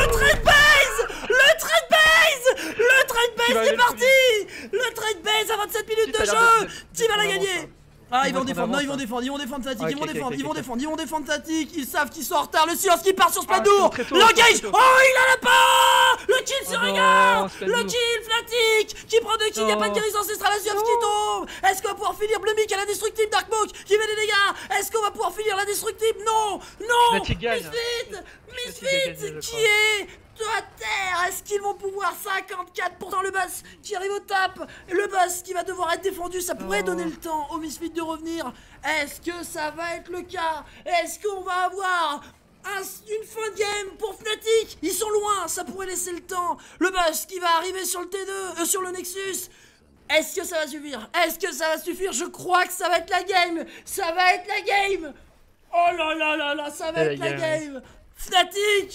c'est parti. Le trade base à 27 minutes de jeu. Qui va la gagner? Ah, ils vont défendre, ils vont défendre Fnatic, ils vont défendre Fnatic, ils savent qu'ils sont en retard, le silence qui part sur Splendor, l'engage, oh il a la part, le kill sur Régard, le kill Fnatic, qui prend 2 kills, y'a pas de guérison ancestrale, Aziops qui tombe, est-ce qu'on va pouvoir finir Bloomby qui a l'indestructible, Darkmook qui fait des dégâts, est-ce qu'on va pouvoir finir l'indestructible? Non, Misfit qui est à terre. Est-ce qu'ils vont pouvoir 54% le boss qui arrive au top, le boss qui va devoir être défendu, ça pourrait donner le temps au Misfit de revenir. Est-ce que ça va être le cas? Est-ce qu'on va avoir une fin de game pour Fnatic? Ils sont loin, ça pourrait laisser le temps. Le boss qui va arriver sur le T2, sur le Nexus. Est-ce que ça va suffire? Je crois que ça va être la game. Oh là là là là, ça va être la game.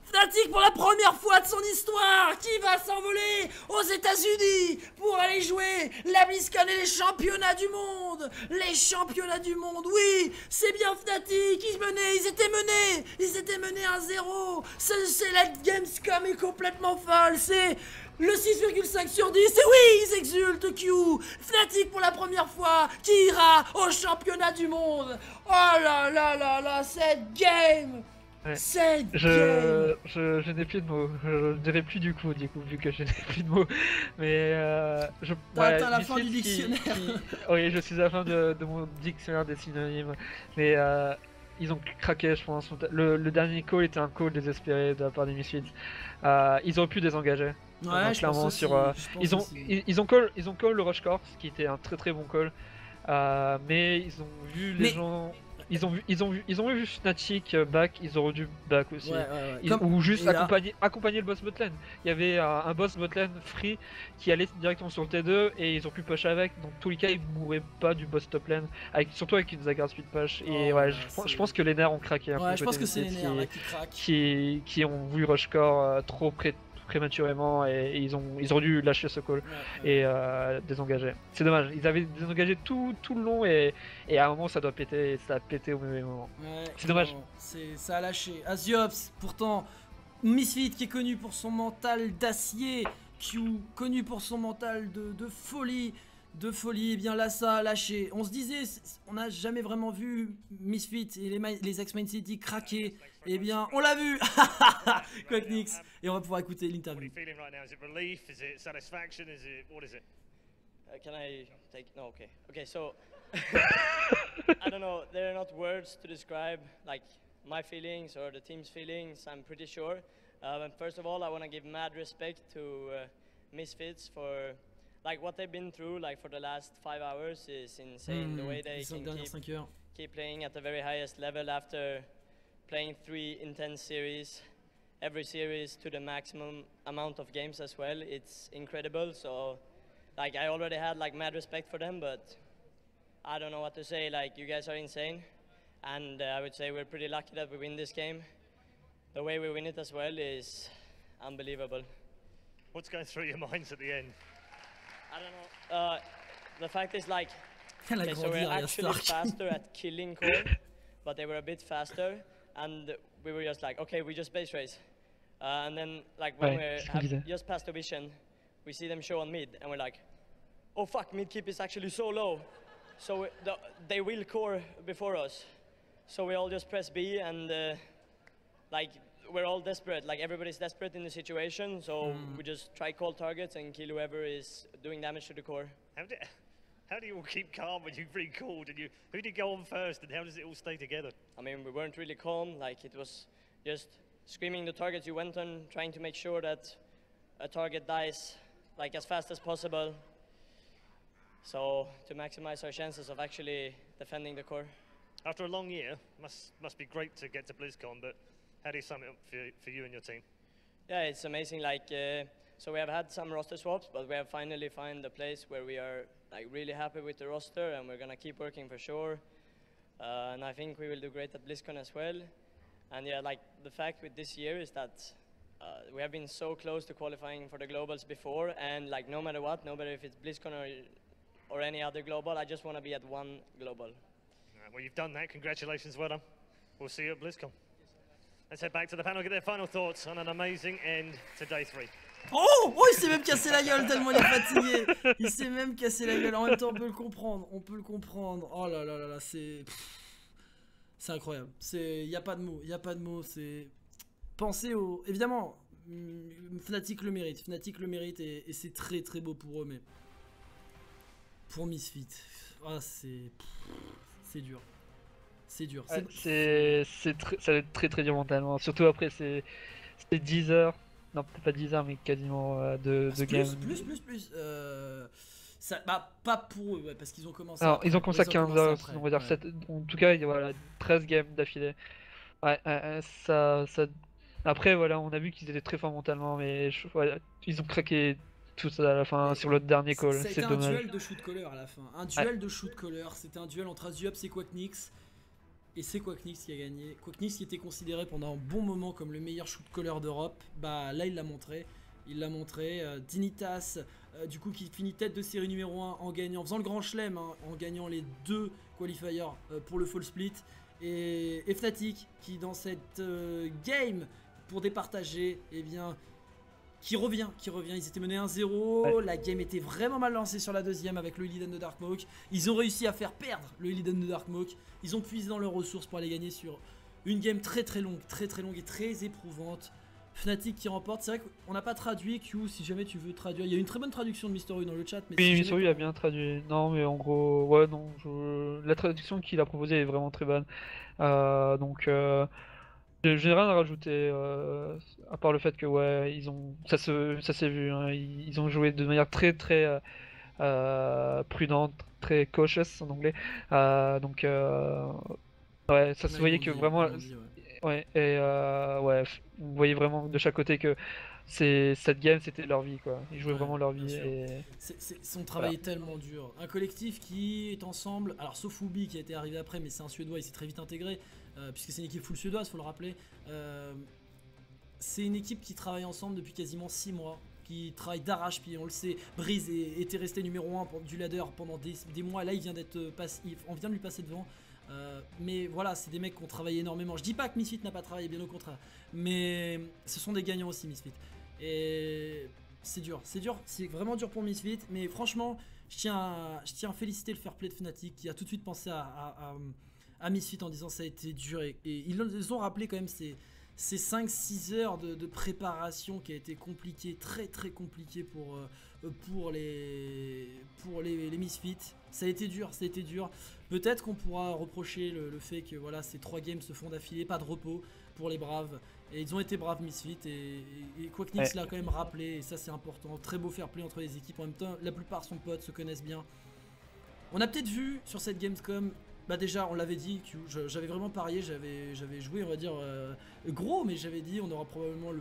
Fnatic pour la première fois de son histoire qui va s'envoler aux États-Unis pour aller jouer la BlizzCon et les championnats du monde. Les championnats du monde, oui, c'est bien Fnatic, ils étaient menés 1-0. La Gamescom est complètement folle, c'est le 6,5 sur 10, et oui, ils exultent Q. Fnatic pour la première fois qui ira au championnat du monde. Oh là là là là, cette game. Ouais. Cette game. Je n'ai plus de mots, je dirais plus du coup, vu que je n'ai plus de mots, mais T'as atteint la fin du dictionnaire. Oui, je suis à la fin de mon dictionnaire des synonymes, mais ils ont craqué, je pense. Le dernier call était un call désespéré de la part des Misfits. Ils auraient pu désengager. Ouais, je pense aussi, ils ont call le rush course, qui était un très très bon call, mais ils ont vu les gens. Ils ont vu Fnatic back, ils auraient dû back aussi. Ou juste accompagner le boss botlane. Il y avait un boss botlane free qui allait directement sur le T2 et ils ont pu push avec. Donc tous les cas ils mourraient pas du boss top lane, surtout avec une Zagar speed push. Et ouais, je pense que les nerfs ont craqué un peu. Ouais, je pense que c'est les nerfs là qui craquent. Qui ont voulu rush core trop prématurément et ils ont dû lâcher ce call et désengager. C'est dommage, ils avaient désengagé tout le long et à un moment ça doit péter et ça a pété au mauvais moment. C'est dommage. Ça a lâché. Aziops, pourtant, Misfit qui est connu pour son mental d'acier, Q connu pour son mental de folie. Et bien là ça a lâché. On se disait, on n'a jamais vraiment vu Misfit et les ex-Main City craquer. Eh bien, on l'a vu. Quacknix. Et on va pouvoir écouter l'interview. Can I take? No, okay. Okay, so I don't know. There are not words to describe like my feelings or the team's feelings. I'm pretty sure. And first of all, I want to give mad respect to Misfits for like what they've been through. Like for the last 5 hours is insane. The way they can keep playing at the very highest level after playing 3 intense series. Every series to the maximum amount of games as well. It's incredible. So. Like I already had like mad respect for them, but I don't know what to say. Like you guys are insane, and I would say we're pretty lucky that we win this game. The way we win it as well is unbelievable. What's going through your minds at the end? I don't know. The fact is like, okay, so we're actually faster at killing core, but they were a bit faster, and we were just like, okay, we just base race, and then like when we have just past the vision. We see them show on mid, and we're like, oh fuck, mid keep is actually so low. So they will core before us. So we all just press B, and like, we're all desperate. Like, everybody's desperate in the situation, so we just try call targets and kill whoever is doing damage to the core. How do you all keep calm when you've recalled? And who did go on first, and how does it all stay together? I mean, we weren't really calm. Like, it was just screaming the targets you went on, trying to make sure that a target dies like as fast as possible, so to maximize our chances of actually defending the core. After a long year, must be great to get to BlizzCon, but how do you sum it up for you and your team? Yeah, it's amazing. Like, so we have had some roster swaps, but we have finally found a place where we are like really happy with the roster, and we're gonna keep working for sure. And I think we will do great at BlizzCon as well. And yeah, like the fact with this year is that we have been so close to qualifying for the globals before, and like no matter what, no matter if it's BlizzCon or any other global, I just want to be at one global. Well, you've done that. Congratulations, well done. We'll see you at BlizzCon. Let's head back to the panel, get their final thoughts on an amazing end to day 3. Oh, il s'est même cassé la gueule tellement il est fatigué. Il s'est même cassé la gueule. En même temps, on peut le comprendre. Oh là là là là, c'est incroyable. Il y a pas de mots, c'est pensez au... Évidemment, Fnatic le mérite et c'est très très beau pour eux, mais pour Misfit, c'est dur. C'est dur. Ouais, ça va être très très dur mentalement, surtout après c'est 10 heures, non peut-être pas 10 heures mais quasiment de game. Plus. Pas pour eux, ouais, parce qu'ils ont commencé. Alors, ils ont commencé à 15 heures, on va dire 7, en tout cas voilà, 13 games d'affilée. Ouais, après voilà, on a vu qu'ils étaient très forts mentalement, mais ils ont craqué tout ça à la fin sur le dernier call. C'est dommage. Un duel de shoot caller à la fin. Un duel de shoot caller. C'était un duel entre Aziops et Quacknix. Et c'est Quacknix qui a gagné. Quacknix qui était considéré pendant un bon moment comme le meilleur shoot-caller d'Europe, bah là il l'a montré. Il l'a montré. Dignitas, du coup qui finit tête de série numéro 1 en gagnant, en faisant le grand chelem, hein, en gagnant les 2 qualifiers pour le fall split. Et Fnatic qui dans cette game pour départager, eh bien, qui revient, ils étaient menés 1-0, ouais. La game était vraiment mal lancée sur la deuxième avec le Illidan de Darkmoke. Ils ont réussi à faire perdre le Illidan de Darkmoke. Ils ont puisé dans leurs ressources pour aller gagner sur une game très longue et très éprouvante. Fnatic qui remporte, c'est vrai qu'on n'a pas traduit, Q, si jamais tu veux traduire. Il y a une très bonne traduction de Mystery dans le chat. Mais oui, si Mystery a bien traduit. Non, mais en gros, ouais, non, la traduction qu'il a proposée est vraiment très bonne. J'ai rien à rajouter, à part le fait que ouais, ça s'est vu, hein, ils ont joué de manière très prudente, très cautious en anglais. Ouais, ça se voyait que vraiment, ouais, et ouais, on voyait vraiment de chaque côté que cette game c'était leur vie quoi. Ils jouaient vraiment leur vie et son travail est tellement dur. Un collectif qui est ensemble, alors sauf Ubi qui a été arrivé après, mais c'est un Suédois, il s'est très vite intégré puisque c'est une équipe full suédoise, faut le rappeler. C'est une équipe qui travaille ensemble depuis quasiment 6 mois, qui travaille d'arrache-pied, on le sait. Breeze était resté numéro 1 du ladder pendant des mois, là il vient on vient de lui passer devant. Mais voilà, c'est des mecs qui ont travaillé énormément. Je dis pas que Misfit n'a pas travaillé, bien au contraire. Mais ce sont des gagnants aussi, Misfit. Et c'est dur, c'est vraiment dur pour Misfit. Mais franchement, je tiens à féliciter le fair play de Fnatic qui a tout de suite pensé à Misfit en disant ça a été dur. Et ils ont rappelé quand même ces 5-6 heures de préparation qui a été compliqué, très compliqué pour les Misfits. Ça a été dur. Peut-être qu'on pourra reprocher le fait que voilà, ces 3 games se font d'affilée, pas de repos pour les braves. Et ils ont été braves Misfits et Quacknix l'a quand même rappelé et ça c'est important. Très beau fair play entre les équipes. En même temps, la plupart sont potes, se connaissent bien. On a peut-être vu sur cette Gamescom, bah déjà on l'avait dit, j'avais vraiment parié, j'avais joué on va dire gros, mais j'avais dit on aura probablement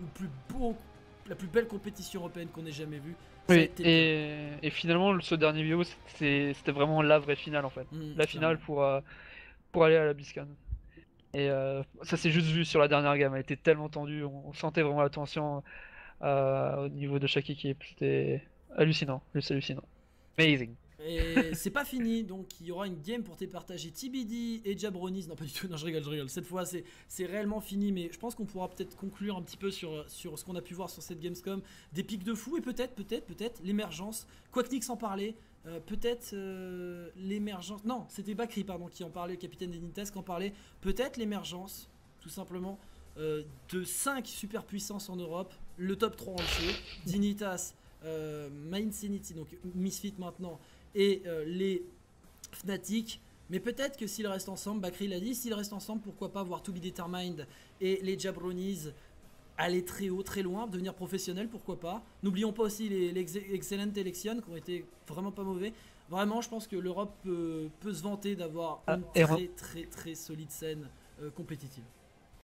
la plus belle compétition européenne qu'on ait jamais vue. Oui, et finalement ce dernier vidéo c'était vraiment la vraie finale en fait. La finale pour aller à la BlizzCon. Et ça s'est juste vu sur la dernière gamme, elle était tellement tendue, on sentait vraiment la tension au niveau de chaque équipe, c'était hallucinant, juste hallucinant. Amazing. Et c'est pas fini, donc il y aura une game pour partager TBD et Jabronis. Non, pas du tout, non, je rigole. Cette fois, c'est réellement fini, mais je pense qu'on pourra peut-être conclure un petit peu sur ce qu'on a pu voir sur cette Gamescom. Des pics de fou et peut-être l'émergence. Quacknix en parlait, peut-être l'émergence. Non, c'était Bakri, pardon, qui en parlait, le capitaine des Nintas, qui en parlait. Peut-être l'émergence, tout simplement, de 5 superpuissances en Europe. Le top 3, on le sait. Dignitas, Mindsanity, donc Misfit maintenant. Et les Fnatic, mais peut-être que s'ils restent ensemble, Bakri l'a dit, s'ils restent ensemble, pourquoi pas voir To Be Determined et les Jabronis aller très haut, très loin, devenir professionnels, pourquoi pas. N'oublions pas aussi les Excellent Elections qui ont été vraiment pas mauvais. Vraiment, je pense que l'Europe peut se vanter d'avoir une très solide scène compétitive.